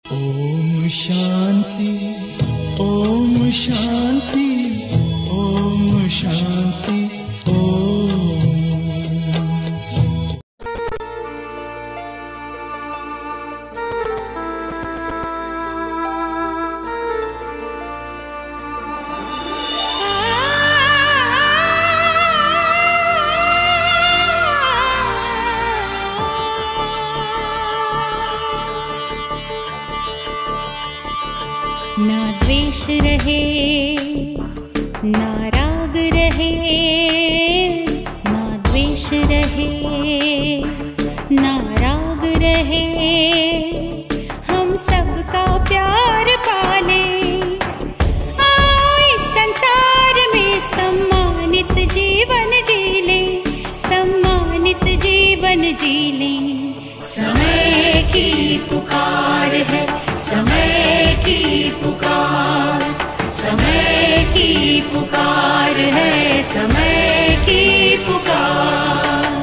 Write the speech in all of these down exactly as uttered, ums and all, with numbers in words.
ओम शांति ओम शांति ओम शांति ओम। ना द्वेष रहे ना राग रहे, ना द्वेष रहे ना राग रहे, हम सबका प्यार पाले। आओ इस संसार में सम्मानित जीवन जी ले, सम्मानित जीवन जी ले। समय की पुकार है, समय की पुकार, समय की पुकार है, समय की पुकार।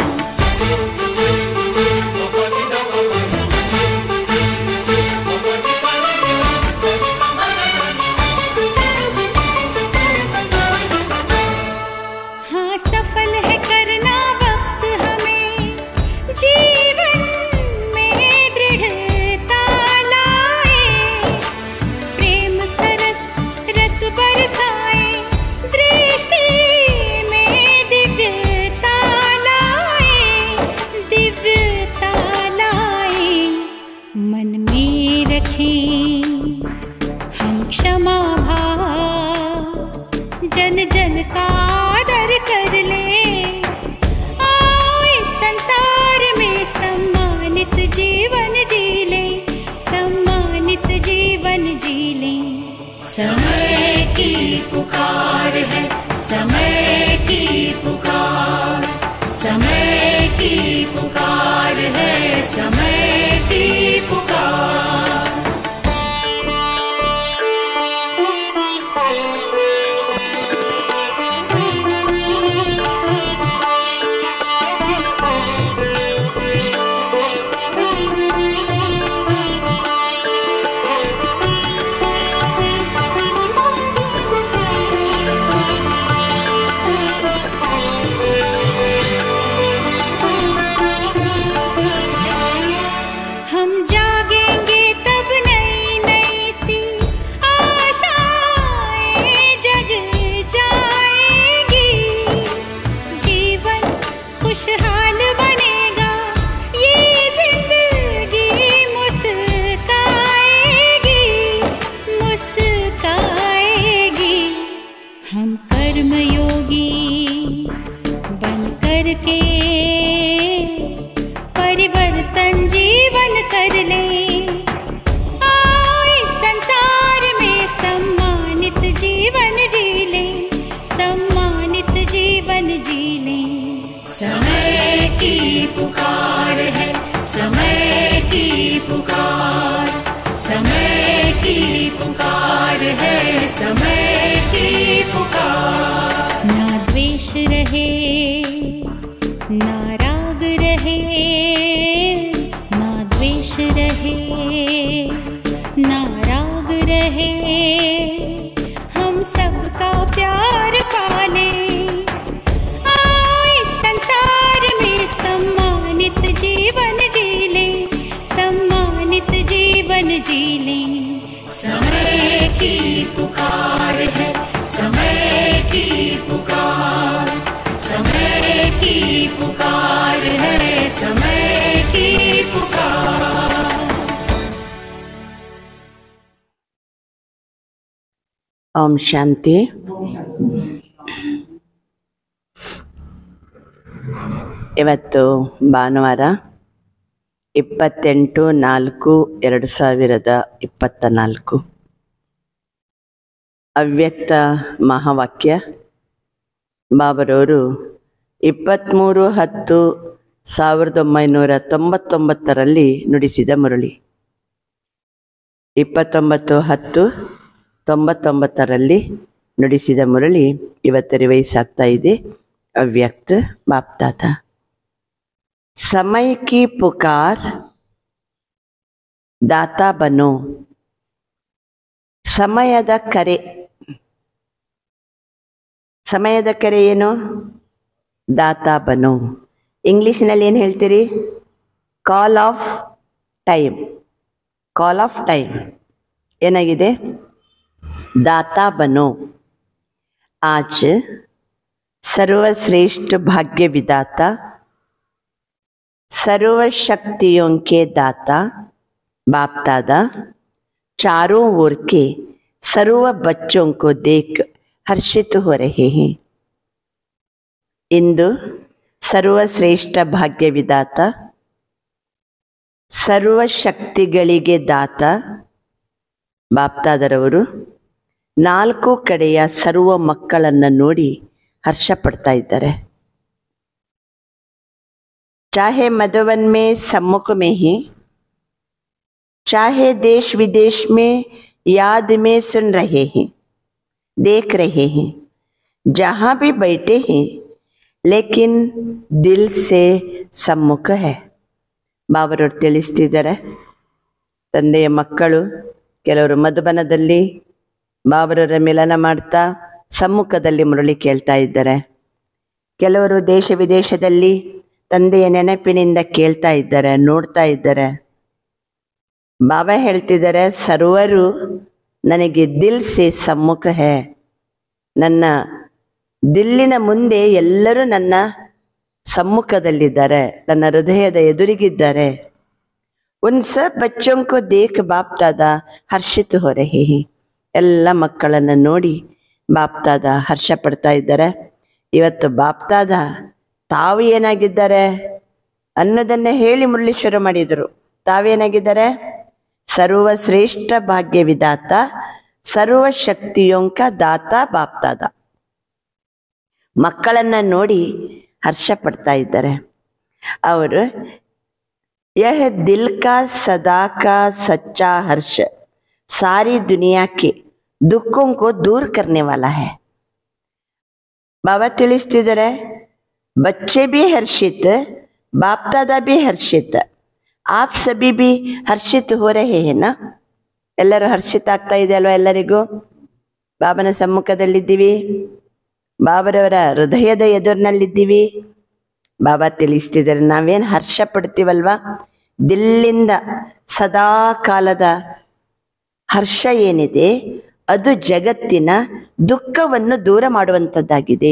हाँ, सफल है करना वक्त हमें, जीवन में दृढ़ता लाए, प्रेम सरस रस बरसाए, दृष्टि में दिव्यता लाए, दिव्यता लाए। मन में रखें हम क्षमा भाव, जन जन का आदर कर ले। आओ इस संसार में सम्मानित जीवन जी ले, सम्मानित जीवन जी ले। समय की पुकार है, समय की पुकार, समय की पुकार है, समय की पुकार। हम जागेंगे तब नई नई सी आशाएं जग जाएंगी, जीवन खुशहाल बनेगा, ये जिंदगी मुस्काएगी, मुस्काएगी। हम कर्मयोगी बन करके परिवर्तन जीवन कर ले। आओ इस संसार में सम्मानित जीवन जी ले, सम्मानित जीवन जी ले। समय की पुकार है, समय की पुकार, समय की पुकार है, समय की पुकार। ना द्वेष रहे ना राग रहे, ना द्वेष रहे ना राग रहे, हम सबका प्यार पाले। आओ इस संसार में सम्मानित जीवन जी ले, सम्मानित जीवन जी ले। समय की पुकार है, समय की पुकार, समय की पुकार है, समय की पुकार। ओम शांति। ಇವತ್ತು ಭಾನುವಾರ ಇಪ್ಪತ್ತೆಂಟು ನಾಲ್ಕು ಎರಡು ಸಾವಿರದ ಇಪ್ಪತ್ತ ನಾಲ್ಕು. ಅವ್ಯಕ್ತ ಮಹಾವಾಕ್ಯ ಬಾಬರವರು ಇಪ್ಪತ್ತ್ಮೂರು ಹತ್ತು ಸಾವಿರದ ಒಂಬೈನೂರ ತೊಂಬತ್ತೊಂಬತ್ತರಲ್ಲಿ ನುಡಿಸಿದ ಮುರಳಿ. ಇಪ್ಪತ್ತೊಂಬತ್ತು ಹತ್ತು ತೊಂಬತ್ತೊಂಬತ್ತರಲ್ಲಿ ನುಡಿಸಿದ ಮುರಳಿ ಇವತ್ತು ರಿವೈಸ್ ಆಗ್ತಾ ಇದೆ. ಅವ್ಯಕ್ತ ಬಾಪ್ದಾದ. समय की पुकार ದಾತಾ ಬನೋ. ಸಮಯದ ಕರೆ. ಸಮಯದ ಕರೆ ಏನು? ದಾತಾ ಬನೋ. ಇಂಗ್ಲಿಷ್ನಲ್ಲಿ ಏನು ಹೇಳ್ತೀರಿ? Call of time. Call of time ಏನಾಗಿದೆ? ದಾತಾ ಬನೋ. आज सर्वश्रेष्ठ भाग्य विदाता, सर्व शक्तियों के दाता बाप दादा चारों ओर के सर्व बच्चों को देख हर्षित हो रहे हैं. इंदु सर्वश्रेष्ठ भाग्य विदाता, सर्व ಶಕ್ತಿಗಳಿಗೆ ದಾತ ಬಾಪ್ ದಾದರವರು ನಾಲ್ಕು ಕಡೆಯ ಸರ್ವ ಮಕ್ಕಳನ್ನು ನೋಡಿ ಹರ್ಷ ಪಡ್ತಾ ಇದ್ದಾರೆ. चाहे मधुवन में सम्मुख में ही, चाहे देश विदेश में याद में सुन रहे हैं, देख रहे हैं, जहाँ भी बैठे हैं लेकिन दिल से सम्मुख है. ಬಾಬರವರು ತಿಳಿಸ್ತಿದ್ದಾರೆ, ತಂದೆಯ ಮಕ್ಕಳು ಕೆಲವರು ಮಧುಬನದಲ್ಲಿ ಬಾಬರವರ ಮಿಲನ ಮಾಡ್ತಾ ಸಮ್ಮುಖದಲ್ಲಿ ಮುರಳಿ ಕೇಳ್ತಾ ಇದ್ದಾರೆ. ಕೆಲವರು ದೇಶ ವಿದೇಶದಲ್ಲಿ ತಂದೆಯ ನೆನಪಿನಿಂದ ಕೇಳ್ತಾ ಇದ್ದಾರೆ, ನೋಡ್ತಾ ಇದ್ದಾರೆ. ಬಾಬಾ ಹೇಳ್ತಿದ್ದಾರೆ, ಸರ್ವರು ನನಗೆ ದಿಲ್ ಸೆ ಸಮ್ಮುಖ ಹೇ. ನನ್ನ ದಿಲ್ಲಿನ ಮುಂದೆ ಎಲ್ಲರೂ ನನ್ನ ಸಮ್ಮುಖದಲ್ಲಿದ್ದಾರೆ, ನನ್ನ ಹೃದಯದ ಎದುರಿಗಿದ್ದಾರೆ. ಉನ್ ಸಬ್ ಬಚ್ಚೋಂ ಕೋ ದೇಖ್ ಬಾಪ್ ದಾದಾ ಹರ್ಷಿತ ಹೋ ರಹೇ ಹೈ. ಎಲ್ಲ ಮಕ್ಕಳನ್ನು ನೋಡಿ ಬಾಪ್ ದಾದಾ ಹರ್ಷ ಪಡ್ತಾ ಇದ್ದಾರೆ. ಇವತ್ತು ಬಾಪ್ ದಾದಾ ತಾವು ಏನಾಗಿದ್ದಾರೆ ಅನ್ನೋದನ್ನೇ ಹೇಳಿ ಮುರಳಿ ಶುರು ಮಾಡಿದರು. ತಾವೇನಾಗಿದ್ದಾರೆ? ಸರ್ವಶ್ರೇಷ್ಠ ಭಾಗ್ಯ ವಿದಾತ, ಸರ್ವ ಶಕ್ತಿಯೋಂಕ ದಾತ ಬಾಪ್ ದಾದಾ. ಮಕ್ಕಳನ್ನ ನೋಡಿ ಹರ್ಷ ಪಡ್ತಾ ಇದ್ದಾರೆ. ಅವರು ಯಹ ದಿಲ್ ಕಾ ಸದಾ ಕಾ ಸಚ್ಚಾ ಹರ್ಷ सारी दुनिया के दुखों को दूर करने वाला है. बाबा ತಿಳಿಸ್ತಿದ್ದಾರೆ, बच्चे भी हर्षित, बाप दादा भी हर्षित, आप सभी भी हर्षित हो रहे हैं ना. ಎಲ್ಲರೂ ಹರ್ಷಿತ ಆಗ್ತಾ ಇದೆ ಅಲ್ವಾ? ಎಲ್ಲರಿಗೂ ಬಾಬನ ಸಮ್ಮುಖದಲ್ಲಿದ್ದೀವಿ, ಬಾಬರವರ ಹೃದಯದ ಎದುರಿನಲ್ಲಿದ್ದೀವಿ. ಬಾಬಾ ತಿಳಿಸ್ತಿದ್ದಾರೆ, ನಾವೇನು ಹರ್ಷ ಪಡ್ತೀವಲ್ವಾ, ದಿಲ್ಲಿಂದ ಸದಾ ಕಾಲದ ಹರ್ಷ ಏನಿದೆ ಅದು ಜಗತ್ತಿನ ದುಃಖವನ್ನು ದೂರ ಮಾಡುವಂಥದ್ದಾಗಿದೆ.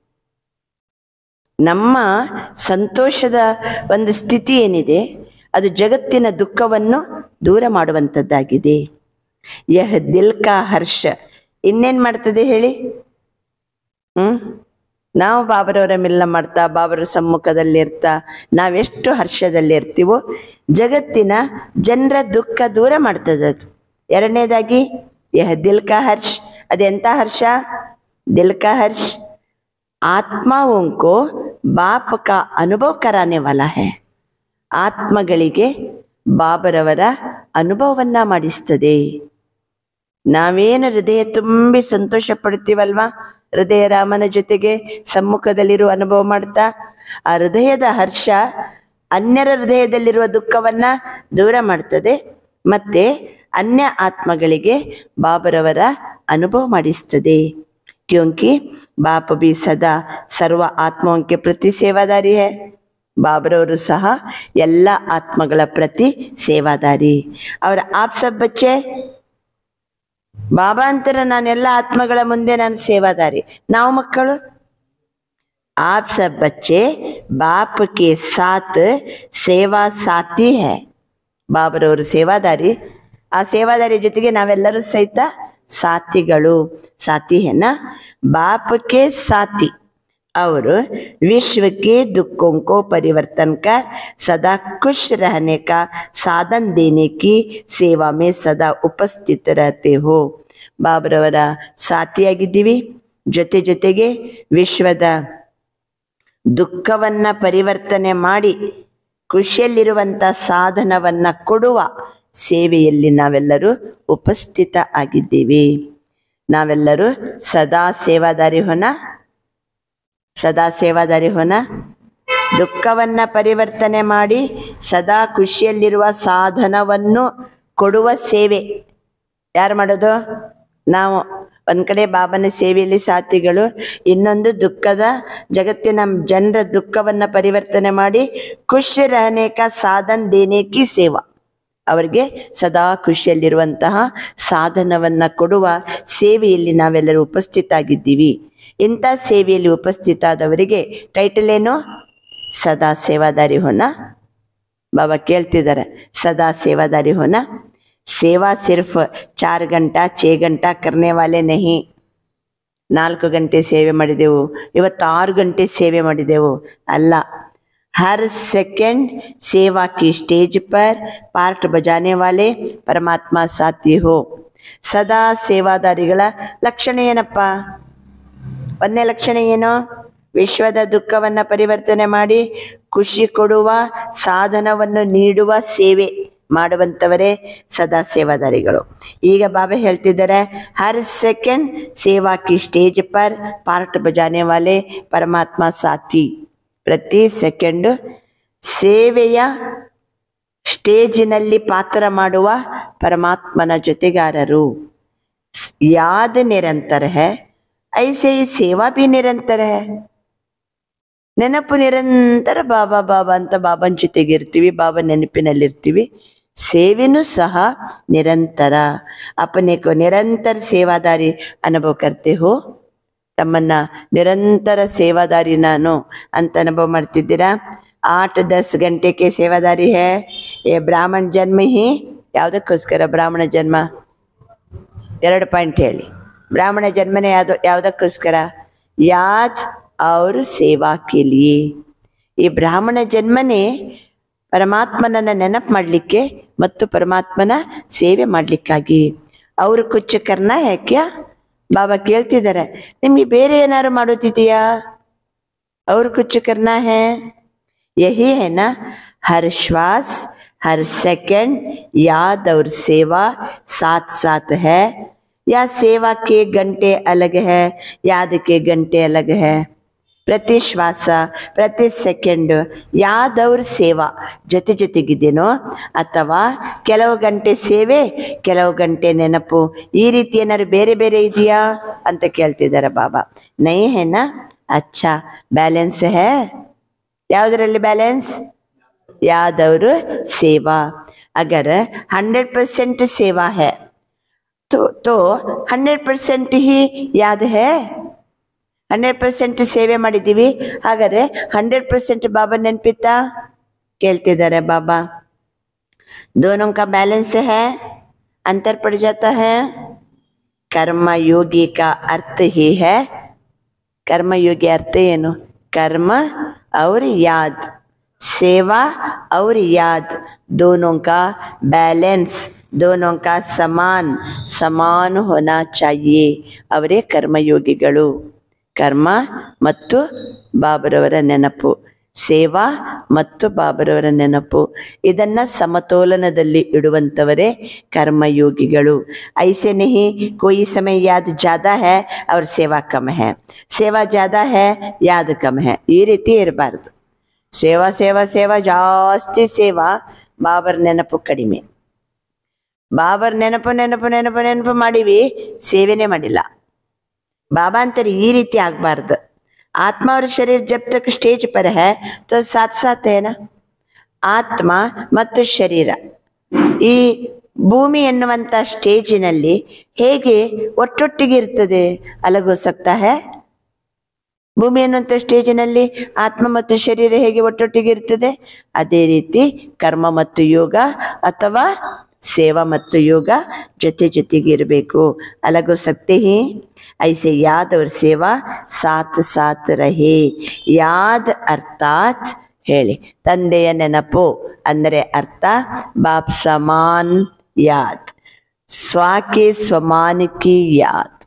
ನಮ್ಮ ಸಂತೋಷದ ಒಂದು ಸ್ಥಿತಿ ಏನಿದೆ ಅದು ಜಗತ್ತಿನ ದುಃಖವನ್ನು ದೂರ ಮಾಡುವಂಥದ್ದಾಗಿದೆ. ಯಹ ದಿಲ್ ಕಾ ಹರ್ಷ ಇನ್ನೇನು ಮಾಡ್ತದೆ ಹೇಳಿ? ಹ್ಮ್ ನಾವು ಬಾಬರವರ ಮಿಲನ ಮಾಡ್ತಾ ಬಾಬರ ಸಮ್ಮುಖದಲ್ಲಿರ್ತಾ ನಾವೆಷ್ಟು ಹರ್ಷದಲ್ಲಿ ಇರ್ತೀವೋ ಜಗತ್ತಿನ ಜನರ ದುಃಖ ದೂರ ಮಾಡ್ತದೆ ಅದು. ಎರಡನೇದಾಗಿ ಯಹ ದಿಲ್ ಕಾ ಹರ್ಷ, ಅದೆಂತ ಹರ್ಷ? ದಿಲ್ ಕಾ ಹರ್ಷ ಆತ್ಮಾओं को बाप का अनुभव कराने वाला है. ಆತ್ಮಗಳಿಗೆ ಬಾಬರವರ ಅನುಭವವನ್ನ ಮಾಡಿಸ್ತದೆ. ನಾವೇನು ಹೃದಯ ತುಂಬಿ ಸಂತೋಷ ಪಡ್ತೀವಲ್ವಾ, ಹೃದಯ ರಾಮನ ಜೊತೆಗೆ ಸಮ್ಮುಖದಲ್ಲಿರುವ ಅನುಭವ ಮಾಡ್ತಾ, ಆ ಹೃದಯದ ಹರ್ಷ ಅನ್ಯರ ಹೃದಯದಲ್ಲಿರುವ ದುಃಖವನ್ನ ದೂರ ಮಾಡ್ತದೆ. ಮತ್ತೆ अन्य आत्मಗಳಿಗೆ ಬಾಬರವರ ಅನುಭವ ಮಾಡಿಸ್ತದೆ. क्योंकि बाप भी सदा सर्व आत्माओं के प्रति सेवादारी है. ಬಾಬರವರು ಸಹ ಎಲ್ಲ ಆತ್ಮಗಳ ಪ್ರತಿ ಸೇವಾದಾರಿ. ಅವರ ಆಪ್ ಸಬ್ ಬಚ್ಚೆ ಬಾಬಾ ಅಂತರ ನಾನೆಲ್ಲ ಆತ್ಮಗಳ ಮುಂದೆ ನಾನು ಸೇವಾದಾರಿ. ನಾವು ಮಕ್ಕಳು ಆಪ್ ಸಬ್ ಬಚ್ಚೆ ಬಾಪ್ ಕೆ ಸಾಥ್ ಸೇವಾ ಸಾಥಿ ಹೈ. ಬಾಬರವರು ಸೇವಾದಾರಿ, ಆ ಸೇವಾದಾರಿ ಜೊತೆಗೆ ನಾವೆಲ್ಲರೂ ಸಹಿತ ಸಾಥಿಗಳು. ಸಾಥಿ है ना, बाप के साथी. और विश्व के दुखों को परिवर्तन कर सदा खुश रहने का साधन देने की सेवा में सदा उपस्थित रहते हो. ಬಾಬರವರ ಸಾಥಿಯಾಗಿದ್ದೀವಿ. ಜೊತೆ ಜೊತೆಗೆ ವಿಶ್ವದ ದುಃಖವನ್ನ ಪರಿವರ್ತನೆ ಮಾಡಿ ಖುಷಿಯಲ್ಲಿರುವಂತ ಸಾಧನವನ್ನ ಕೊಡುವ ಸೇವೆಯಲ್ಲಿ ನಾವೆಲ್ಲರೂ ಉಪಸ್ಥಿತ ಆಗಿದ್ದೀವಿ. ನಾವೆಲ್ಲರೂ ಸದಾ ಸೇವಾದಾರಿ ಹೋನ, ಸದಾ ಸೇವಾದಾರಿ ಹೋನ. ದುಃಖವನ್ನ ಪರಿವರ್ತನೆ ಮಾಡಿ ಸದಾ ಖುಷಿಯಲ್ಲಿರುವ ಸಾಧನವನ್ನು ಕೊಡುವ ಸೇವೆ ಯಾರು ಮಾಡೋದು? ನಾವು. ಒಂದ್ ಕಡೆ ಬಾಬನ ಸೇವೆಯಲ್ಲಿ ಸಾಥಿಗಳು, ಇನ್ನೊಂದು ದುಃಖದ ಜಗತ್ತಿನ ಜನರ ದುಃಖವನ್ನ ಪರಿವರ್ತನೆ ಮಾಡಿ ಖುಷಿ ರಹನೆ ಕಾ ಸಾಧನ್ ದೇನೆ ಕಿ ಸೇವಾ, ಅವರಿಗೆ ಸದಾ ಖುಷಿಯಲ್ಲಿರುವಂತಹ ಸಾಧನವನ್ನ ಕೊಡುವ ಸೇವೆಯಲ್ಲಿ ನಾವೆಲ್ಲರೂ ಉಪಸ್ಥಿತ ಆಗಿದ್ದೀವಿ. ಇಂಥ ಸೇವೆಯಲ್ಲಿ ಉಪಸ್ಥಿತ ಆದವರಿಗೆ ಟೈಟಲ್ ಏನು? ಸದಾ ಸೇವಾದಾರಿ ಹೋನ. ಬಾಬಾ ಕೇಳ್ತಿದ್ದಾರೆ, ಸದಾ ಸೇವಾದಾರಿ ಹೋನ. ಸೇವಾ ಸಿರ್ಫ್ ಚಾರ್ ಗಂಟಾ ಛೇ ಗಂಟಾ ಕರ್ನೆ ವಾಲೆ ನಹಿ. ನಾಲ್ಕು ಗಂಟೆ ಸೇವೆ ಮಾಡಿದೆವು, ಇವತ್ತು ಆರು ಗಂಟೆ ಸೇವೆ ಮಾಡಿದೆವು ಅಲ್ಲ. हर सेकंड सेवा की स्टेज पर पार्ट बजाने वाले परमात्मा साथी हो. ಸದಾ ಸೇವಾದಾರಿಗಳ ಲಕ್ಷಣ ಏನಪ್ಪ? ಒಂದನೇ ಲಕ್ಷಣ ಏನು? ವಿಶ್ವದ ದುಃಖವನ್ನ ಪರಿವರ್ತನೆ ಮಾಡಿ ಖುಷಿ ಕೊಡುವ ಸಾಧನವನ್ನು ನೀಡುವ ಸೇವೆ ಮಾಡುವಂತವರೇ ಸದಾ ಸೇವಾದಾರಿಗಳು. ಈಗ ಬಾಬಾ ಹೇಳ್ತಿದ್ದಾರೆ, ಹರ್ ಸೆಕೆಂಡ್ ಸೇವಾ ಕಿ ಸ್ಟೇಜ್ ಪರ್ ಪಾರ್ಟ್ ಬಜಾನೆ ವಾಲೆ ಪರಮಾತ್ಮ ಸಾಥಿ. ಪ್ರತಿ ಸೆಕೆಂಡು ಸೇವೆಯ ಸ್ಟೇಜಿನಲ್ಲಿ ಪಾತ್ರ ಮಾಡುವ ಪರಮಾತ್ಮನ ಜೊತೆಗಾರರು. ಯಾದ್ ನಿರಂತರ ಹೈ, ಐಸೆ ಈ ಸೇವಾ ಬಿ ನಿರಂತರ ಹೈ. ನೆನಪು ನಿರಂತರ ಬಾಬಾ ಬಾಬಾ ಅಂತ ಬಾಬನ ಜೊತೆಗಿರ್ತೀವಿ, ಬಾಬಾ ನೆನಪಿನಲ್ಲಿರ್ತೀವಿ. ಸೇವೆನೂ ಸಹ ನಿರಂತರ. ಅಪನೆ ಕೋ ನಿರಂತರ ಸೇವಾದಾರಿ ಅನುಭವ ಕರ್ತೆ ಹೋ. ತಮ್ಮನ್ನ ನಿರಂತರ ಸೇವಾದಾರಿ ನಾನು ಅಂತ ಅನುಭವ ಮಾಡ್ತಿದ್ದೀರಾ? ಆಟ್ ದಸ್ ಗಂಟೆಗೆ ಸೇವಾದಾರಿ ಹೇ. ಏ ಬ್ರಾಹ್ಮಣ ಜನ್ಮ ಹಿ ಯಾವುದಕ್ಕೋಸ್ಕರ ಬ್ರಾಹ್ಮಣ ಜನ್ಮ? ಎರಡು ಪಾಯಿಂಟ್ ಹೇಳಿ. ಬ್ರಾಹ್ಮಣ ಜನ್ಮನೇ ಯಾವ್ದು ಯಾವುದಕ್ಕೋಸ್ಕರ? ಯಾದ್ और ಸೇವಾ ಕೆ ಲಿಯೆ. ಈ ಬ್ರಾಹ್ಮಣ ಜನ್ಮನೇ ಪರಮಾತ್ಮನನ್ನ ನೆನಪು ಮಾಡಲಿಕ್ಕೆ ಮತ್ತು ಪರಮಾತ್ಮನ ಸೇವೆ ಮಾಡಲಿಕ್ಕಾಗಿ. ಅವರು ಕುಚ್ಚ ಕರ್ನ ಯಾಕ್ಯಾ? ಬಾಬಾ ಕೇಳ್ತಿದ್ದಾರೆ, ನಿಮ್ಗೆ ಬೇರೆ ಏನಾದ್ರು ಮಾಡೋದಿದೆಯಾ? ಅವ್ರ ಕುಚ್ಚ ಕರ್ನ ಹೇ, ಯಹಿ है ना. हर श्वास हर सेकंड याद और सेवा साथ साथ है, या सेवा के घंटे अलग है, याद के घंटे अलग है. ಪ್ರತಿ ಶ್ವಾಸ ಪ್ರತಿ ಸೆಕೆಂಡ್ ಯಾದ್ ಅವ್ರ ಸೇವಾ ಜೊತೆ ಜೊತೆಗಿದ್ದೇನೋ, ಅಥವಾ ಕೆಲವು ಗಂಟೆ ಸೇವೆ ಕೆಲವು ಗಂಟೆ ನೆನಪು, ಈ ರೀತಿ ಏನಾದ್ರು ಬೇರೆ ಬೇರೆ ಇದೆಯಾ ಅಂತ ಕೇಳ್ತಿದ್ದಾರೆ ಬಾಬಾ. ನೈ ಹೇನಾ? ಅಚ್ಚಾ, ಬ್ಯಾಲೆನ್ಸ್ ಹೇ. ಯಾವುದರಲ್ಲಿ ಬ್ಯಾಲೆನ್ಸ್? ಯಾದವ್ರ ಸೇವಾ. ಅಗರ್ ಹಂಡ್ರೆಡ್ ಪರ್ಸೆಂಟ್ ಸೇವಾ ಹೇ तो तो ಹಂಡ್ರೆಡ್ ಪರ್ಸೆಂಟ್ ಹಿ ಯಾದ್ ಹೇ. ಹಂಡ್ರೆಡ್ ಪರ್ಸೆಂಟ್ ಸೇವೆ ಮಾಡಿದ್ದೀವಿ, ಹಾಗಾದ್ರೆ ಹಂಡ್ರೆಡ್ ಪರ್ಸೆಂಟ್ ಬಾಬಾ ನೆನಪಿತ್ತಾ ಕೇಳ್ತಿದ್ದಾರೆ ಬಾಬಾ. दोनों का बैलेंस है, अंतर पड़ जाता है. कर्म योगी का अर्थ ही है. कर्म योगी अर्थ ಏನು? कर्म और याद, सेवा और याद दोनों का बैलेंस, दोनों का समान समान होना चाहिए. ಅವರೇ ಕರ್ಮಯೋಗಿಗಳು. ಕರ್ಮ ಮತ್ತು ಬಾಬರವರ ನೆನಪು, ಸೇವಾ ಮತ್ತು ಬಾಬರವರ ನೆನಪು, ಇದನ್ನ ಸಮತೋಲನದಲ್ಲಿ ಇಡುವಂತವರೇ ಕರ್ಮಯೋಗಿಗಳು. ಐಸೆ ನಹಿ ಕೋಯಿ ಸಮಯ ಯಾದ್ ಜ್ಯಾದಾ ಹೈ ಅವ್ರ ಸೇವಾ ಕಮ್ ಹೈ, ಸೇವಾ ಜ್ಯಾದಾ ಹೈ ಯಾದ್ ಕಮ್ ಹೈ, ಈ ರೀತಿ ಇರಬಾರ್ದು. ಸೇವಾ ಸೇವಾ ಸೇವಾ ಜಾಸ್ತಿ ಸೇವಾ, ಬಾಬರ್ ನೆನಪು ಕಡಿಮೆ. ಬಾಬರ್ ನೆನಪು ನೆನಪು ನೆನಪು ನೆನಪು ಮಾಡಿವಿ, ಸೇವೆನೇ ಮಾಡಿಲ್ಲ. बाबा अंतर ಈ ರೀತಿ ಆಗಬಾರ್ದು. आत्मा और शरीर जब तक स्टेज पर है तो साथ साथ है ना. ಆತ್ಮ ಮತ್ತು ಶರೀರ ಈ ಭೂಮಿ ಎನ್ನುವಂತ ಸ್ಟೇಜಿನಲ್ಲಿ ಹೇಗೆ ಒಟ್ಟೊಟ್ಟಿಗೆ ಇರ್ತದೆ? ಅಲಗ್ ಹೋ ಸಕ್ತಾ ಹೈ? ಭೂಮಿ ಎನ್ನುವಂತ ಸ್ಟೇಜಿನಲ್ಲಿ ಆತ್ಮ ಮತ್ತು ಶರೀರ ಹೇಗೆ ಒಟ್ಟೊಟ್ಟಿಗೆ ಇರ್ತದೆ, ಅದೇ ರೀತಿ ಕರ್ಮ ಮತ್ತು ಯೋಗ ಅಥವಾ ಸೇವಾ ಮತ್ತು ಯೋಗ ಜೊತೆ ಜೊತೆಗೆ ಇರಬೇಕು. ಅಲಗ್ ಹೋ ಸಕ್ತೆ ಹಿ. ऐसे याद और सेवा साथ साथ रहे. याद ಅರ್ಥಾತ್ ಹೇಳಿ, ತಂದೆಯ ನೆನಪು ಅಂದರೆ ಅರ್ಥ ಬಾಪ್ ಸಮಾನ್ ಯಾದ್, ಸ್ವಾಕೆ ಸ್ವಮಾನಕಿ ಯಾದ್.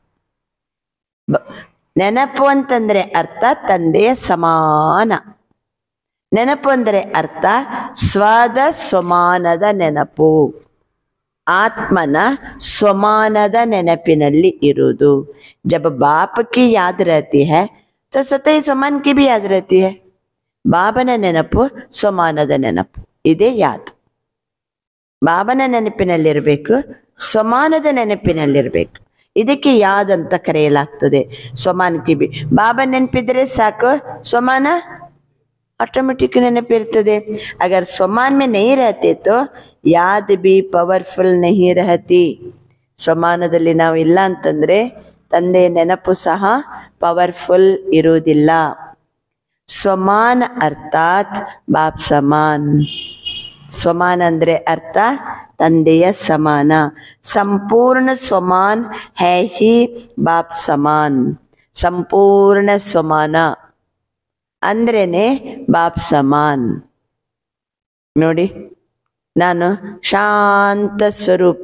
ನೆನಪು ಅಂತಂದ್ರೆ ಅರ್ಥ ತಂದೆಯ ಸಮಾನ. ನೆನಪು ಅಂದರೆ ಅರ್ಥ ಸ್ವದ ಸ್ವಮಾನದ ನೆನಪು, ಆತ್ಮನ ಸ್ವಮಾನದ ನೆನಪಿನಲ್ಲಿ ಇರುವುದು. जब बाप की याद रहती है तो स्वतः ही स्वमान की भी याद रहती है. ಬಾಬನ ನೆನಪು ಸ್ವಮಾನದ ನೆನಪು, ಇದೇ ಯಾದ್. ಬಾಬನ ನೆನಪಿನಲ್ಲಿರಬೇಕು, ಸ್ವಮಾನದ ನೆನಪಿನಲ್ಲಿರಬೇಕು. ಇದಕ್ಕೆ ಯಾದ್ ಅಂತ ಕರೆಯಲಾಗ್ತದೆ. ಸ್ವಮಾನ್ ಕಿ ಬಿ ಬಾಬಾ ನೆನಪಿದ್ರೆ ಸಾಕು, ಸ್ವಮಾನ ऑटोमेटिक ನೆನಪಿರ್ತದೆ. अगर स्वमान में नहीं रहते तो याद भी ಪವರ್ಫುಲ್ नहीं रहती. ಸ್ವಮಾನದಲ್ಲಿ ನಾವು ಇಲ್ಲ ಅಂತಂದ್ರೆ ತಂದೆ ನೆನಪು ಸಹ ಪವರ್ಫುಲ್ ಇರುವುದಿಲ್ಲ. ಸ್ವಮಾನ್ ಅರ್ಥಾತ್ ಬಾಪ್ ಸಮಾನ್. ಸ್ವಮಾನ ಅಂದ್ರೆ ಅರ್ಥ ತಂದೆಯ ಸಮಾನ. ಸಂಪೂರ್ಣ ಸ್ವಮಾನ್ ಹೈ ಹಿ ಬಾಪ್ ಸಮಾನ್. ಸಂಪೂರ್ಣ ಸ್ವಮಾನ ಅಂದ್ರೇನೆ ಬಾಪ್ ಸಮಾನ್. ನೋಡಿ, ನಾನು ಶಾಂತ ಸ್ವರೂಪ,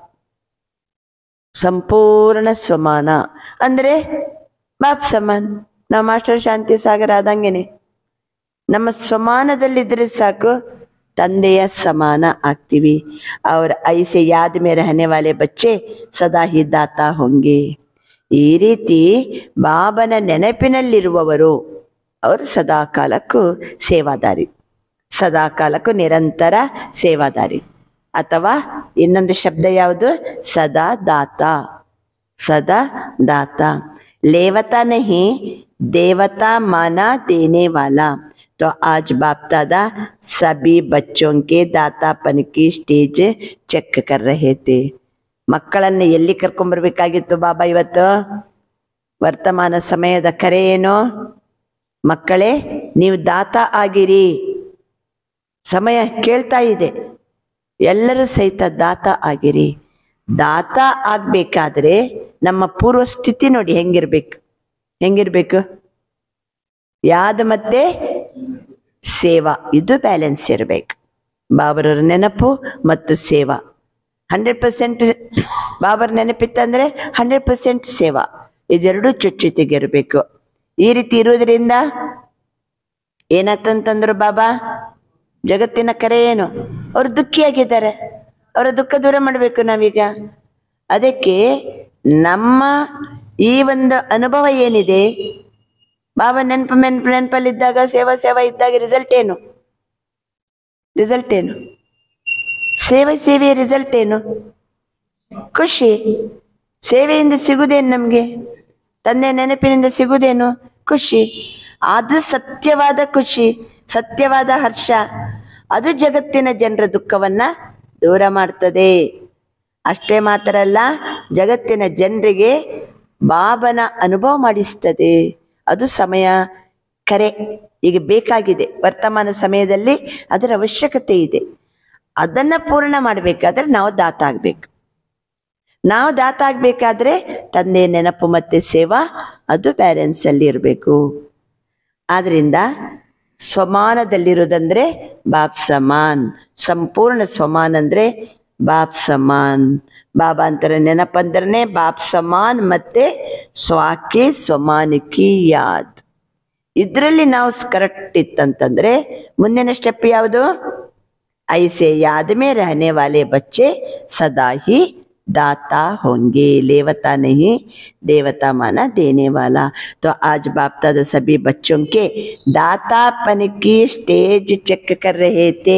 ಸಂಪೂರ್ಣ ಸ್ವಮಾನ ಅಂದ್ರೆ ಬಾಪ್ ಸಮಾನ್. ನಾವು ಮಾಸ್ಟರ್ ಶಾಂತಿ ಸಾಗರ ಆದಂಗೆನೆ ನಮ್ಮ ಸ್ವಮಾನದಲ್ಲಿದ್ರೆ ಸಾಕು, ತಂದೆಯ ಸಮಾನ ಆಗ್ತೀವಿ. और ऐसे याद में रहने वाले बच्चे सदा ही दाता होंगे. ಈ ರೀತಿ ಬಾಬನ ನೆನಪಿನಲ್ಲಿರುವವರು ಅವರು ಸದಾ ಕಾಲಕ್ಕೂ ಸೇವಾದಾರಿ, ಸದಾ ಕಾಲಕ್ಕೂ ನಿರಂತರ ಸೇವಾದಾರಿ. ಅಥವಾ ಇನ್ನೊಂದು ಶಬ್ದ ಯಾವುದು? ಸದಾ ದಾತ. ಸದಾ ದಾತ. लेवता नहीं, देवता माना देने वाला. तो आज बाप दादा सभी बच्चों के दातापन की स्टेज ಚೆಕ್ कर रहे थे. ಮಕ್ಕಳನ್ನು ಎಲ್ಲಿ ಕರ್ಕೊಂಡ್ಬರ್ಬೇಕಾಗಿತ್ತು ಬಾಬಾ ಇವತ್ತು? ವರ್ತಮಾನ ಸಮಯದ ಕರೆ ಏನು? ಮಕ್ಕಳೇ, ನೀವು ದಾತ ಆಗಿರಿ. ಸಮಯ ಕೇಳ್ತಾ ಇದೆ, ಎಲ್ಲರೂ ಸಹಿತ ದಾತ ಆಗಿರಿ. ದಾತ ಆಗ್ಬೇಕಾದ್ರೆ ನಮ್ಮ ಪೂರ್ವ ಸ್ಥಿತಿ ನೋಡಿ ಹೆಂಗಿರ್ಬೇಕು, ಹೆಂಗಿರ್ಬೇಕು? ಯಾದ ಮತ್ತೆ ಸೇವಾ, ಇದು ಬ್ಯಾಲೆನ್ಸ್ ಇರಬೇಕು. ಬಾಬರವ್ರ ನೆನಪು ಮತ್ತು ಸೇವಾ ಹಂಡ್ರೆಡ್ ಪರ್ಸೆಂಟ್. ಬಾಬರ ನೆನಪಿತ್ತಂದ್ರೆ ಹಂಡ್ರೆಡ್ ಪರ್ಸೆಂಟ್ ಸೇವಾ, ಇದೆರಡು ಚುಚ್ಚುತಿಗಿರ್ಬೇಕು. ಈ ರೀತಿ ಇರುವುದರಿಂದ ಏನಾಗ್ತಂತಂದ್ರು ಬಾಬಾ, ಜಗತ್ತಿನ ಕರೆ ಏನು? ಅವರು ದುಃಖಿಯಾಗಿದ್ದಾರೆ, ಅವರ ದುಃಖ ದೂರ ಮಾಡಬೇಕು ನಾವೀಗ. ಅದಕ್ಕೆ ನಮ್ಮ ಈ ಒಂದು ಅನುಭವ ಏನಿದೆ, ಬಾಬಾ ನೆನಪು ನೆನಪು ನೆನಪಲ್ಲಿದ್ದಾಗ, ಸೇವಾ ಸೇವಾ ಇದ್ದಾಗ ರಿಸಲ್ಟ್ ಏನು? ರಿಸಲ್ಟ್ ಏನು? ಸೇವೆ ಸೇವೆಯ ರಿಸಲ್ಟ್ ಏನು? ಖುಷಿ. ಸೇವೆಯಿಂದ ಸಿಗುವುದೇನು ನಮ್ಗೆ? ತಂದೆ ನೆನಪಿನಿಂದ ಸಿಗುವುದೇನು? ಖುಷಿ. ಅದು ಸತ್ಯವಾದ ಖುಷಿ, ಸತ್ಯವಾದ ಹರ್ಷ. ಅದು ಜಗತ್ತಿನ ಜನರ ದುಃಖವನ್ನ ದೂರ ಮಾಡ್ತದೆ. ಅಷ್ಟೇ ಮಾತ್ರ ಅಲ್ಲ, ಜಗತ್ತಿನ ಜನರಿಗೆ ಬಾಬನ ಅನುಭವ ಮಾಡಿಸ್ತದೆ. ಅದು ಸಮಯ ಕರೆ ಈಗ ಬೇಕಾಗಿದೆ. ವರ್ತಮಾನ ಸಮಯದಲ್ಲಿ ಅದರ ಅವಶ್ಯಕತೆ ಇದೆ. ಅದನ್ನ ಪೂರ್ಣ ಮಾಡಬೇಕಾದ್ರೆ ನಾವು ದಾತ ಆಗ್ಬೇಕು. ನಾವು ದಾತ ಆಗ್ಬೇಕಾದ್ರೆ ತಂದೆ ನೆನಪು ಮತ್ತೆ ಸೇವಾ ಅದು ಬ್ಯಾಲೆನ್ಸ್ ಅಲ್ಲಿ ಇರಬೇಕು. ಆದ್ರಿಂದ ಸ್ವಮಾನದಲ್ಲಿರೋದಂದ್ರೆ ಬಾಪ್ ಸಮಾನ್, ಸಂಪೂರ್ಣ ಸ್ವಮಾನ್ ಅಂದ್ರೆ ಬಾಪ್ ಸಮಾನ್. ಬಾಬಾ ಅಂತಾರೆ ನೆನಪಂದ್ರೆ ಬಾಪ್ ಸಮಾನ್ ಮತ್ತೆ ಸ್ವಾಕೆ ಸ್ವಮಾನಕಿ ಯಾದ್. ಇದರಲ್ಲಿ ನಾವು ಕರೆಕ್ಟ್ ಇತ್ತಂತಂದ್ರೆ ಮುಂದಿನ ಸ್ಟೆಪ್ ಯಾವುದು? ऐसे याद में रहने वाले बच्चे सदा ही दाता होंगे. लेवता नहीं, देवता माना देने वाला. तो आज बाप दादा सभी बच्चों के दातापन की स्टेज चेक कर रहे थे.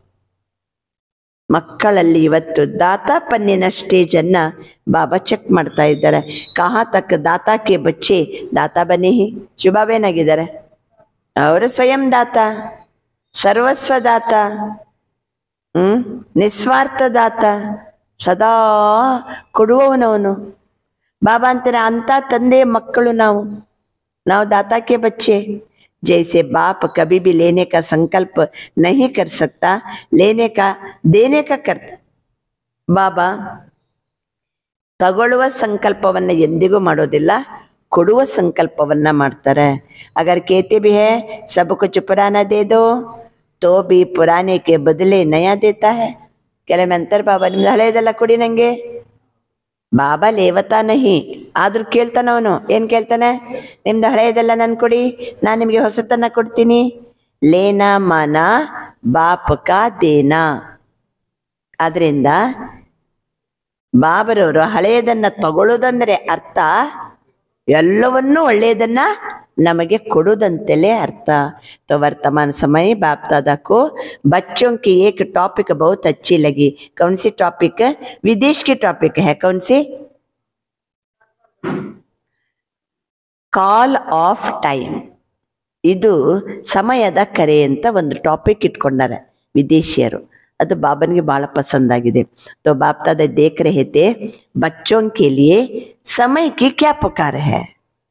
ಮಕ್ಕಳಲ್ಲಿ ಇವತ್ತು ದಾತಾಪನ್ನಿನ ಸ್ಟೇಜ್ ಅನ್ನ ಬಾಬಾ ಚೆಕ್ ಮಾಡ್ತಾ ಇದ್ದಾರೆ. ಕಹಾ ತಕ್ ದಾತಾಕ್ಕೆ ಬಚ್ಚೆ ದಾತಾ ಬನ್ನಿ. ಶುಭಾವೇನಾಗಿದ್ದಾರೆ ಅವರು ಸ್ವಯಂ ದಾತ, ಸರ್ವಸ್ವ ದಾತ, ಹ್ಮ್ ನಿಸ್ವಾರ್ಥ ದಾತ, ಸದಾ ಕೊಡುವವನವನು. ಬಾಬಾ ಅಂತಾರೆ ಅಂತ ತಂದೆಯ ಮಕ್ಕಳು ನಾವು. ನಾವು ದಾತಾಕ್ಕೆ ಬಚ್ಚೆ. जैसे बाप कभी भी लेने का संकल्प नहीं कर सकता, लेने का देने का करता. ಬಾಬಾ ತಗೊಳ್ಳುವ ಸಂಕಲ್ಪವನ್ನ ಎಂದಿಗೂ ಮಾಡೋದಿಲ್ಲ, ಕೊಡುವ ಸಂಕಲ್ಪವನ್ನ ಮಾಡ್ತಾರೆ. अगर कहते भी है सब कुछ पुराना दे दो तो भी पुराने के बदले नया देता है. ಕೆಲವೊಮ್ಮೆ ಅಂತಾರೆ ಬಾಬಾ ನಿಮ್ದು ಹಳೆಯದೆಲ್ಲ ಕೊಡಿ ನಂಗೆ. ಬಾಬಾ ಲೇವತಾ ನಹಿ, ಆದ್ರೂ ಕೇಳ್ತಾನ ಅವನು. ಏನ್ ಕೇಳ್ತಾನೆ? ನಿಮ್ದು ಹಳೆಯದೆಲ್ಲ ನನ್ ಕೊಡಿ, ನಾನ್ ನಿಮ್ಗೆ ಹೊಸತನ್ನ ಕೊಡ್ತೀನಿ. ಲೇನಾ ಮಾನ ಬಾಪ್ ಕಾ ದೇನಾ. ಆದ್ರಿಂದ ಬಾಬರವರು ಹಳೆಯದನ್ನ ತಗೊಳ್ಳೋದಂದ್ರೆ ಅರ್ಥ ಎಲ್ಲವನ್ನೂ ಒಳ್ಳೆಯದನ್ನ नमगे कोडुदंतेले अर्थ। तो वर्तमान समय बाप दादा को बच्चों की एक टॉपिक बहुत अच्छी लगी। कौन सी टॉपिक? विदेश की टॉपिक है। कौन सी? ಕಾಲ್ ಆಫ್ ಟೈಮ್. ಇದು ಸಮಯದ ಕರೆ ಅಂತ ಒಂದು ಟಾಪಿಕ್ ಇಟ್ಕೊಂಡಾರೆ ವಿದೇಶಿಯರು. ಅದು ಬಾಬನಿಗೆ ಬಹಳ ಪಸಂದ್ ಆಗಿದೆ. तो बाप दादा देख रहे थे बच्चों के लिए समय की क्या पुकार है.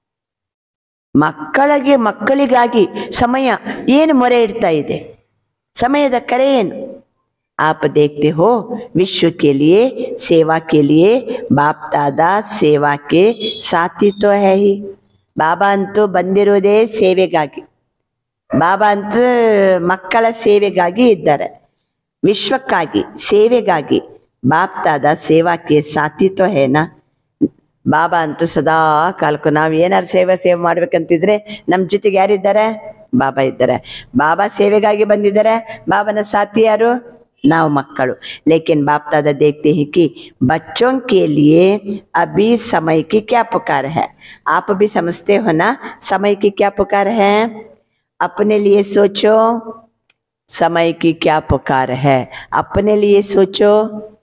ಮಕ್ಕಳಿಗೆ ಮಕ್ಕಳಿಗಾಗಿ ಸಮಯ ಏನು ಮೊರೆ ಇಡ್ತಾ ಇದೆ, ಸಮಯದ ಕರೆ ಏನು? आप देखते हो विश्व के लिए, सेवा के लिए बाप दादा सेवा के साथी तो है ही. ಬಾಬಾ ಅಂತೂ ಬಂದಿರುವುದೇ ಸೇವೆಗಾಗಿ. ಬಾಬಾ ಅಂತೂ ಮಕ್ಕಳ ಸೇವೆಗಾಗಿ ಇದ್ದಾರೆ, ವಿಶ್ವಕ್ಕಾಗಿ, ಸೇವೆಗಾಗಿ. ಬಾಪ್ ದಾದಾ ಸೇವಾಕ್ಕೆ ಸಾಥಿ ತೋ ಹೇನಾ. ಬಾಬಾ ಅಂತೂ ಸದಾ ಕಾಲಕ್ಕೂ ನಾವು ಏನಾರು ಸೇವೆ ಸೇವೆ ಮಾಡ್ಬೇಕಂತಿದ್ರೆ ನಮ್ಮ ಜೊತೆಗೆ ಯಾರಿದ್ದಾರೆ? ಬಾಬಾ ಇದ್ದಾರೆ. ಬಾಬಾ ಸೇವೆಗಾಗಿ ಬಂದಿದ್ದಾರೆ. ಬಾಬಾನ ಸಾಥಿ ಯಾರು? ನಾವು ಮಕ್ಕಳು. लेकिन बाप दादा देखते हैं कि बच्चों के लिए अभी समय की क्या पुकार है. आप भी समझते हो ना समय की क्या पुकार है. अपने लिए सोचो समय की क्या पुकार है. अपने लिए सोचो.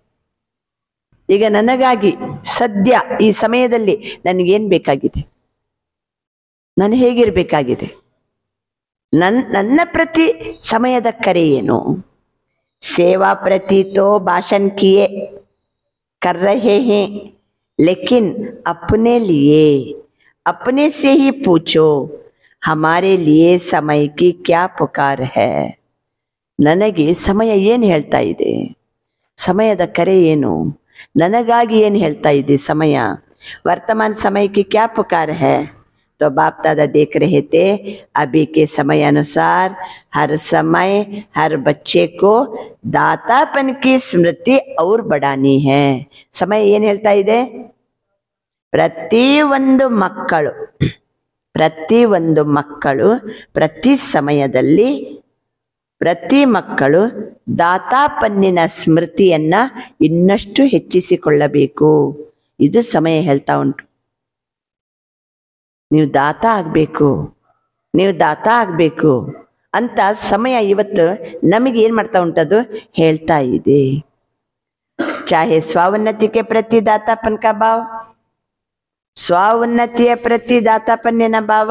ಈಗ ನನಗಾಗಿ ಸದ್ಯ ಈ ಸಮಯದಲ್ಲಿ ನನಗೇನು ಬೇಕಾಗಿದೆ, ನಾನು ಹೇಗಿರಬೇಕಾಗಿದೆ, ನನ್ನ ನನ್ನ ಪ್ರತಿ ಸಮಯದ ಕರೆ ಏನು? सेवा प्रति तो भाषण किए कर रहे हैं, लेकिन अपने लिए अपने से ही पूछो हमारे लिए समय की क्या पुकार है. ನನಗೆ ಸಮಯ ಏನು ಹೇಳ್ತಾ ಇದೆ, ಸಮಯದ ಕರೆ ಏನು, ನನಗಾಗಿ ಏನು ಹೇಳ್ತಾ ಇದೆ ಸಮಯ. वर्तमान समय की क्या पुकार है. तो बाप दादा देख रहे थे अभी के समय अनुसार हर समय हर बच्चे को दातापन की स्मृति और बढ़ानी है. समय ಏನು ಹೇಳ್ತಾ ಇದೆ? ಪ್ರತಿ ಒಂದು ಮಕ್ಕಳು ಪ್ರತಿ ಒಂದು ಮಕ್ಕಳು ಪ್ರತಿ ಸಮಯದಲ್ಲಿ ಪ್ರತಿ ಮಕ್ಕಳು ದಾತಾಪನ್ನಿನ ಸ್ಮೃತಿಯನ್ನ ಇನ್ನಷ್ಟು ಹೆಚ್ಚಿಸಿಕೊಳ್ಳಬೇಕು. ಇದು ಸಮಯ ಹೇಳ್ತಾ ಉಂಟು. ನೀವು ದಾತ ಆಗಬೇಕು, ನೀವು ದಾತ ಆಗಬೇಕು ಅಂತ ಸಮಯ ಇವತ್ತು ನಮಗೆ ಏನು ಮಾಡ್ತಾ ಉಂಟದು ಹೇಳ್ತಾ ಇದೆ. ಚಾಹೆ ಸ್ವಾವನ್ನತಿಗೆ ಪ್ರತಿ ದಾತಾಪನ್ ಕಾ ಭಾವ, ಸ್ವಾವನ್ನತಿಯ ಪ್ರತಿ ದಾತಾಪನ್ಯನ ಭಾವ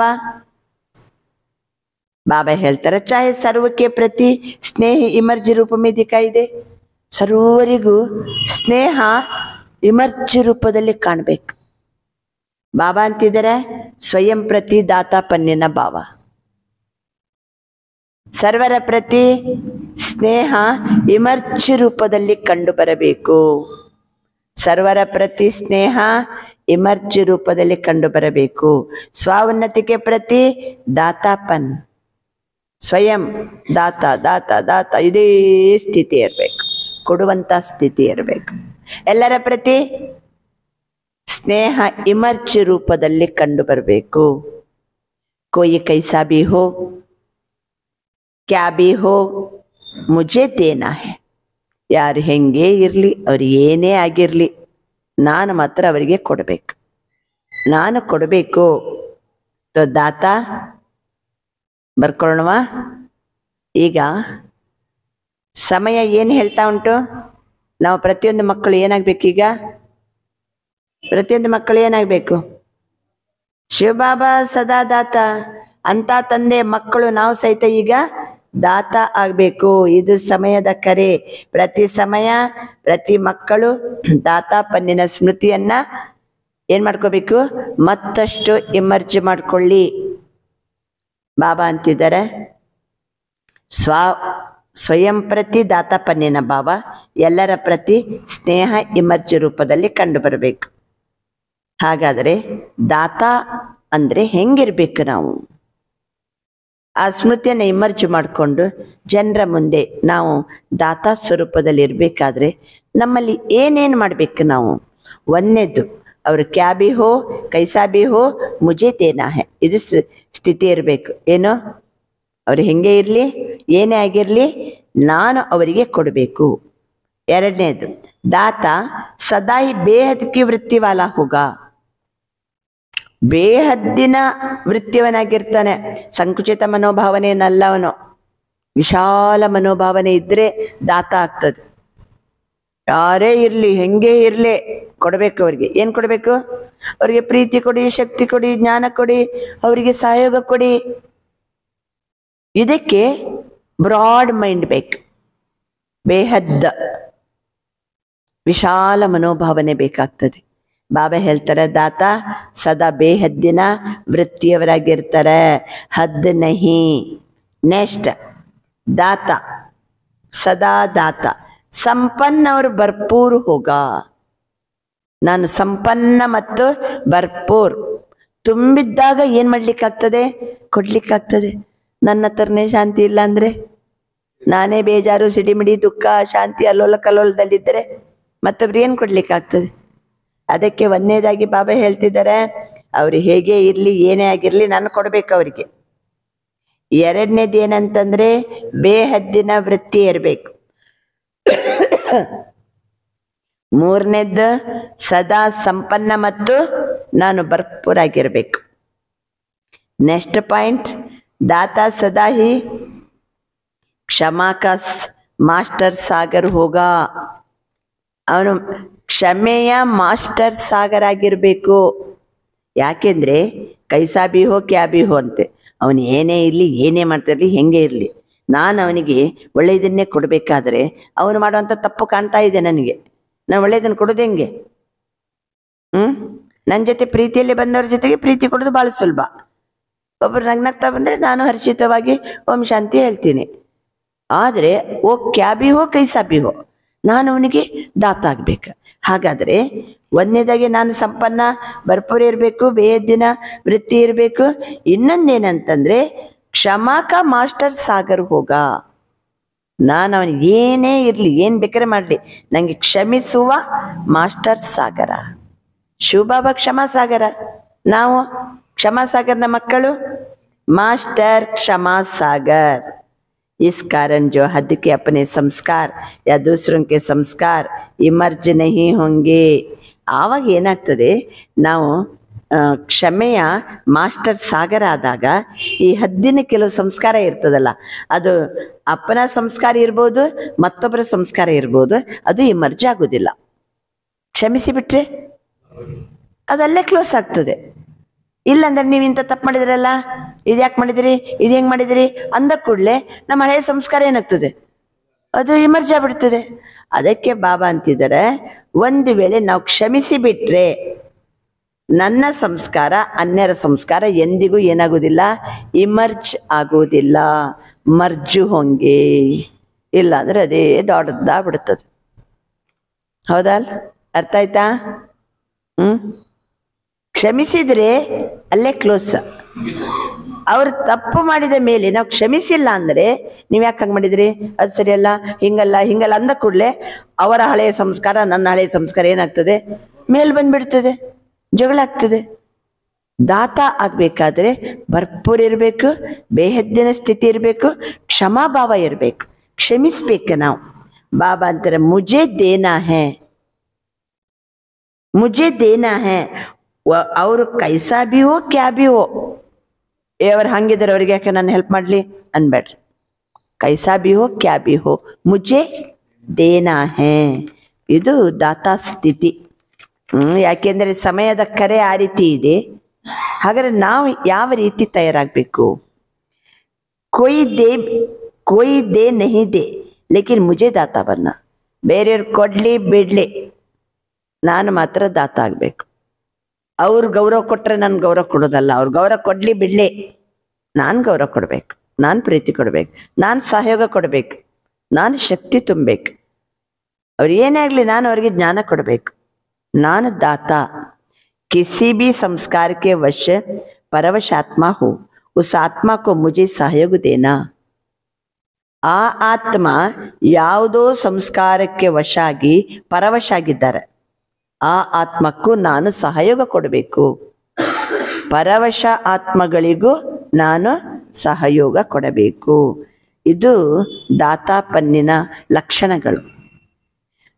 ಬಾಬಾ ಹೇಳ್ತಾರೆ. ಚಾಹೆ ಸರ್ವಕ್ಕೆ ಪ್ರತಿ ಸ್ನೇಹ ಇಮರ್ಜಿ ರೂಪ ಮೇ ದಿಖಾಯಿ ದೆ. ಸರ್ವರಿಗೂ ಸ್ನೇಹ ಇಮರ್ಜಿ ರೂಪದಲ್ಲಿ ಕಾಣಬೇಕು. ಬಾಬಾ ಅಂತಿದ್ದಾರೆ ಸ್ವಯಂ ಪ್ರತಿ ದಾತಾಪನ್ಯನ ಭಾವ. ಸರ್ವರ ಪ್ರತಿ ಸ್ನೇಹ ಇಮರ್ಜಿ ರೂಪದಲ್ಲಿ ಕಂಡು ಬರಬೇಕು. ಸರ್ವರ ಪ್ರತಿ ಸ್ನೇಹ ಇಮರ್ಜಿ ರೂಪದಲ್ಲಿ ಕಂಡು ಬರಬೇಕು. ಸ್ವಾವನ್ನತಿಗೆ ಪ್ರತಿ ದಾತಾಪನ್, ಸ್ವಯಂ ದಾತ ದಾತ ದಾತ ಇದೇ ಸ್ಥಿತಿ ಇರಬೇಕು, ಕೊಡುವಂತ ಸ್ಥಿತಿ ಇರಬೇಕು. ಎಲ್ಲರ ಪ್ರತಿ ಸ್ನೇಹ ಇಮರ್ಜಿ ರೂಪದಲ್ಲಿ ಕಂಡು ಬರಬೇಕು. कोई कैसा भी हो, क्या भी हो, मुझे देना है. ಯಾರು ಹೆಂಗೆ ಇರಲಿ, ಅವ್ರು ಏನೇ ಆಗಿರಲಿ, ನಾನು ಮಾತ್ರ ಅವರಿಗೆ ಕೊಡಬೇಕು, ನಾನು ಕೊಡಬೇಕು. ತೋ ದಾತ ಬರ್ಕೊಳ್ಳೋಣ. ಈಗ ಸಮಯ ಏನು ಹೇಳ್ತಾ ಉಂಟು? ನಾವು ಪ್ರತಿಯೊಂದು ಮಕ್ಕಳು ಏನಾಗಬೇಕೀಗ? ಪ್ರತಿಯೊಂದು ಮಕ್ಕಳು ಏನಾಗಬೇಕು? ಶಿವಬಾಬಾ ಸದಾ ದಾತ ಅಂತ ತಂದೆ ಮಕ್ಕಳು ನಾವು ಸಹಿತ ಈಗ ದಾತ ಆಗಬೇಕು. ಇದು ಸಮಯದ ಕರೆ. ಪ್ರತಿ ಸಮಯ ಪ್ರತಿ ಮಕ್ಕಳು ದಾತಾಪನ್ನಿನ ಸ್ಮೃತಿಯನ್ನ ಏನ್ ಮಾಡ್ಕೋಬೇಕು? ಮತ್ತಷ್ಟು ಇಮರ್ಜ್ ಮಾಡ್ಕೊಳ್ಳಿ. ಬಾಬಾ ಅಂತಿದ್ದಾರೆ ಸ್ವ ಸ್ವಯಂ ಪ್ರತಿ ದಾತಾಪನ್ಯನ ಭಾವ ಎಲ್ಲರ ಪ್ರತಿ ಸ್ನೇಹ ಇಮರ್ಜ್ ರೂಪದಲ್ಲಿ ಕಂಡು ಬರಬೇಕು. ಹಾಗಾದರೆ ದಾತ ಅಂದ್ರೆ ಹೆಂಗಿರ್ಬೇಕು? ನಾವು ಆ ಸ್ಮೃತಿಯನ್ನು ಇಮರ್ಜ್ ಮಾಡಿಕೊಂಡು ಜನರ ಮುಂದೆ ನಾವು ದಾತಾ ಸ್ವರೂಪದಲ್ಲಿ ಇರಬೇಕಾದ್ರೆ ನಮ್ಮಲ್ಲಿ ಏನೇನು ಮಾಡಬೇಕು? ನಾವು ಒಂದನೇದ್ದು ಅವರು ಕ್ಯಾ ಬಿ ಹೋ ಕೈಸಾ ಬಿ ಹೋ ಮುಜೆ ತೇನಾ ಹೇ, ಇದು ಸ್ಥಿತಿ ಇರಬೇಕು. ಏನು? ಅವ್ರು ಹೆಂಗೆ ಇರಲಿ, ಏನೇ ಆಗಿರಲಿ, ನಾನು ಅವರಿಗೆ ಕೊಡಬೇಕು. ಎರಡನೇದು ದಾತ ಸದಾ ಹಿ ಬೇಹದ್ ಕಿ ವೃತ್ತಿ ವಾಲಾ ಹೋಗ. ಬೇಹದ್ದಿನ ವೃತ್ತಿಯವನಾಗಿರ್ತಾನೆ. ಸಂಕುಚಿತ ಮನೋಭಾವನೆಯನ್ನಲ್ಲ ಅವನು, ವಿಶಾಲ ಮನೋಭಾವನೆ ಇದ್ರೆ ದಾತ ಆಗ್ತದೆ. ಯಾರೇ ಇರ್ಲಿ, ಹೆಂಗೆ ಇರ್ಲಿ, ಕೊಡಬೇಕು ಅವ್ರಿಗೆ. ಏನ್ ಕೊಡಬೇಕು? ಅವ್ರಿಗೆ ಪ್ರೀತಿ ಕೊಡಿ, ಶಕ್ತಿ ಕೊಡಿ, ಜ್ಞಾನ ಕೊಡಿ, ಅವರಿಗೆ ಸಹಯೋಗ ಕೊಡಿ. ಇದಕ್ಕೆ ಬ್ರಾಡ್ ಮೈಂಡ್ ಬೇಕು, ಬೇಹದ್ದ ವಿಶಾಲ ಮನೋಭಾವನೆ ಬೇಕಾಗ್ತದೆ. ಬಾಬಾ ಹೇಳ್ತಾರೆ, ದಾತ ಸದಾ ಬೇಹದ್ದಿನ ವೃತ್ತಿಯವರಾಗಿರ್ತಾರೆ. ಹದ್ ನಹಿ. ನೆಕ್ಸ್ಟ್, ದಾತ ಸದಾ ದಾತ. ಸಂಪನ್ನ ಅವರು ಭರ್ಪೂರ್ ಹೋಗ. ನಾನು ಸಂಪನ್ನ ಮತ್ತು ಭರ್ಪೂರ್. ತುಂಬಿದ್ದಾಗ ಏನ್ ಮಾಡ್ಲಿಕ್ಕಾಗ್ತದೆ? ಕೊಡ್ಲಿಕ್ಕಾಗ್ತದೆ. ನನ್ನ ಹತ್ರನೇ ಶಾಂತಿ ಇಲ್ಲ ಅಂದ್ರೆ, ನಾನೇ ಬೇಜಾರು, ಸಿಡಿಮಿಡಿ, ದುಃಖ, ಶಾಂತಿ, ಅಲ್ಲೋಲ ಕಲ್ಲೋಲದಲ್ಲಿದ್ದರೆ ಮತ್ತೊಬ್ರು ಏನ್ ಕೊಡ್ಲಿಕ್ಕಾಗ್ತದೆ? ಅದಕ್ಕೆ ಒಂದನೇದಾಗಿ ಬಾಬಾ ಹೇಳ್ತಿದ್ದಾರೆ, ಅವ್ರು ಹೇಗೆ ಇರ್ಲಿ, ಏನೇ ಆಗಿರ್ಲಿ, ನಾನು ಕೊಡ್ಬೇಕು ಅವರಿಗೆ. ಎರಡನೇದು ಏನಂತಂದ್ರೆ ಬೇಹದ್ದಿನ ವೃತ್ತಿ ಇರಬೇಕು. ಮೂರನೇದ್ದು ಸದಾ ಸಂಪನ್ನ ಮತ್ತು ನಾನು ಭರ್ಪೂರಾಗಿರ್ಬೇಕು. ನೆಕ್ಸ್ಟ್ ಪಾಯಿಂಟ್, ದಾತ ಸದಾ ಹಿ ಕ್ಷಮಾ ಕಾ ಮಾಸ್ಟರ್ ಸಾಗರ್ ಹೋಗ. ಅವನು ಕ್ಷಮೆಯ ಮಾಸ್ಟರ್ ಸಾಗರ್ ಆಗಿರ್ಬೇಕು. ಯಾಕೆಂದ್ರೆ ಕೈಸಾ ಬಿ ಹೋ ಕ್ಯಾ ಬಿ ಹೋ ಅಂತೆ, ಅವನು ಏನೇ ಇರಲಿ, ಏನೇ ಮಾಡ್ತಾ ಇರಲಿ, ಹೆಂಗೆ ಇರಲಿ, ನಾನು ಅವನಿಗೆ ಒಳ್ಳೆಯದನ್ನೇ ಕೊಡಬೇಕಾದ್ರೆ ಅವನು ಮಾಡುವಂಥ ತಪ್ಪು ಕಾಣ್ತಾ ಇದೆ ನನಗೆ. ನಾನು ಒಳ್ಳೆಯದನ್ನು ಕೊಡೋದು ಹೆಂಗೆ? ಹ್ಮ್ ನನ್ನ ಜೊತೆ ಪ್ರೀತಿಯಲ್ಲಿ ಬಂದವ್ರ ಜೊತೆಗೆ ಪ್ರೀತಿ ಕೊಡೋದು ಭಾಳ ಸುಲಭ. ಒಬ್ಬರು ನಗ್ನಗ್ತಾ ಬಂದರೆ ನಾನು ಹರ್ಷಿತವಾಗಿ ಓಂ ಶಾಂತಿ ಹೇಳ್ತೀನಿ. ಆದರೆ ಓ ಕ್ಯಾ ಬಿ ಹೋ ಕೈಸಾ ಬಿ ಹೋ, ನಾನು ಅವನಿಗೆ ದಾತ ಆಗ್ಬೇಕು. ಹಾಗಾದರೆ ಒಂದನೇದಾಗಿ ನಾನು ಸಂಪನ್ನ ಭರ್ಪೂರ್ ಇರಬೇಕು, ಬೇಹದ್ದಿನ ವೃತ್ತಿ ಇರಬೇಕು. ಇನ್ನೊಂದೇನಂತಂದ್ರೆ ಕ್ಷಮಾಕ ಮಾಸ್ಟರ್ ಸಾಗರ್ ಹೋಗ. ನಾನು ಅವನಿಗೆ ಏನೇ ಇರಲಿ, ಏನು ಬೇಕಾದ್ರೆ ಮಾಡಲಿ, ನನಗೆ ಕ್ಷಮಿಸುವ ಮಾಸ್ಟರ್ ಸಾಗರ. ಶಿವಬಾಬಾ ಕ್ಷಮಾ ಸಾಗರ, ನಾವು ಕ್ಷಮಾ ಸಾಗರ್ನ ಮಕ್ಕಳು. ಮಾಸ್ಟರ್ क्षमा सागर। इस कारण जो हद के अपने संस्कार या दूसरों के संस्कार इमर्ज नहीं होंगे। ಆವಾಗ ಏನಾಗ್ತದೆ, ನಾವು ಕ್ಷಮೆಯ ಮಾಸ್ಟರ್ ಸಾಗರ ಆದಾಗ ಈ ಹದ್ದಿನ ಕೆಲವು ಸಂಸ್ಕಾರ ಇರ್ತದಲ್ಲ, ಅದು ಅಪ್ಪನ ಸಂಸ್ಕಾರ ಇರ್ಬೋದು, ಮತ್ತೊಬ್ಬರ ಸಂಸ್ಕಾರ ಇರ್ಬೋದು, ಅದು ಇಮರ್ಜ್ ಆಗೋದಿಲ್ಲ. ಕ್ಷಮಿಸಿ ಬಿಟ್ರೆ ಅದಲ್ಲೇ ಕ್ಲೋಸ್ ಆಗ್ತದೆ. ಇಲ್ಲಾಂದ್ರೆ ನೀವು ಇಂಥ ತಪ್ಪು ಮಾಡಿದ್ರಲ್ಲ, ಇದು ಯಾಕೆ ಮಾಡಿದಿರಿ, ಇದು ಹೆಂಗೆ ಮಾಡಿದಿರಿ ಅಂದ ಕೂಡಲೇ ನಮ್ಮ ಹಳೆಯ ಸಂಸ್ಕಾರ ಏನಾಗ್ತದೆ, ಅದು ಇಮರ್ಜ್ ಆಗ್ಬಿಡ್ತದೆ. ಅದಕ್ಕೆ ಬಾಬಾ ಅಂತಿದ್ದಾರೆ, ಒಂದು ವೇಳೆ ನಾವು ಕ್ಷಮಿಸಿ ಬಿಟ್ರೆ ನನ್ನ ಸಂಸ್ಕಾರ ಅನ್ಯರ ಸಂಸ್ಕಾರ ಎಂದಿಗೂ ಏನಾಗೋದಿಲ್ಲ, ಇಮರ್ಜ್ ಆಗೋದಿಲ್ಲ, ಮರ್ಜು ಹೊಂಗೆ. ಇಲ್ಲ ಅಂದ್ರೆ ಅದೇ ದೊಡ್ಡದಾಗ್ಬಿಡ್ತದೆ. ಹೌದಲ್ಲ? ಅರ್ಥ ಆಯ್ತಾ? ಹ್ಮ್ ಕ್ಷಮಿಸಿದ್ರೆ ಅಲ್ಲೇ ಕ್ಲೋಸ್. ಅವ್ರು ತಪ್ಪು ಮಾಡಿದ ಮೇಲೆ ನಾವು ಕ್ಷಮಿಸಿಲ್ಲ ಅಂದ್ರೆ, ನೀವು ಯಾಕೆ ಹಂಗೆ ಮಾಡಿದ್ರಿ, ಅದು ಸರಿಯಲ್ಲ, ಹಿಂಗಲ್ಲ ಹಿಂಗಲ್ಲ ಅಂದ ಕೂಡಲೇ ಅವರ ಹಳೆಯ ಸಂಸ್ಕಾರ ನನ್ನ ಹಳೆಯ ಸಂಸ್ಕಾರ ಏನಾಗ್ತದೆ, ಮೇಲ್ ಬಂದ್ಬಿಡ್ತದೆ, ಜಗಳ ಆಗ್ತದೆ. ದಾತ ಆಗ್ಬೇಕಾದ್ರೆ ಭರ್ಪೂರ್ ಇರಬೇಕು, ಬೇಹದ್ದಿನ ಸ್ಥಿತಿ ಇರಬೇಕು, ಕ್ಷಮಾಭಾವ ಇರಬೇಕು, ಕ್ಷಮಿಸ್ಬೇಕು ನಾವು. ಬಾಬಾ ಅಂತಾರೆ, ಮುಜೆ ದೇನಾ ಹೇ, ಮುಜೆ ದೇನಾ ಹೇ. ಅವರು ಕೈಸಾ ಬಿ ಹೋ ಕ್ಯಾ ಬಿ ಹೋ, ಅವ್ರು ಹಂಗಿದ್ದಾರೆ, ಅವ್ರಿಗೆ ಯಾಕೆ ನಾನು ಹೆಲ್ಪ್ ಮಾಡಲಿ ಅನ್ಬೇಡ್ರಿ. ಕೈಸಾ ಬಿ ಹೋ ಕ್ಯಾ ಬಿ ಹೋ ಮುಜೆ ದೇನಾ ಹೇ, ಇದು ದಾತಾ ಸ್ಥಿತಿ. ಹ್ಮ್ ಯಾಕೆಂದ್ರೆ ಸಮಯದ ಕರೆ ಆ ರೀತಿ ಇದೆ. ಹಾಗಾದ್ರೆ ನಾವು ಯಾವ ರೀತಿ ತಯಾರಾಗಬೇಕು? ಕೊಯ್ ದೇ ಕೊಯ್ ದೇ ನಹಿ ದೇ ಲೇಕಿನ್ ಮುಜೆ ದಾತ ಬನ್ನ. ಬೇರೆಯವ್ರು ಕೊಡ್ಲಿ ಬಿಡ್ಲಿ, ನಾನು ಮಾತ್ರ ದಾತ ಆಗ್ಬೇಕು. ಅವ್ರು ಗೌರವ ಕೊಟ್ರೆ ನನ್ ಗೌರವ ಕೊಡೋದಲ್ಲ, ಅವ್ರು ಗೌರವ ಕೊಡ್ಲಿ ಬಿಡ್ಲಿ, ನಾನು ಗೌರವ ಕೊಡ್ಬೇಕು, ನಾನು ಪ್ರೀತಿ ಕೊಡ್ಬೇಕು, ನಾನು ಸಹಯೋಗ ಕೊಡ್ಬೇಕು, ನಾನು ಶಕ್ತಿ ತುಂಬಬೇಕು. ಅವ್ರು ಏನೇ ಆಗ್ಲಿ ನಾನು ಅವ್ರಿಗೆ ಜ್ಞಾನ ಕೊಡ್ಬೇಕು. ನಾನು ದಾತ. किसी भी संस्कार के वश परवश आत्मा हो, उस आत्मा को मुझे सहयोग देना. ಆ ಆತ್ಮ ಯಾವುದೋ ಸಂಸ್ಕಾರಕ್ಕೆ ವಶ ಆಗಿ ಪರವಶ ಆಗಿದ್ದಾರೆ, ಆ ಆತ್ಮಕ್ಕೂ ನಾನು ಸಹಯೋಗ ಕೊಡಬೇಕು. ಪರವಶ ಆತ್ಮಗಳಿಗೂ ನಾನು ಸಹಯೋಗ ಕೊಡಬೇಕು. ಇದು ದಾತಾಪನ್ನಿನ ಲಕ್ಷಣಗಳು.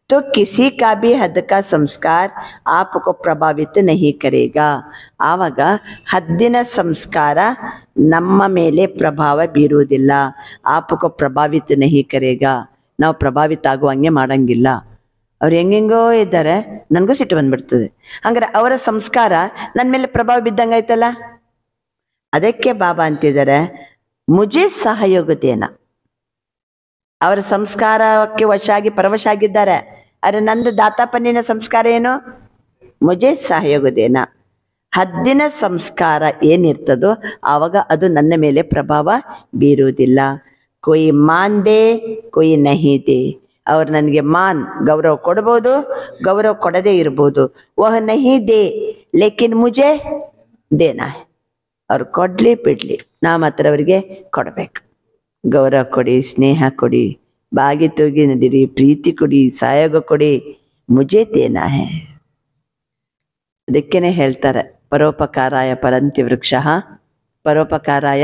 तो किसी का भी हद का संस्कार आपको प्रभावित नहीं करेगा. ಆವಾಗ ಹದ್ದಿನ ಸಂಸ್ಕಾರ ನಮ್ಮ ಮೇಲೆ ಪ್ರಭಾವ ಬೀರುವುದಿಲ್ಲ. आपको प्रभावित नहीं करेगा. ನಾವು ಪ್ರಭಾವಿತ ಆಗುವಂಗೆ ಮಾಡಂಗಿಲ್ಲ. ಅವ್ರು ಹೆಂಗೆಂಗೋ ಇದ್ದಾರೆ, ನನಗೂ ಸಿಟ್ಟು ಬಂದ್ಬಿಡ್ತದೆ. ಹಂಗಾರೆ ಅವರ ಸಂಸ್ಕಾರ ನನ್ನ ಮೇಲೆ ಪ್ರಭಾವ ಬಿದ್ದಂಗಾಯ್ತಲ್ಲ. ಅದಕ್ಕೆ ಬಾಬಾ ಅಂತಿದ್ದಾರೆ, ಮುಜೆ ಸಹಯೋಗದೇನ. ಅವರ ಸಂಸ್ಕಾರಕ್ಕೆ ವಶ ಆಗಿ ಪರವಶ ಆಗಿದ್ದಾರೆ. ಅರೆ ನಂದು ದಾತಾಪನ್ನಿನ ಸಂಸ್ಕಾರ ಏನು? ಮುಜೆ ಸಹಯೋಗದೇನ. ಹದ್ದಿನ ಸಂಸ್ಕಾರ ಏನಿರ್ತದೋ ಆವಾಗ ಅದು ನನ್ನ ಮೇಲೆ ಪ್ರಭಾವ ಬೀರುವುದಿಲ್ಲ. ಕೊಯ್ ಮಾನ್ದೆ ಕೊಯ್ ನಹಿದೆ. ಅವ್ರು ನನಗೆ ಮಾನ್ ಗೌರವ ಕೊಡ್ಬೋದು, ಗೌರವ ಕೊಡದೇ ಇರ್ಬೋದು. ವಹ ನಹಿದೆ ಲೇಕಿನ್ ಮುಜೆ ದೇನಾ. ಅವ್ರು ಕೊಡ್ಲಿ ಬಿಡ್ಲಿ, ನಾ ಮಾತ್ರ ಅವರಿಗೆ ಕೊಡಬೇಕು. ಗೌರವ ಕೊಡಿ, ಸ್ನೇಹ ಕೊಡಿ, ಬಾಗಿ ತೂಗಿ ನಡೀರಿ, ಪ್ರೀತಿ ಕೊಡಿ, ಸಹಯೋಗ ಕೊಡಿ. ಮುಜೆ ದೇನಾ ಹೇ. ಅದಕ್ಕೇನೆ ಹೇಳ್ತಾರೆ, ಪರೋಪಕಾರಾಯ ಪರಂತಿ ವೃಕ್ಷ, ಪರೋಪಕಾರಾಯ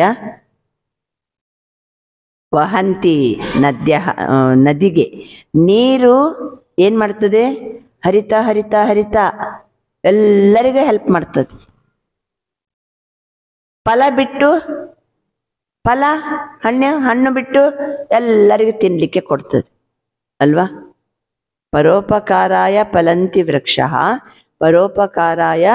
ವಹಂತಿ ನದ್ಯ. ನದಿಗೆ ನೀರು ಏನ್ ಮಾಡ್ತದೆ? ಹರಿತಾ ಹರಿತಾ ಹರಿತಾ ಎಲ್ಲರಿಗೂ ಹೆಲ್ಪ್ ಮಾಡ್ತದೆ. ಫಲ ಬಿಟ್ಟು ಫಲ ಹಣ್ಣು ಹಣ್ಣು ಬಿಟ್ಟು ಎಲ್ಲರಿಗೂ ತಿನ್ಲಿಕ್ಕೆ ಕೊಡ್ತದೆ ಅಲ್ವಾ. ಪರೋಪಕಾರಾಯ ಫಲಂತಿ ವೃಕ್ಷ, ಪರೋಪಕಾರಾಯ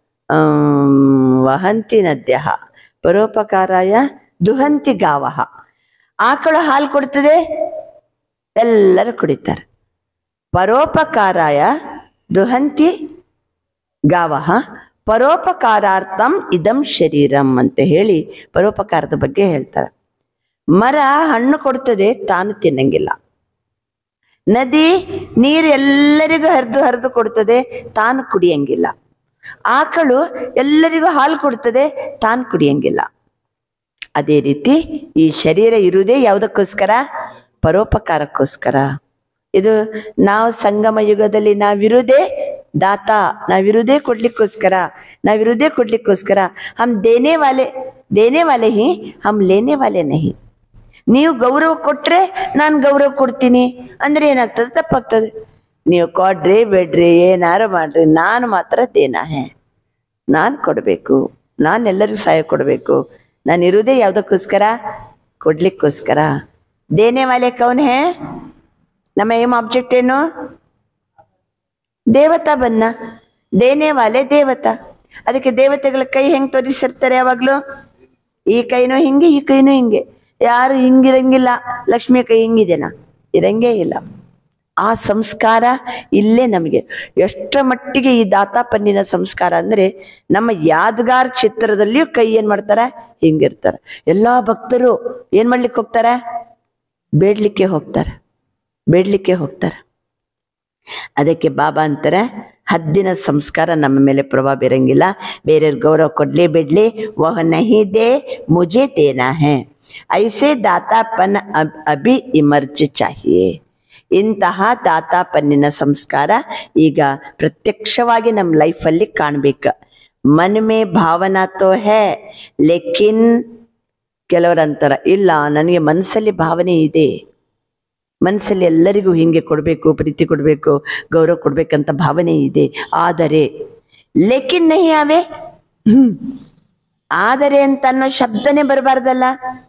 ವಹಂತಿ ನದ್ಯ, ಪರೋಪಕಾರಾಯ ದುಹಂತಿ ಗಾವಹ. ಆಕಳು ಹಾಲು ಕೊಡ್ತದೆ, ಎಲ್ಲರೂ ಕುಡಿತಾರೆ. ಪರೋಪಕಾರಾಯ ದುಹಂತಿ ಗಾವಹ ಪರೋಪಕಾರಾರ್ಥಂ ಇದಂ ಶರೀರಂ ಅಂತ ಹೇಳಿ ಪರೋಪಕಾರದ ಬಗ್ಗೆ ಹೇಳ್ತಾರೆ. ಮರ ಹಣ್ಣು ಕೊಡ್ತದೆ, ತಾನು ತಿನ್ನಂಗಿಲ್ಲ. ನದಿ ನೀರು ಎಲ್ಲರಿಗೂ ಹರಿದು ಹರಿದು ಕೊಡ್ತದೆ, ತಾನು ಕುಡಿಯಂಗಿಲ್ಲ. ಆಕಳು ಎಲ್ಲರಿಗೂ ಹಾಲು ಕೊಡ್ತದೆ, ತಾನು ಕುಡಿಯಂಗಿಲ್ಲ. ಅದೇ ರೀತಿ ಈ ಶರೀರ ಇರುವುದೇ ಯಾವುದಕ್ಕೋಸ್ಕರ? ಪರೋಪಕಾರಕ್ಕೋಸ್ಕರ. ಇದು ನಾವು ಸಂಗಮ ಯುಗದಲ್ಲಿ ನಾವಿರುವುದೇ ದಾತ, ನಾವಿರುವುದೇ ಕೊಡ್ಲಿಕ್ಕೋಸ್ಕರ, ನಾವಿರುವುದೇ ಕೊಡ್ಲಿಕ್ಕೋಸ್ಕರ. ಹಮ್ ದೇನೆ ವಾಲೆ ದೇನೆ ವಾಲೆ ಹಿ, ಹಮ್ ಲೇನೆ ವಾಲೆ ನಹಿ. ನೀವು ಗೌರವ ಕೊಟ್ರೆ ನಾನು ಗೌರವ ಕೊಡ್ತೀನಿ ಅಂದ್ರೆ ಏನಾಗ್ತದೆ? ತಪ್ಪಾಗ್ತದೆ. ನೀವು ಕೊಡ್ರಿ ಬೇಡ್ರಿ ಏನಾರು ಮಾಡ್ರಿ, ನಾನು ಮಾತ್ರ ದೇನಾ ಹೇ. ನಾನು ಕೊಡಬೇಕು, ನಾನು ಎಲ್ಲರಿಗೂ ಸಹಾಯ ಕೊಡಬೇಕು. ನಾನು ಇರುವುದೇ ಯಾವುದಕ್ಕೋಸ್ಕರ? ಕೊಡ್ಲಿಕ್ಕೋಸ್ಕರ. ದೇನೆ ವಾಲೆ ಕೌನ್ ಹೇ? ನಮ್ಮ ಏಮ್ ಆಬ್ಜೆಕ್ಟ್ ಏನು? ದೇವತಾ ಬನ್ನ. ದೇನೆ ವಾಲೆ ದೇವತಾ. ಅದಕ್ಕೆ ದೇವತೆಗಳ ಕೈ ಹೆಂಗ್ ತೋರಿಸಿರ್ತಾರೆ ಯಾವಾಗ್ಲೂ? ಈ ಕೈನೂ ಹಿಂಗೆ, ಈ ಕೈನೂ ಹಿಂಗೆ. ಯಾರು ಹಿಂಗಿರಂಗಿಲ್ಲ. ಲಕ್ಷ್ಮಿ ಕೈ ಹಿಂಗಿದೆನಾ? ಇರಂಗೇ ಇಲ್ಲ. ಆ ಸಂಸ್ಕಾರ ಇಲ್ಲೇ ನಮಗೆ ಎಷ್ಟರ ಮಟ್ಟಿಗೆ ಈ ದಾತಾಪನ್ನಿನ ಸಂಸ್ಕಾರ ಅಂದ್ರೆ, ನಮ್ಮ ಯಾದಗಾರ್ ಚಿತ್ರದಲ್ಲಿಯೂ ಕೈ ಏನ್ ಮಾಡ್ತಾರೆ? ಹಿಂಗಿರ್ತಾರೆ. ಎಲ್ಲಾ ಭಕ್ತರು ಏನ್ ಮಾಡ್ಲಿಕ್ಕೆ ಹೋಗ್ತಾರೆ? ಬೇಡ್ಲಿಕ್ಕೆ ಹೋಗ್ತಾರೆ, ಬೇಡ್ಲಿಕ್ಕೆ ಹೋಗ್ತಾರೆ. ಅದಕ್ಕೆ ಬಾಬಾ ಅಂತಾರೆ, ಹದ್ದಿನ ಸಂಸ್ಕಾರ ನಮ್ಮ ಮೇಲೆ ಪ್ರಭಾವ ಬೀರಂಗಿಲ್ಲ. ಬೇರೆಯವ್ರ ಗೌರವ ಕೊಡ್ಲಿ ಬಿಡ್ಲಿ, ವಹ ನಹಿ ದೇ ಮುಜೆ ದೇನಾ ಹೇ. ಐಸೆ ದಾತಾಪನ್ ಅಭಿ ಇಮರ್ಜ್ ಚಾಹಿಯೇ. ಇಂತಹ ದಾತಾಪನ್ನಿನ ಸಂಸ್ಕಾರ ಈಗ ಪ್ರತ್ಯಕ್ಷವಾಗಿ ನಮ್ಮ ಲೈಫಲ್ಲಿ ಕಾಣ್ಬೇಕು. ಮನ್ ಮೇ ಭಾವನಾ ತೋ ಹೇ ಲೇಕಿನ್, ಕೆಲವರಂತರ ಇಲ್ಲ ನನಗೆ ಮನಸ್ಸಲ್ಲಿ ಭಾವನೆ ಇದೆ, ಮನಸ್ಸಲ್ಲಿ ಎಲ್ಲರಿಗೂ ಹಿಂಗೆ ಕೊಡಬೇಕು, ಪ್ರೀತಿ ಕೊಡಬೇಕು, ಗೌರವ ಕೊಡ್ಬೇಕಂತ ಭಾವನೆ ಇದೆ. ಆದರೆ ಲೇಕಿನ್ ನಹಿ ಆವೆ. ಹ್ಮ್ ಆದರೆ ಅಂತ ಅನ್ನೋ ಶಬ್ದನೇ ಬರಬಾರ್ದಲ್ಲ.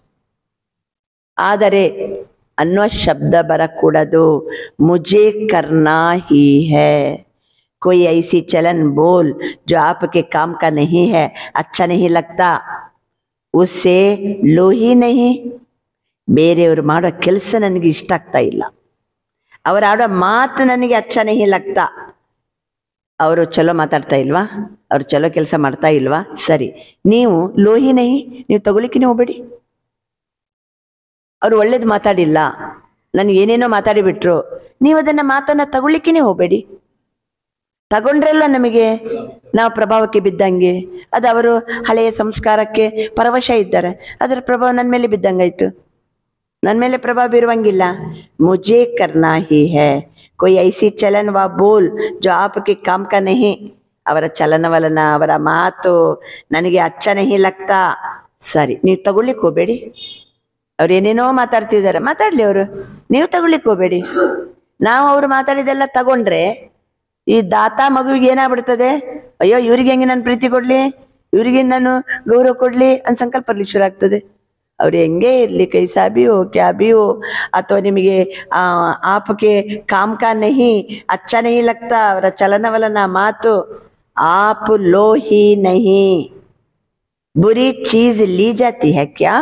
ಆದರೆ ಅನ್ನೋ ಶಬ್ದ ಬರಕೂಡದು. ಮುಜೆ ಕರ್ನಾ ಹಿ ಹೈ. कोई ऐसी चलन बोल जो आपके काम का नहीं है, अच्छा नहीं लगता, उससे लो ही नहीं. ಬೇರೆಯವರು ಮಾಡೋ ಕೆಲಸ ನನಗೆ ಇಷ್ಟ ಆಗ್ತಾ ಇಲ್ಲ, ಅವರು ಆಡೋ ಮಾತು ನನಗೆ ಅಚ್ಚ ನಹಿ ಲಗ್ತಾ. ಅವರು ಚಲೋ ಮಾತಾಡ್ತಾ ಇಲ್ವಾ? ಅವ್ರು ಚಲೋ ಕೆಲಸ ಮಾಡ್ತಾ ಇಲ್ವಾ? ಸರಿ, ನೀವು ಲೋಹಿ ನಹಿ, ನೀವು ತಗೊಳ್ಳಿಕ್ಕೆ ಹೋಗ್ಬೇಡಿ. ಅವ್ರು ಒಳ್ಳೇದು ಮಾತಾಡಿಲ್ಲ, ನನಗೆ ಏನೇನೋ ಮಾತಾಡಿಬಿಟ್ರು, ನೀವು ಅದನ್ನ ಮಾತನ್ನ ತಗೊಳ್ಳಿಕ್ಕೇ ಹೋಗ್ಬೇಡಿ. ತಗೊಂಡ್ರಲ್ಲ ನಮಗೆ ನಾವು ಪ್ರಭಾವಕ್ಕೆ ಬಿದ್ದಂಗೆ. ಅದು ಅವರು ಹಳೆಯ ಸಂಸ್ಕಾರಕ್ಕೆ ಪರವಶ ಇದ್ದಾರೆ, ಅದರ ಪ್ರಭಾವ ನನ್ನ ಮೇಲೆ ಬಿದ್ದಂಗಾಯ್ತು. ನನ್ನ ಮೇಲೆ ಪ್ರಭಾವ ಬೀರುವಂಗಿಲ್ಲ. ಮುಜೆ ಕರ್ನಾ ಹಿ ಹೈ. ಕೊಯ್ ಐಸಿ ಚಲನ್ ವಾ ಬೋಲ್ ಜೋ ಆಪ್ಕೆ ಕಾಮ್ ಕಾ ನಹಿ. ಅವರ ಚಲನವಲನ, ಅವರ ಮಾತು ನನಗೆ ಅಚ್ಚ ನಹಿ ಲಗ್ತಾ. ಸರಿ, ನೀವು ತಗೊಳ್ಳಿಕ್ಕೆ ಹೋಗ್ಬೇಡಿ. ಅವ್ರು ಏನೇನೋ ಮಾತಾಡ್ತಿದ್ದಾರೆ, ಮಾತಾಡ್ಲಿ ಅವರು, ನೀವು ತಗೊಳ್ಳಿಕ್ಕೆ ಹೋಗ್ಬೇಡಿ. ನಾವು ಅವ್ರು ಮಾತಾಡಿದೆಲ್ಲ ತಗೊಂಡ್ರೆ ಈ ದಾತ ಮಗುವಿಗೆ ಏನಾಗ್ಬಿಡ್ತದೆ, ಅಯ್ಯೋ ಇವ್ರಿಗೆ ಹೆಂಗೆ ನಾನು ಪ್ರೀತಿ ಕೊಡ್ಲಿ, ಇವ್ರಿಗೆ ನಾನು ಗೌರವ ಕೊಡ್ಲಿ ಅಂತ ಸಂಕಲ್ಪ ಬರ್ಲಿಕ್ಕೆ ಶುರು ಆಗ್ತದೆ. ಅವ್ರು ಹೆಂಗೆ ಇರ್ಲಿ, ಕೈಸಾ ಬಿ ಹೋ ಕ್ಯಾ ಬಿ ಹೋ, ಅಥವಾ ನಿಮಗೆ ಆ ಆಪಕ್ಕೆ ಕಾಮ್ ಕಾ ನಹಿ ಅಚ್ಚಾ ನಹಿ ಲಗ್ತಾ, ಅವರ ಚಲನವಲನ ಮಾತು, ಆಪ್ ಲೋ ಹಿ ನಹಿ, ಬುರಿ ಚೀಸ್ ಲೀ ಜಾತಿ ಹೈ ಕ್ಯಾ?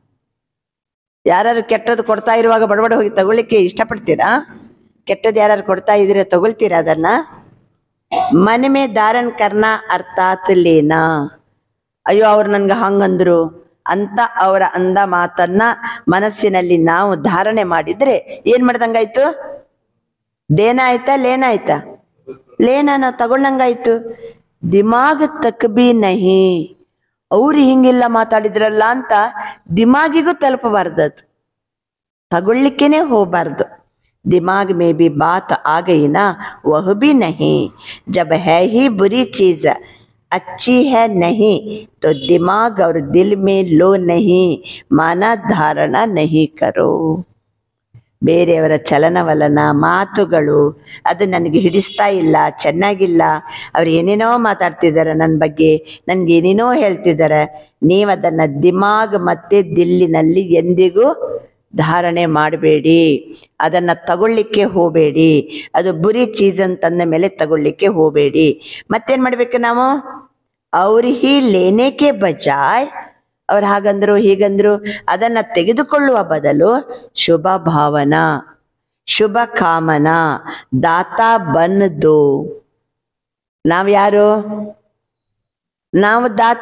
ಯಾರು ಕೆಟ್ಟದ್ದು ಕೊಡ್ತಾ ಇರುವಾಗ ಬಡಬಡ ಹೋಗಿ ತಗೊಳ್ಳಿಕ್ಕೆ ಇಷ್ಟಪಡ್ತೀರಾ? ಕೆಟ್ಟದ್ದು ಯಾರು ಕೊಡ್ತಾ ಇದ್ರೆ ತಗೊಳ್ತೀರಾ ಅದನ್ನ? ಮನ ಮೇ ಧಾರಣ್ ಕರ್ನಾ ಅರ್ಥಾತ್ ಲೇನಾ. ಅಯ್ಯೋ ಅವ್ರು ನನ್ಗೆ ಹಂಗಂದ್ರು ಅಂತ ಅವರ ಅಂದ ಮಾತನ್ನ ಮನಸ್ಸಿನಲ್ಲಿ ನಾವು ಧಾರಣೆ ಮಾಡಿದ್ರೆ ಏನ್ ಮಾಡ್ದಂಗಾಯ್ತು? ದೇನ ಆಯ್ತಾ ಲೇನ ಆಯ್ತಾ? ಲೇನ ನಾವು ತಗೊಳ್ಳಂಗಾಯ್ತು. ದಿಮಾಗ್ ತಕ್ ಬಿ ನಹಿ, ಅವ್ರು ಹಿಂಗಿಲ್ಲ ಮಾತಾಡಿದ್ರಲ್ಲ ಅಂತ ದಿಮಾಗಿಗೂ ತಲುಪಬಾರ್ದದು, ತಗೊಳ್ಳಿಕ್ಕೇನೆ ಹೋಗ್ಬಾರ್ದು. दिमाग में भी बात आ गई ना, वह भी नहीं. जब है ही बुरी चीज अच्छी है नहीं, तो दिमाग और दिल में लो नहीं, माना धारणा नहीं करो. ಬೇರೆಯವರ ಚಲನವಲನ ಮಾತುಗಳು ಅದು ನನಗೆ ಹಿಡಿಸ್ತಾ ಇಲ್ಲ, ಚೆನ್ನಾಗಿಲ್ಲ, ಅವ್ರು ಏನೇನೋ ಮಾತಾಡ್ತಿದ್ದಾರೆ ನನ್ನ ಬಗ್ಗೆ, ನನ್ಗೆ ಏನೇನೋ ಹೇಳ್ತಿದ್ದಾರೆ, ನೀವು ಅದನ್ನ ದಿಮಾಗ್ ಮತ್ತೆ ದಿಲ್ಲಿನಲ್ಲಿ ಎಂದಿಗೂ ಧಾರಣೆ ಮಾಡಬೇಡಿ, ಅದನ್ನ ತಗೊಳ್ಳಿಕ್ಕೆ ಹೋಗಬೇಡಿ. ಅದು ಬುರಿ ಚೀಸ್ ಅಂತಂದ ಮೇಲೆ ತಗೊಳ್ಳಿಕ್ಕೆ ಹೋಗಬೇಡಿ. ಮತ್ತೇನ್ ಮಾಡ್ಬೇಕು ನಾವು? ಅವ್ರ ಹಿ ಲೇನೇಕೆ ಬಜಾಯ್, ಅವ್ರು ಹಾಗಂದ್ರು ಹೀಗಂದ್ರು ಅದನ್ನ ತೆಗೆದುಕೊಳ್ಳುವ ಬದಲು ಶುಭ ಭಾವನಾ ಶುಭ ಕಾಮನಾ ದಾತ ಬನ್ ದೋ. ನಾವ್ ಯಾರು? ನಾವು ದಾತ,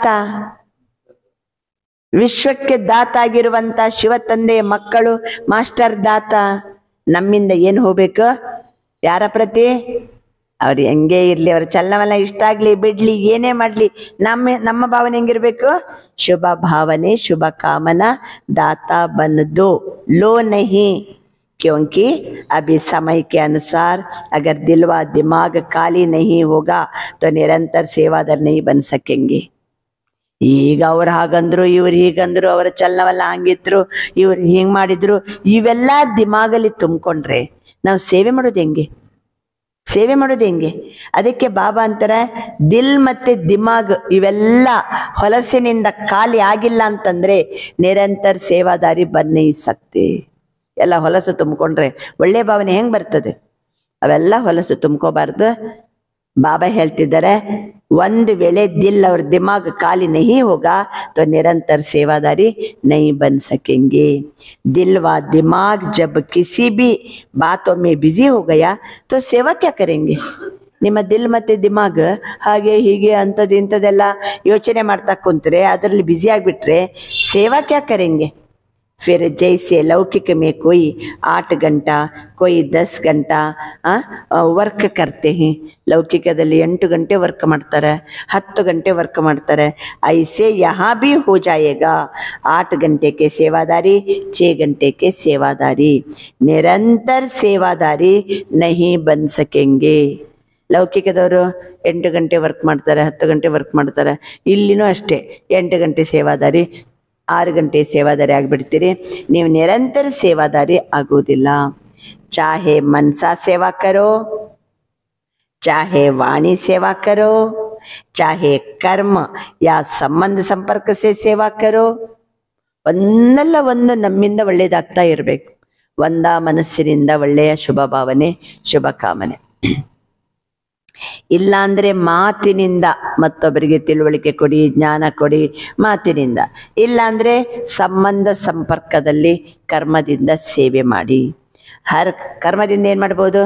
ವಿಶ್ವಕ್ಕೆ ದಾತ ಆಗಿರುವಂತ ಶಿವ ತಂದೆಯ ಮಕ್ಕಳು, ಮಾಸ್ಟರ್ ದಾತ. ನಮ್ಮಿಂದ ಏನು ಹೋಗ್ಬೇಕು? ಯಾರ ಪ್ರತಿ? ಅವ್ರು ಹೆಂಗೆ ಇರ್ಲಿ, ಅವ್ರ ಚಲನವಲನ ಇಷ್ಟ ಆಗ್ಲಿ ಬಿಡ್ಲಿ, ಏನೇ ಮಾಡ್ಲಿ, ನಮ್ಮ ನಮ್ಮ ಭಾವನೆ ಹೆಂಗಿರ್ಬೇಕು? ಶುಭ ಭಾವನೆ ಶುಭ ಕಾಮನಾ दाता बन दो, लो नहीं. क्योंकि अभी समय के अनुसार अगर दिल व दिमाग खाली नहीं होगा तो निरंतर सेवादार नहीं बन सकेंगे. ಈಗ ಅವ್ರು ಹಾಗಂದ್ರು ಇವ್ರು ಹೀಗಂದ್ರು, ಅವರ ಚಲನವಲ್ಲ ಹಂಗಿದ್ರು, ಇವ್ರು ಹಿಂಗ್ ಮಾಡಿದ್ರು, ಇವೆಲ್ಲ ದಿಮಾಗಲ್ಲಿ ತುಂಬಿಕೊಂಡ್ರೆ ನಾವು ಸೇವೆ ಮಾಡೋದು ಹೆಂಗೆ? ಸೇವೆ ಮಾಡೋದು ಹೆಂಗೆ? ಅದಕ್ಕೆ ಬಾಬಾ ಅಂತಾರೆ, ದಿಲ್ ಮತ್ತೆ ದಿಮಾಗ್ ಇವೆಲ್ಲ ಹೊಲಸಿನಿಂದ ಖಾಲಿ ಆಗಿಲ್ಲ ಅಂತಂದ್ರೆ ನಿರಂತರ ಸೇವಾದಾರಿ ಬನ್ನೇ ಸಕ್ತಿ. ಎಲ್ಲ ಹೊಲಸು ತುಂಬಿಕೊಂಡ್ರೆ ಒಳ್ಳೆ ಭಾವನೆ ಹೆಂಗ್ ಬರ್ತದೆ? ಅವೆಲ್ಲ ಹೊಲಸು ತುಂಬ್ಕೋಬಾರ್ದು. ಬಾಬಾ ಹೇಳ್ತಿದ್ದಾರೆ, ಒಂದು ವೇಳೆ ದಿಲ್ और दिमाग खाली नहीं होगा तो निरंतर सेवादारी नहीं बन सकेंगे. दिल व दिमाग जब किसी भी बातों में बिजी हो गया तो सेवा क्या करेंगे? ನಿಮ್ಮ ದಿಲ್ ಮತ್ತೆ ದಿಮಾಗ್ ಹಾಗೆ ಹೀಗೆ ಅಂಥದ್ದು ಇಂಥದ್ದೆಲ್ಲ ಯೋಚನೆ ಮಾಡ್ತಾ ಕುಂತ್ರೆ, ಅದರಲ್ಲಿ ಬ್ಯುಸಿ ಆಗಿಬಿಟ್ರೆ ಸೇವಾ ಕ್ಯಾ ಕರೆಂಗೆ? फिर जैसे लौकिक में कोई आठ घंटा कोई दस घंटा ವರ್ಕ್ करते हैं, ಲೌಕಿಕದಲ್ಲಿ ಎಂಟು ಗಂಟೆ ವರ್ಕ್ ಮಾಡ್ತಾರೆ, ಹತ್ತು ಗಂಟೆ ವರ್ಕ್ ಮಾಡ್ತಾರೆ. ऐसे यहाँ भी हो जाएगा. आठ घंटे के सेवादारी, छः घंटे के सेवादारी, निरंतर सेवादारी नहीं बन सकेंगे. ಲೌಕಿಕದವರು ಎಂಟು ಗಂಟೆ ವರ್ಕ್ ಮಾಡ್ತಾರೆ, ಹತ್ತು ಗಂಟೆ ವರ್ಕ್ ಮಾಡ್ತಾರೆ. ಇಲ್ಲಿನೂ ಅಷ್ಟೇ, ಎಂಟು ಗಂಟೆ ಸೇವಾದಾರಿ, ಆರು ಗಂಟೆ ಸೇವಾದಾರಿ ಆಗಿಬಿಡ್ತೀರಿ. ನೀವು ನಿರಂತರ ಸೇವಾದಾರಿ ಆಗೋದಿಲ್ಲ. ಚಾಹೆ ಮನಸಾ ಸೇವಾ ಕರೋ, ಚಾಹೆ ವಾಣಿ ಸೇವಾ ಕರೋ, ಚಾಹೆ ಕರ್ಮ ಯಾ ಸಂಬಂಧ ಸಂಪರ್ಕ ಸೇ ಸೇವಾ ಕರೋ, ಒಂದಲ್ಲ ಒಂದು ನಮ್ಮಿಂದ ಒಳ್ಳೇದಾಗ್ತಾ ಇರಬೇಕು. ಒಂದ ಮನಸ್ಸಿನಿಂದ ಒಳ್ಳೆಯ ಶುಭ ಭಾವನೆ ಶುಭ ಕಾಮನೆ. ಇಲ್ಲ ಅಂದ್ರೆ ಮಾತಿನಿಂದ ಮತ್ತೊಬ್ಬರಿಗೆ ತಿಳುವಳಿಕೆ ಕೊಡಿ, ಜ್ಞಾನ ಕೊಡಿ ಮಾತಿನಿಂದ. ಇಲ್ಲ ಅಂದ್ರೆ ಸಂಬಂಧ ಸಂಪರ್ಕದಲ್ಲಿ ಕರ್ಮದಿಂದ ಸೇವೆ ಮಾಡಿ. ಹರ್ ಕರ್ಮದಿಂದ ಏನ್ ಮಾಡ್ಬೋದು?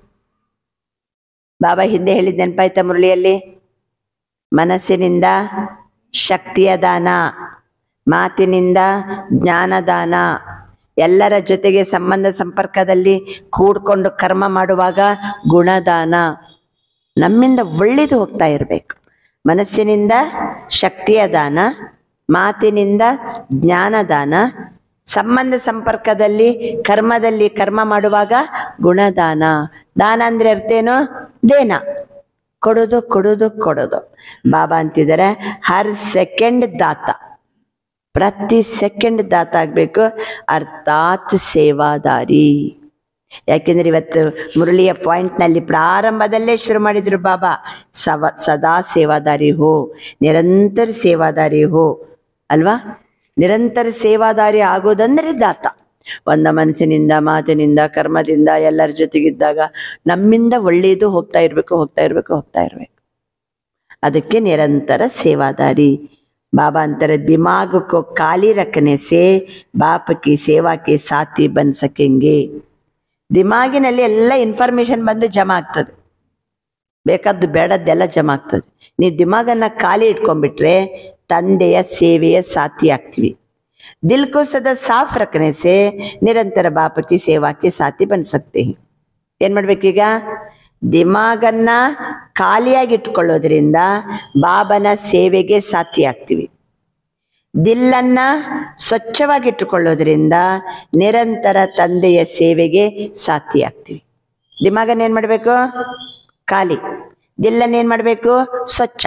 ಬಾಬಾ ಹಿಂದೆ ಹೇಳಿದ ನೆನಪಾಯ್ತಾ ಮುರಳಿಯಲ್ಲಿ? ಮನಸ್ಸಿನಿಂದ ಶಕ್ತಿಯ ದಾನ, ಮಾತಿನಿಂದ ಜ್ಞಾನದಾನ, ಎಲ್ಲರ ಜೊತೆಗೆ ಸಂಬಂಧ ಸಂಪರ್ಕದಲ್ಲಿ ಕೂಡ್ಕೊಂಡು ಕರ್ಮ ಮಾಡುವಾಗ ಗುಣದಾನ. ನಮ್ಮಿಂದ ಒಳ್ಳೇದು ಹೋಗ್ತಾ ಇರಬೇಕು. ಮನಸ್ಸಿನಿಂದ ಶಕ್ತಿಯ ದಾನ, ಮಾತಿನಿಂದ ಜ್ಞಾನದಾನ, ಸಂಬಂಧ ಸಂಪರ್ಕದಲ್ಲಿ ಕರ್ಮದಲ್ಲಿ ಕರ್ಮ ಮಾಡುವಾಗ ಗುಣದಾನ. ದಾನ ಅಂದ್ರೆ ಅರ್ಥ ಏನು? ದೇನ, ಕೊಡೋದು ಕೊಡೋದು ಕೊಡೋದು. ಬಾಬಾ ಅಂತಿದ್ದಾರೆ, ಹರ್ ಸೆಕೆಂಡ್ ದಾತ, ಪ್ರತಿ ಸೆಕೆಂಡ್ ದಾತ ಆಗ್ಬೇಕು. ಅರ್ಥಾತ್ ಸೇವಾದಾರಿ. ಯಾಕೆಂದ್ರೆ ಇವತ್ತು ಮುರಳಿಯ ಪಾಯಿಂಟ್ನಲ್ಲಿ ಪ್ರಾರಂಭದಲ್ಲೇ ಶುರು ಮಾಡಿದ್ರು ಬಾಬಾ, ಸವ ಸದಾ ಸೇವಾದಾರಿ ಹೋ, ನಿರಂತರ ಸೇವಾದಾರಿ ಹೋ ಅಲ್ವಾ. ನಿರಂತರ ಸೇವಾದಾರಿ ಆಗೋದಂದ್ರೆ ದಾತ. ಒಂದ ಮನಸ್ಸಿನಿಂದ, ಮಾತಿನಿಂದ, ಕರ್ಮದಿಂದ ಎಲ್ಲರ ಜೊತೆಗಿದ್ದಾಗ ನಮ್ಮಿಂದ ಒಳ್ಳೆಯದು ಹೋಗ್ತಾ ಇರ್ಬೇಕು ಹೋಗ್ತಾ ಇರ್ಬೇಕು ಹೋಗ್ತಾ ಇರ್ಬೇಕು. ಅದಕ್ಕೆ ನಿರಂತರ ಸೇವಾದಾರಿ. बाबा अंतर दिमाग को खाली रखने से बाप की सेवा के साथी बन सकेंगे. ದಿಮಾಗಿನಲ್ಲಿ ಎಲ್ಲ ಇನ್ಫಾರ್ಮೇಶನ್ ಬಂದು ಜಮಾ ಆಗ್ತದೆ, ಬೇಕಾದ್ದು ಬೇಡದ್ದೆಲ್ಲ ಜಮಾ ಆಗ್ತದೆ. ನೀವು ದಿಮಾಗನ್ನ ಖಾಲಿ ಇಟ್ಕೊಂಡ್ಬಿಟ್ರೆ ತಂದೆಯ ಸೇವೆಯ ಸಾಥಿ ಆಗ್ತೀವಿ. ದಿಲ್ ಕೋ ಸದಾ ಸಾಫ್ ರಖನೆ ಸೆ ನಿರಂತರ ಬಾಪ ಕಿ ಸೇವಾ ಕೆ ಸಾಥಿ ಬನ್ ಸಕ್ತೆ ಹೈ. ಏನ್ ಮಾಡ್ಬೇಕೀಗ? ದಿಮಾಗನ್ನ ಖಾಲಿಯಾಗಿ ಇಟ್ಕೊಳ್ಳೋದ್ರಿಂದ ಬಾಬನ ಸೇವೆಗೆ ಸಾಥಿ ಆಗ್ತೀವಿ. ದಿಲ್ಲನ್ನ ಸ್ವಚ್ಛವಾಗಿಟ್ಟುಕೊಳ್ಳೋದ್ರಿಂದ ನಿರಂತರ ತಂದೆಯ ಸೇವೆಗೆ ಸಾಥಿ ಆಗ್ತೀವಿ. ದಿಮಾಗನ್ನ ಏನ್ ಮಾಡಬೇಕು? ಖಾಲಿ. ದಿಲ್ಲನ್ನ ಏನ್ ಮಾಡಬೇಕು? ಸ್ವಚ್ಛ.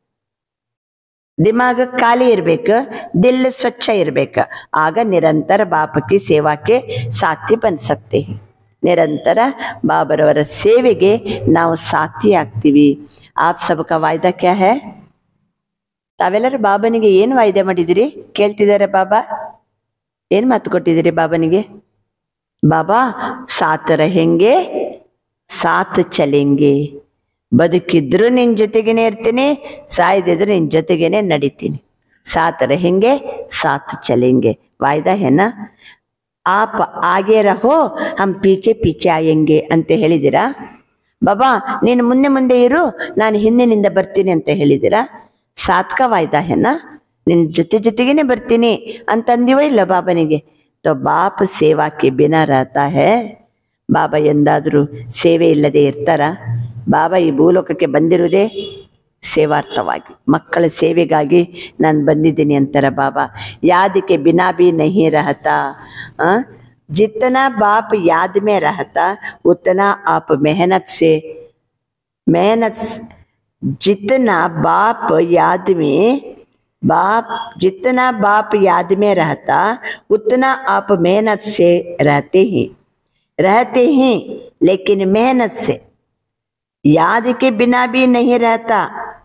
ದಿಮಾಗ ಖಾಲಿ ಇರ್ಬೇಕು, ದಿಲ್ ಸ್ವಚ್ಛ ಇರ್ಬೇಕು. ಆಗ ನಿರಂತರ ಬಾಪಕಿ ಸೇವಾಕ್ಕೆ ಸಾಥಿ ಬನ್ ಸಕ್ತೆ ಹೈ. ನಿರಂತರ ಬಾಬರವರ ಸೇವೆಗೆ ನಾವು ಸಾಥಿ ಆಗ್ತೀವಿ. ಆಪ್ ಸಬಕ ವಾಯ್ದಾ ಕ್ಯಾ ಹೈ? ತಾವೆಲ್ಲರೂ ಬಾಬನಿಗೆ ಏನು ವಾಯ್ದೆ ಮಾಡಿದಿರಿ? ಕೇಳ್ತಿದ್ದಾರೆ ಬಾಬಾ, ಏನ್ ಮಾತು ಕೊಟ್ಟಿದ್ದೀರಿ ಬಾಬನಿಗೆ? ಬಾಬಾ ಸಾತ್ ರಹೆಂಗೆ ಸಾತ್ ಚಲೆಂಗೆ. ಬದುಕಿದ್ರು ನಿನ್ ಜೊತೆಗೇನೆ ಇರ್ತೀನಿ, ಸಾಯ್ದಿದ್ರು ನಿನ್ ಜೊತೆಗೇನೆ ನಡಿತೀನಿ. ಸಾತ್ ರಹೆಂಗೆ ಸಾತ್ ಚಲೆಂಗೆ. ವಾಯ್ದಾ ಹೆನಾ? ಆಪ್ ಆಗೆ ರಹೋ ಹಮ್ ಪೀಚೆ ಪೀಚೆ ಆಯಂಗೆ ಅಂತ ಹೇಳಿದಿರಾ? ಬಾಬಾ ನೀನು ಮುಂದೆ ಮುಂದೆ ಇರು, ನಾನು ಹಿಂದಿನಿಂದ ಬರ್ತೀನಿ ಅಂತ ಹೇಳಿದಿರಾ? ಸಾತ್ಕ ವಾಯ್ದಾ ಹೆನಾ? ನಿನ್ ಜೊತೆ ಜೊತೆಗೇನೆ ಬರ್ತೀನಿ ಅಂತಂದಿವ ಇಲ್ಲ ಬಾಬನಿಗೆ? ತೋ ಬಾಪ್ ಸೇವಾಕ್ಕೆ ಬಿನಾ ರಹತಾ ಹೈ. ಬಾಬಾ ಎಂದಾದ್ರೂ ಸೇವೆ ಇಲ್ಲದೆ ಇರ್ತಾರ? ಬಾಬಾ ಈ ಭೂಲೋಕಕ್ಕೆ ಬಂದಿರುವುದೇ ಸೇವಾರ್ಥವಾಗಿ, ಮಕ್ಕಳ ಸೇವೆಗಾಗಿ ನಾನು ಬಂದಿದ್ದೀನಿ ಅಂತಾರ ಬಾಬಾ. ಯಾದಕ್ಕೆ ಬಿನಾ ಬಿ ನಹಿ ರಹತಾ. ಆ जितना बाप याद में रहता उतना आप मेहनत से मेहनत जितना बाप याद में बाप जितना बाप याद में रहता उतना आप मेहनत से रहते हैं रहते हैं लेकिन मेहनत से. याद के बिना भी नहीं रहता.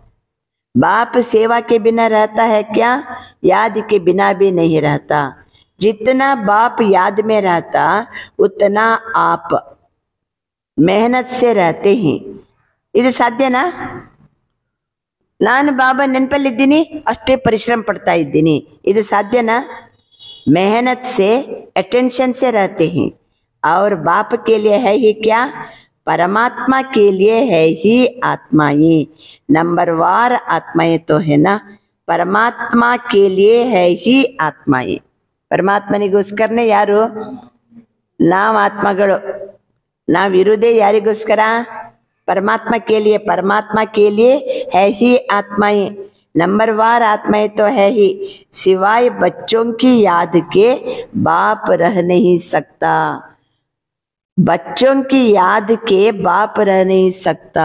बाप सेवा के बिना रहता है क्या? याद के बिना भी नहीं रहता. जितना बाप याद में रहता उतना आप मेहनत से रहते हैं. ಇದು ಸಾಧ್ಯನಾ? ನಾನು ಬಾಬಾ ನೆನಪಲ್ಲಿದ್ದೀನಿ, ಅಷ್ಟೇ ಪರಿಶ್ರಮ ಪಡ್ತಾ ಇದ್ದೀನಿ, ಇದು ಸಾಧ್ಯನಾ? मेहनत से अटेंशन से रहते हैं और बाप के लिए है ही क्या? परमात्मा के लिए है ही आत्माएं. नंबरवार आत्माएं तो है ना, परमात्मा के लिए है ही आत्माएं. ಪರಮಾತ್ಮನಿಗೋಸ್ಕರನೇ ಯಾರು? ನಾವು ಆತ್ಮಗಳು. ನಾವಿರುವುದೇ ಯಾರಿಗೋಸ್ಕರ? परमात्मा के लिए. परमात्मा के लिए है ही आत्माएं. नंबरवार आत्माएं तो है ही. सिवाय बच्चों की याद के बाप रह नहीं सकता. बच्चों की याद के बाप रह नहीं सकता.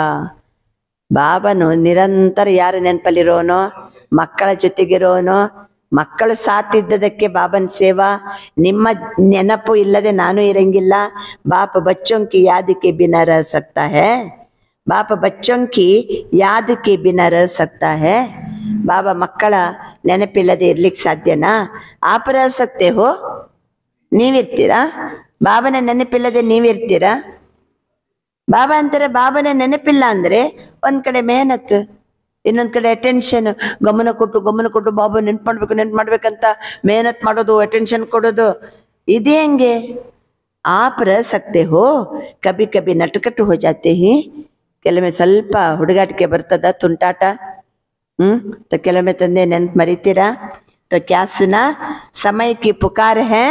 ಬಾಬನು ನಿರಂತರ ಯಾರ ನೆನಪಲ್ಲಿರೋನೋ? ಮಕ್ಕಳ ಜೊತೆಗಿರೋನೋ. ಮಕ್ಕಳು ಸಾತಿದ್ದದಕ್ಕೆ ಬಾಬನ್ ಸೇವಾ. ನಿಮ್ಮ ನೆನಪು ಇಲ್ಲದೆ ನಾನು ಇರಂಗಿಲ್ಲ. ಬಾಪ ಬಚ್ಚೋं की याद के बिना रह सकता है. ಬಾಪ ಬಚ್ಚೋं की याद के बिना रह सकता है. ಬಾಬಾ ಮಕ್ಕಳ ನೆನಪಿಲ್ಲದೆ ಇರ್ಲಿಕ್ಕೆ ಸಾಧ್ಯನಾ? ಆಪ್ ರಹ ಸಕ್ತೆ ಹೋ. ನೀವಿರ್ತೀರಾ? ಬಾಬನ ನೆನಪಿಲ್ಲದೆ ನೀವಿರ್ತೀರಾ? ಬಾಬಾ ಅಂತಾರೆ ಬಾಬನ ನೆನಪಿಲ್ಲ ಅಂದ್ರೆ ಒಂದ್ ಕಡೆ ಮೆಹನತ್, ಇನ್ನೊಂದ್ ಕಡೆ ಅಟೆನ್ಷನ್. ಗಮನ ಕೊಟ್ಟು ಗಮನ ಕೊಟ್ಟು ಬಾಬಾ ನೆನ್ಪು ಮಾಡ್ಬೇಕು ನೆನ್ಪು ಮಾಡ್ಬೇಕಂತ ಮೆಹನತ್ ಮಾಡೋದು, ಅಟೆನ್ಷನ್ ಕೊಡೋದು, ಇದೇ ಹಂಗೆ. ಆಪ್ ರಹ ಸಕ್ತೆ ಹೋ. ಕಭಿ ಕಭಿ ನಟಕಟ್ಟು ಹೋ ಜಾತೆ ಹಿ. ಕೆಲವೊಮ್ಮೆ ಸ್ವಲ್ಪ ಹುಡುಗಾಟಿಕೆ ಬರ್ತದ, ತುಂಟಾಟ. ಹ್ಮ್ तो ಕೆಲವೊಮ್ಮೆ ತಂದೆ ನೆನ್ಪು ಮರಿತೀರಾ? तो क्या सुना? समय की पुकार है.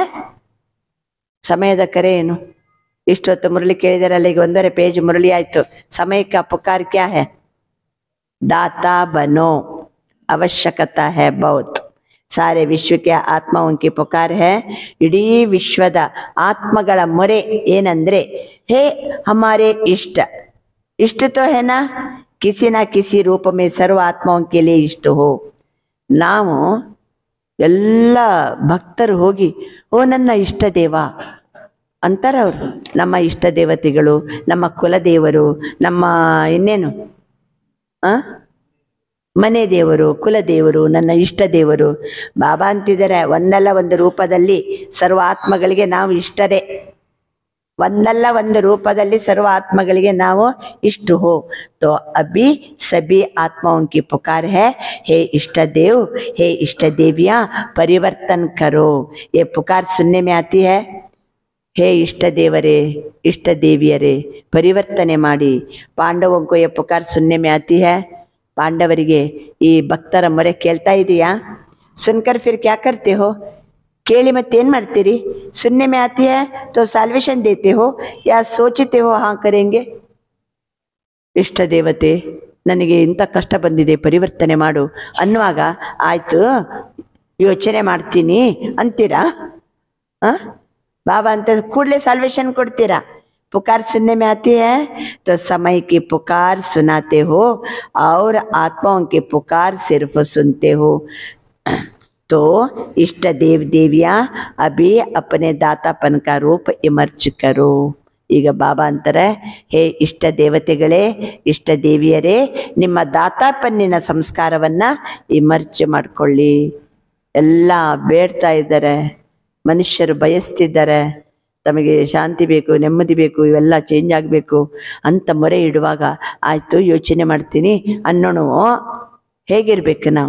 ಸಮಯದ ಕರೆ ಏನು? ಇಷ್ಟೊತ್ತು ಮುರಳಿ ಕೇಳಿದಾರಲ್ಲ, ಈಗ ಒಂದೂವರೆ ಪೇಜ್ ಮುರಳಿ ಆಯ್ತು. ಸಮಯ का पुकार क्या है? दाता बनो, आवश्यकता है बहुत. सारे विश्व के आत्माओं की पुकार है. इडೀ ವಿಶ್ವದ ಆತ್ಮಗಳ ಮೊರೆ ಏನಂದ್ರೆ, हे हमारे इष्ट. इष्ट तो है ना, किसी ना किसी रूप में सर्व आत्माओं के लिए इष्ट हो. ನಾವು ಎಲ್ಲ ಭಕ್ತರು ಹೋಗಿ, ಓ ನನ್ನ ಇಷ್ಟ ದೇವ ಅಂತಾರೆ ಅವರು. ನಮ್ಮ ಇಷ್ಟ ದೇವತೆಗಳು, ನಮ್ಮ ಕುಲದೇವರು, ನಮ್ಮ ಇನ್ನೇನು ಆ ಮನೆ ದೇವರು, ಕುಲದೇವರು, ನನ್ನ ಇಷ್ಟ ದೇವರು. ಬಾಬಾ ಅಂತಿದ್ದಾರೆ, ಒಂದಲ್ಲ ಒಂದು ರೂಪದಲ್ಲಿ ಸರ್ವ ಆತ್ಮಗಳಿಗೆ ನಾವು ಇಷ್ಟರೇ. ಒಂದಲ್ಲ ಒಂದು ರೂಪದಲ್ಲಿ ಸರ್ವ ಆತ್ಮಗಳಿಗೆ ನಾವು इष्ट हो. तो अभी सभी आत्माओं की पुकार है, हे इष्ट देव, हे इष्ट देवियां, परिवर्तन करो. ये पुकार सुनने में आती है. हे इष्ट देवरे, इष्ट देवियरे, परिवर्तने ಮಾಡಿ. पांडवों को ये पुकार सुनने में आती है. ಪಾಂಡವರಿಗೆ ಈ ಭಕ್ತರ ಮೊರೆ ಕೇಳ್ತಾ ಇದೆಯಾ? सुनकर फिर क्या करते हो? ಕೇಳಿ ಮತ್ತೇನು ಮಾಡ್ತೀರಿ? सुनने में आती है तो साल्वेशन देते हो या सोचते हो हाँ करेंगे? ಇಷ್ಟ ದೇವತೆ, ನನಗೆ ಇಂಥ ಕಷ್ಟ ಬಂದಿದೆ, ಪರಿವರ್ತನೆ ಮಾಡು ಅನ್ನುವಾಗ ಆಯ್ತು ಯೋಚನೆ ಮಾಡ್ತೀನಿ ಅಂತೀರಾ? ಆ ಬಾಬಾ ಅಂತ ಕೂಡಲೇ ಸಾಲ್ವೇಶನ್ ಕೊಡ್ತೀರಾ? पुकार सुनने में आती है तो समय की पुकार सुनाते हो और आत्माओं की पुकार सिर्फ सुनते हो. तो इष्ट देव देवियां अभी अपने दातापन का रूप इमर्च करो. ಈಗ ಬಾಬಾ ಅಂತಾರೆ, ಹೇ ಇಷ್ಟ ದೇವತೆಗಳೇ, ಇಷ್ಟ ದೇವಿಯರೇ, ನಿಮ್ಮ ದಾತಾಪನ್ನಿನ ಸಂಸ್ಕಾರವನ್ನ ಇಮರ್ಚ್ ಮಾಡ್ಕೊಳ್ಳಿ. ಎಲ್ಲ ಬೇಡ್ತಾ ಇದ್ದಾರೆ, ಮನುಷ್ಯರು ಬಯಸ್ತಿದ್ದಾರೆ, ತಮಗೆ ಶಾಂತಿ ಬೇಕು, ನೆಮ್ಮದಿ ಬೇಕು, ಇವೆಲ್ಲ ಚೇಂಜ್ ಆಗಬೇಕು ಅಂತ ಮೊರೆ ಇಡುವಾಗ ಆಯಿತು ಯೋಚನೆ ಮಾಡ್ತೀನಿ ಅನ್ನೋಣ. ಹೇಗಿರ್ಬೇಕು ನಾವು?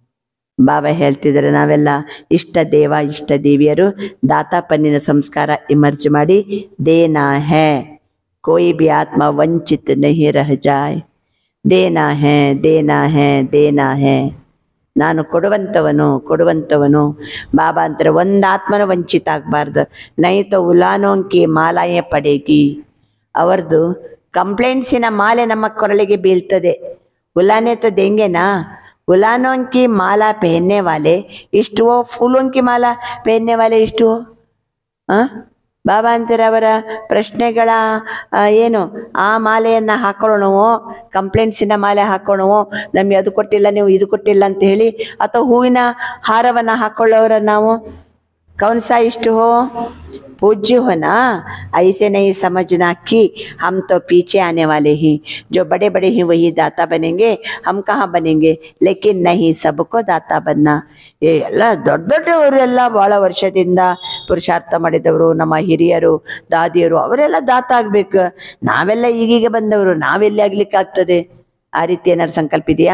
ಬಾಬಾ ಹೇಳ್ತಿದ್ದಾರೆ, ನಾವೆಲ್ಲ ಇಷ್ಟ ದೇವ ಇಷ್ಟ ದೇವಿಯರು ದಾತಾಪನ್ನಿನ ಸಂಸ್ಕಾರ ಇಮರ್ಜ್ ಮಾಡಿ ದೇನಾ ಹೇ, ಕೋಯಿ ಬಿ ಆತ್ಮ ವಂಚಿತ್ ನಹಿ ರಹ ಜಾಯ್. ದೇನಾ ಹೇ ದೇನಾ ಹೇ ದೇನಾ ಹೇ, ನಾನು ಕೊಡುವಂಥವನು ಕೊಡುವಂಥವನು. ಬಾಬಾ ಅಂತಾರೆ, ಒಂದು ಆತ್ಮನ ವಂಚಿತ ಆಗಬಾರ್ದು. ನೈತ ಉಲಾನೋಂಕಿ ಮಾಲಾಯೇ ಪಡೆಗಿ. ಅವರದು ಕಂಪ್ಲೇಂಟ್ಸಿನ ಮಾಲೆ ನಮ್ಮ ಕೊರಳಿಗೆ ಬೀಳ್ತದೆ. ಉಲಾನೆ ತೋ ದೇಂಗೆನಾ? उलानों की माला पहनने वाले इष्ट हो, फूलों की माला पहनने वाले इष्ट हो. हाँ ಬಾಬಾ ಅಂತಾರೆ, ಅವರ ಪ್ರಶ್ನೆಗಳ ಏನು ಆ ಮಾಲೆಯನ್ನು ಹಾಕೊಳ್ಳೋಣವೋ, ಕಂಪ್ಲೇಂಟ್ಸಿನ ಮಾಲೆ ಹಾಕೊಳ್ಳೋಣವೋ, ನಮಗೆ ಅದು ಕೊಟ್ಟಿಲ್ಲ ನೀವು ಇದು ಕೊಟ್ಟಿಲ್ಲ ಅಂತ ಹೇಳಿ, ಅಥವಾ ಹೂವಿನ ಹಾರವನ್ನು ಹಾಕೊಳ್ಳೋರ ನಾವು कौन सा इष्ट हो? पूज्य हो ना? ऐसे नहीं समझना कि हम तो पीछे आने वाले ही, जो बड़े बड़े ही वही दाता बनेंगे, हम कहाँ बनेंगे. लेकिन नहीं, सबको दाता बनना. ये ಎಲ್ಲ ದೊಡ್ಡ ದೊಡ್ಡವರೆಲ್ಲ ಬಹಳ ವರ್ಷದಿಂದ ಪುರುಷಾರ್ಥ ಮಾಡಿದವರು, ನಮ್ಮ ಹಿರಿಯರು ದಾದಿಯರು, ಅವರೆಲ್ಲ ದಾತ ಆಗ್ಬೇಕು. ನಾವೆಲ್ಲ ಈಗೀಗ ಬಂದವರು, ನಾವೆಲ್ಲಿ ಆಗ್ಲಿಕ್ಕೆ ಆಗ್ತದೆ? ಆ ರೀತಿ ಏನಾದ್ರು ಸಂಕಲ್ಪ ಇದೆಯಾ?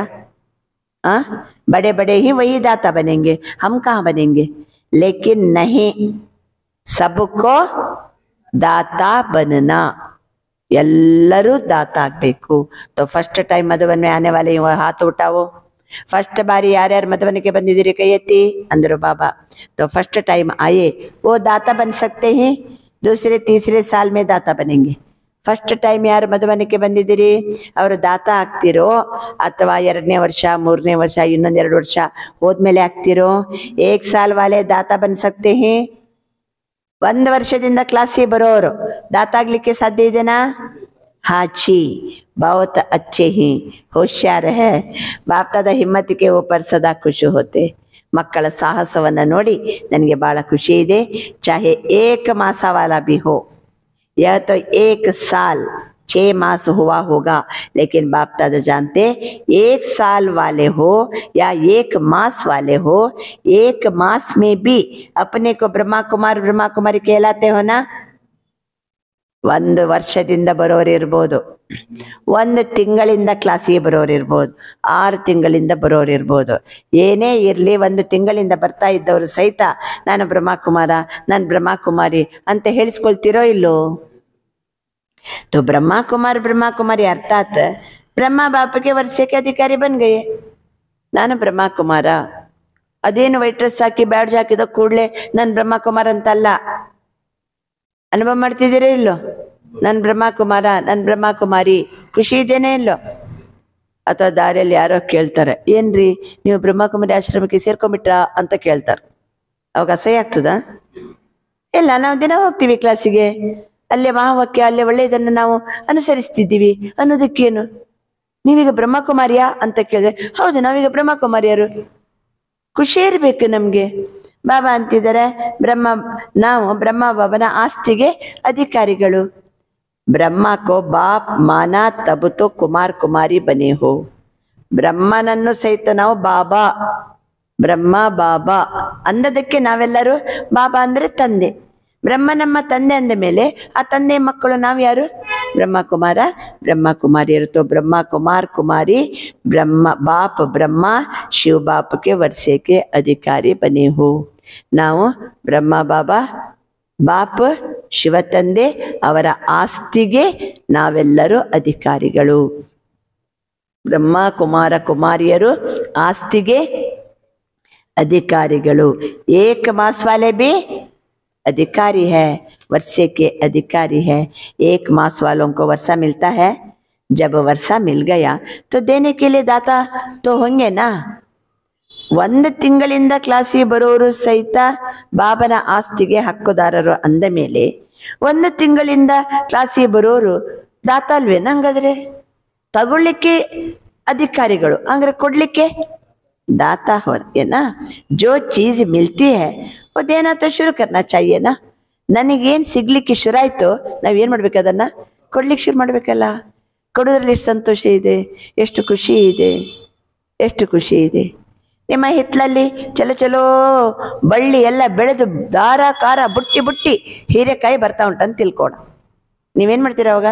ಆ ಬಡೆ ಬಡೆ ही वही दाता बनेंगे, हम कहाँ बनेंगे. लेकिन नहीं, सबको दाता बनना, ಎಲ್ಲರೂ दाता ಆಗಬೇಕು. तो फर्स्ट टाइम मधुबन में आने वाले हाथ उठाओ. फर्स्ट बारी ಯಾರ್ಯಾರು ಮಧುಬನಿಗೆ ಬಂದಿದ್ದೀರಿ ಕೈ ಎತ್ತಿ अंदर बाबा. तो फर्स्ट टाइम आए वो दाता बन सकते हैं. दूसरे तीसरे साल में दाता बनेंगे. ಫಸ್ಟ್ ಟೈಮ್ ಯಾರು ಮಧುಬನಕ್ಕೆ ಬಂದಿದ್ದೀರಿ ಅವರು ದಾತ ಆಗ್ತಿರೋ, ಅಥವಾ ಎರಡನೇ ವರ್ಷ ಮೂರನೇ ವರ್ಷ ಇನ್ನೊಂದೆರಡು ವರ್ಷ ಹೋದ್ಮೇಲೆ ಆಗ್ತಿರೋ? ಏಕ್ ಸಾಲ್ ವಾಲೆ ದಾತ ಬನ್ ಸಕ್ತೆ ಹೇ. ಒಂದು ವರ್ಷದಿಂದ ಕ್ಲಾಸಿಗೆ ಬರೋರು ದಾತ ಆಗ್ಲಿಕ್ಕೆ ಸಾಧ್ಯ ಇದೆನಾ? ಹಾಚಿ बहुत अच्छे ही होशियार है. बाप दादा हिम्मत के ऊपर सदा खुश होते. ಮಕ್ಕಳ ಸಾಹಸವನ್ನು ನೋಡಿ ನನಗೆ ಬಹಳ ಖುಷಿ ಇದೆ. ಚಾಹೆ ಏಕ ಮಾಸ ವಾಲಾ भी हो, यह तो एक साल छह मास हुआ होगा, लेकिन बाप दादा जानते एक साल वाले हो या एक मास वाले हो, एक मास में भी अपने को ब्रह्मा कुमार ब्रह्मा कुमारी कहलाते हो ना. ಒಂದು ವರ್ಷದಿಂದ ಬರೋರು ಇರ್ಬೋದು, ಒಂದು ತಿಂಗಳಿಂದ ಕ್ಲಾಸಿಗೆ ಬರೋರು ಇರ್ಬೋದು, ಆರು ತಿಂಗಳಿಂದ ಬರೋರು ಇರ್ಬೋದು. ಏನೇ ಇರಲಿ, ಒಂದು ತಿಂಗಳಿಂದ ಬರ್ತಾ ಇದ್ದವರು ಸಹಿತ ನಾನು ಬ್ರಹ್ಮಕುಮಾರ, ನಾನು ಬ್ರಹ್ಮಕುಮಾರಿ ಅಂತ ಹೇಳಿಸ್ಕೊಳ್ತಿರೋ ಇಲ್ಲೋ? तो ब्रह्मा कुमार ब्रह्मा कुमारी अर्थात ब्रह्मा बाप के वर्षे के अधिकारी बन गए. ನಾನು ಬ್ರಹ್ಮ ಕುಮಾರ, ಅದೇನು ವೈಟ್ ಡ್ರೆಸ್ ಹಾಕಿ ಬ್ಯಾಡ್ಜ್ ಹಾಕಿದ ಕೂಡಲೇ ನಾನು ಬ್ರಹ್ಮ ಕುಮಾರ್ ಅಂತಲ್ಲ. ಅನುಭವ ಮಾಡ್ತಿದ್ದೀರಾ ಇಲ್ಲೋ? ನಾನು ಬ್ರಹ್ಮ ಕುಮಾರ, ನಾನು ಬ್ರಹ್ಮ ಕುಮಾರಿ, ಖುಷಿ ಇದ್ದೇನೆ ಇಲ್ಲೋ? ಅಥವಾ ದಾರಿಯಲ್ಲಿ ಯಾರೋ ಕೇಳ್ತಾರೆ, ಏನ್ರಿ ನೀವು ಬ್ರಹ್ಮಕುಮಾರಿ ಆಶ್ರಮಕ್ಕೆ ಸೇರ್ಕೊಂಡ್ಬಿಟ್ರಾ ಅಂತ ಕೇಳ್ತಾರೆ. ಅವಾಗ ಅಸಹ್ಯ ಆಗ್ತದ? ಇಲ್ಲ, ನಾವು ದಿನ ಹೋಗ್ತೀವಿ ಕ್ಲಾಸಿಗೆ, ಅಲ್ಲೇ ಮಹಾವಾಕ್ಯ, ಅಲ್ಲೇ ಒಳ್ಳೆಯದನ್ನು ನಾವು ಅನುಸರಿಸ್ತಿದ್ದೀವಿ ಅನ್ನೋದಕ್ಕೇನು? ನೀವೀಗ ಬ್ರಹ್ಮಕುಮಾರಿಯಾ ಅಂತ ಕೇಳಿದ್ರೆ, ಹೌದು ನಾವೀಗ ಬ್ರಹ್ಮಕುಮಾರಿಯರು. ಖುಷಿ ಇರಬೇಕು ನಮಗೆ. ಬಾಬಾ ಅಂತಿದ್ದಾರೆ ಬ್ರಹ್ಮ ನಾವು ಬ್ರಹ್ಮ ಬಾಬನ ಆಸ್ತಿಗೆ ಅಧಿಕಾರಿಗಳು. ಬ್ರಹ್ಮ ಕೋ ಬಾಪ್ ಮಾನಾ ತಬ್ ತೋ ಕುಮಾರ್ ಕುಮಾರಿ ಬನೆ ಹೋ. ಬ್ರಹ್ಮನನ್ನು ಸಹಿತ ನಾವು ಬಾಬಾ ಬ್ರಹ್ಮ ಬಾಬಾ ಅಂದದಕ್ಕೆ ನಾವೆಲ್ಲರೂ ಬಾಬಾ ಅಂದ್ರೆ ತಂದೆ. ಬ್ರಹ್ಮ ನಮ್ಮ ತಂದೆ ಅಂದ ಮೇಲೆ ಆ ತಂದೆ ಮಕ್ಕಳು ನಾವು ಯಾರು? ಬ್ರಹ್ಮ ಕುಮಾರ ಬ್ರಹ್ಮ ಕುಮಾರಿಯರು. तो ब्रह्मा कुमार कुमारी ब्रह्म बाप ब्रह्मा शिव बाप के वर्षे के अधिकारी बने हो. ನಾವು ಬ್ರಹ್ಮ ಬಾಬಾ ಬಾಪ್ ಶಿವ ತಂದೆ ಅವರ ಆಸ್ತಿಗೆ ನಾವೆಲ್ಲರೂ ಅಧಿಕಾರಿಗಳು. ಬ್ರಹ್ಮ ಕುಮಾರ ಕುಮಾರಿಯರು ಆಸ್ತಿಗೆ अधिकारिಗಳು. एक मास वाले भी अधिकारी है, वर्षे के अधिकारी है. एक मास वालों को वर्षा मिलता है. जब वर्षा मिल गया तो देने के लिए दाता तो होंगे ना. ಒಂದು ತಿಂಗಳಿಂದ ಕ್ಲಾಸಿಗೆ ಬರೋರು ಸಹಿತ ಬಾಬನ ಆಸ್ತಿಗೆ ಹಕ್ಕುದಾರರು ಅಂದ ಮೇಲೆ ಒಂದು ತಿಂಗಳಿಂದ ಕ್ಲಾಸಿಗೆ ಬರೋರು ದಾತ ಅಲ್ವೇನ? ಹಂಗಾದ್ರೆ ತಗೊಳ್ಳಿಕ್ಕೆ ಅಧಿಕಾರಿಗಳು, ಹಂಗಾರೆ ಕೊಡ್ಲಿಕ್ಕೆ दाता हो है ना. जो चीज मिलती है वो देना तो शुरू करना चाहिए ना. ನನಗೇನು ಸಿಗ್ಲಿಕ್ಕೆ ಶುರು ಆಯ್ತು ನಾವೇನು ಮಾಡ್ಬೇಕು? ಅದನ್ನ ಕೊಡ್ಲಿಕ್ಕೆ ಶುರು ಮಾಡ್ಬೇಕಲ್ಲ. ಕೊಡೋದ್ರಲ್ಲಿ ಎಷ್ಟು ಸಂತೋಷ ಇದೆ, ಎಷ್ಟು ಖುಷಿ ಇದೆ, ಎಷ್ಟು ಖುಷಿ ಇದೆ. ನಿಮ್ಮ ಹಿತ್ತಲಲ್ಲಿ ಚಲೋ ಚಲೋ ಬಳ್ಳಿ ಎಲ್ಲ ಬೆಳೆದು ದಾರ ಕಾರ ಬುಟ್ಟಿ ಬುಟ್ಟಿ ಹೀರೆಕಾಯಿ ಬರ್ತಾ ಉಂಟಂತ ತಿಳ್ಕೋಣ. ನೀವೇನ್ ಮಾಡ್ತೀರ ಅವಾಗ?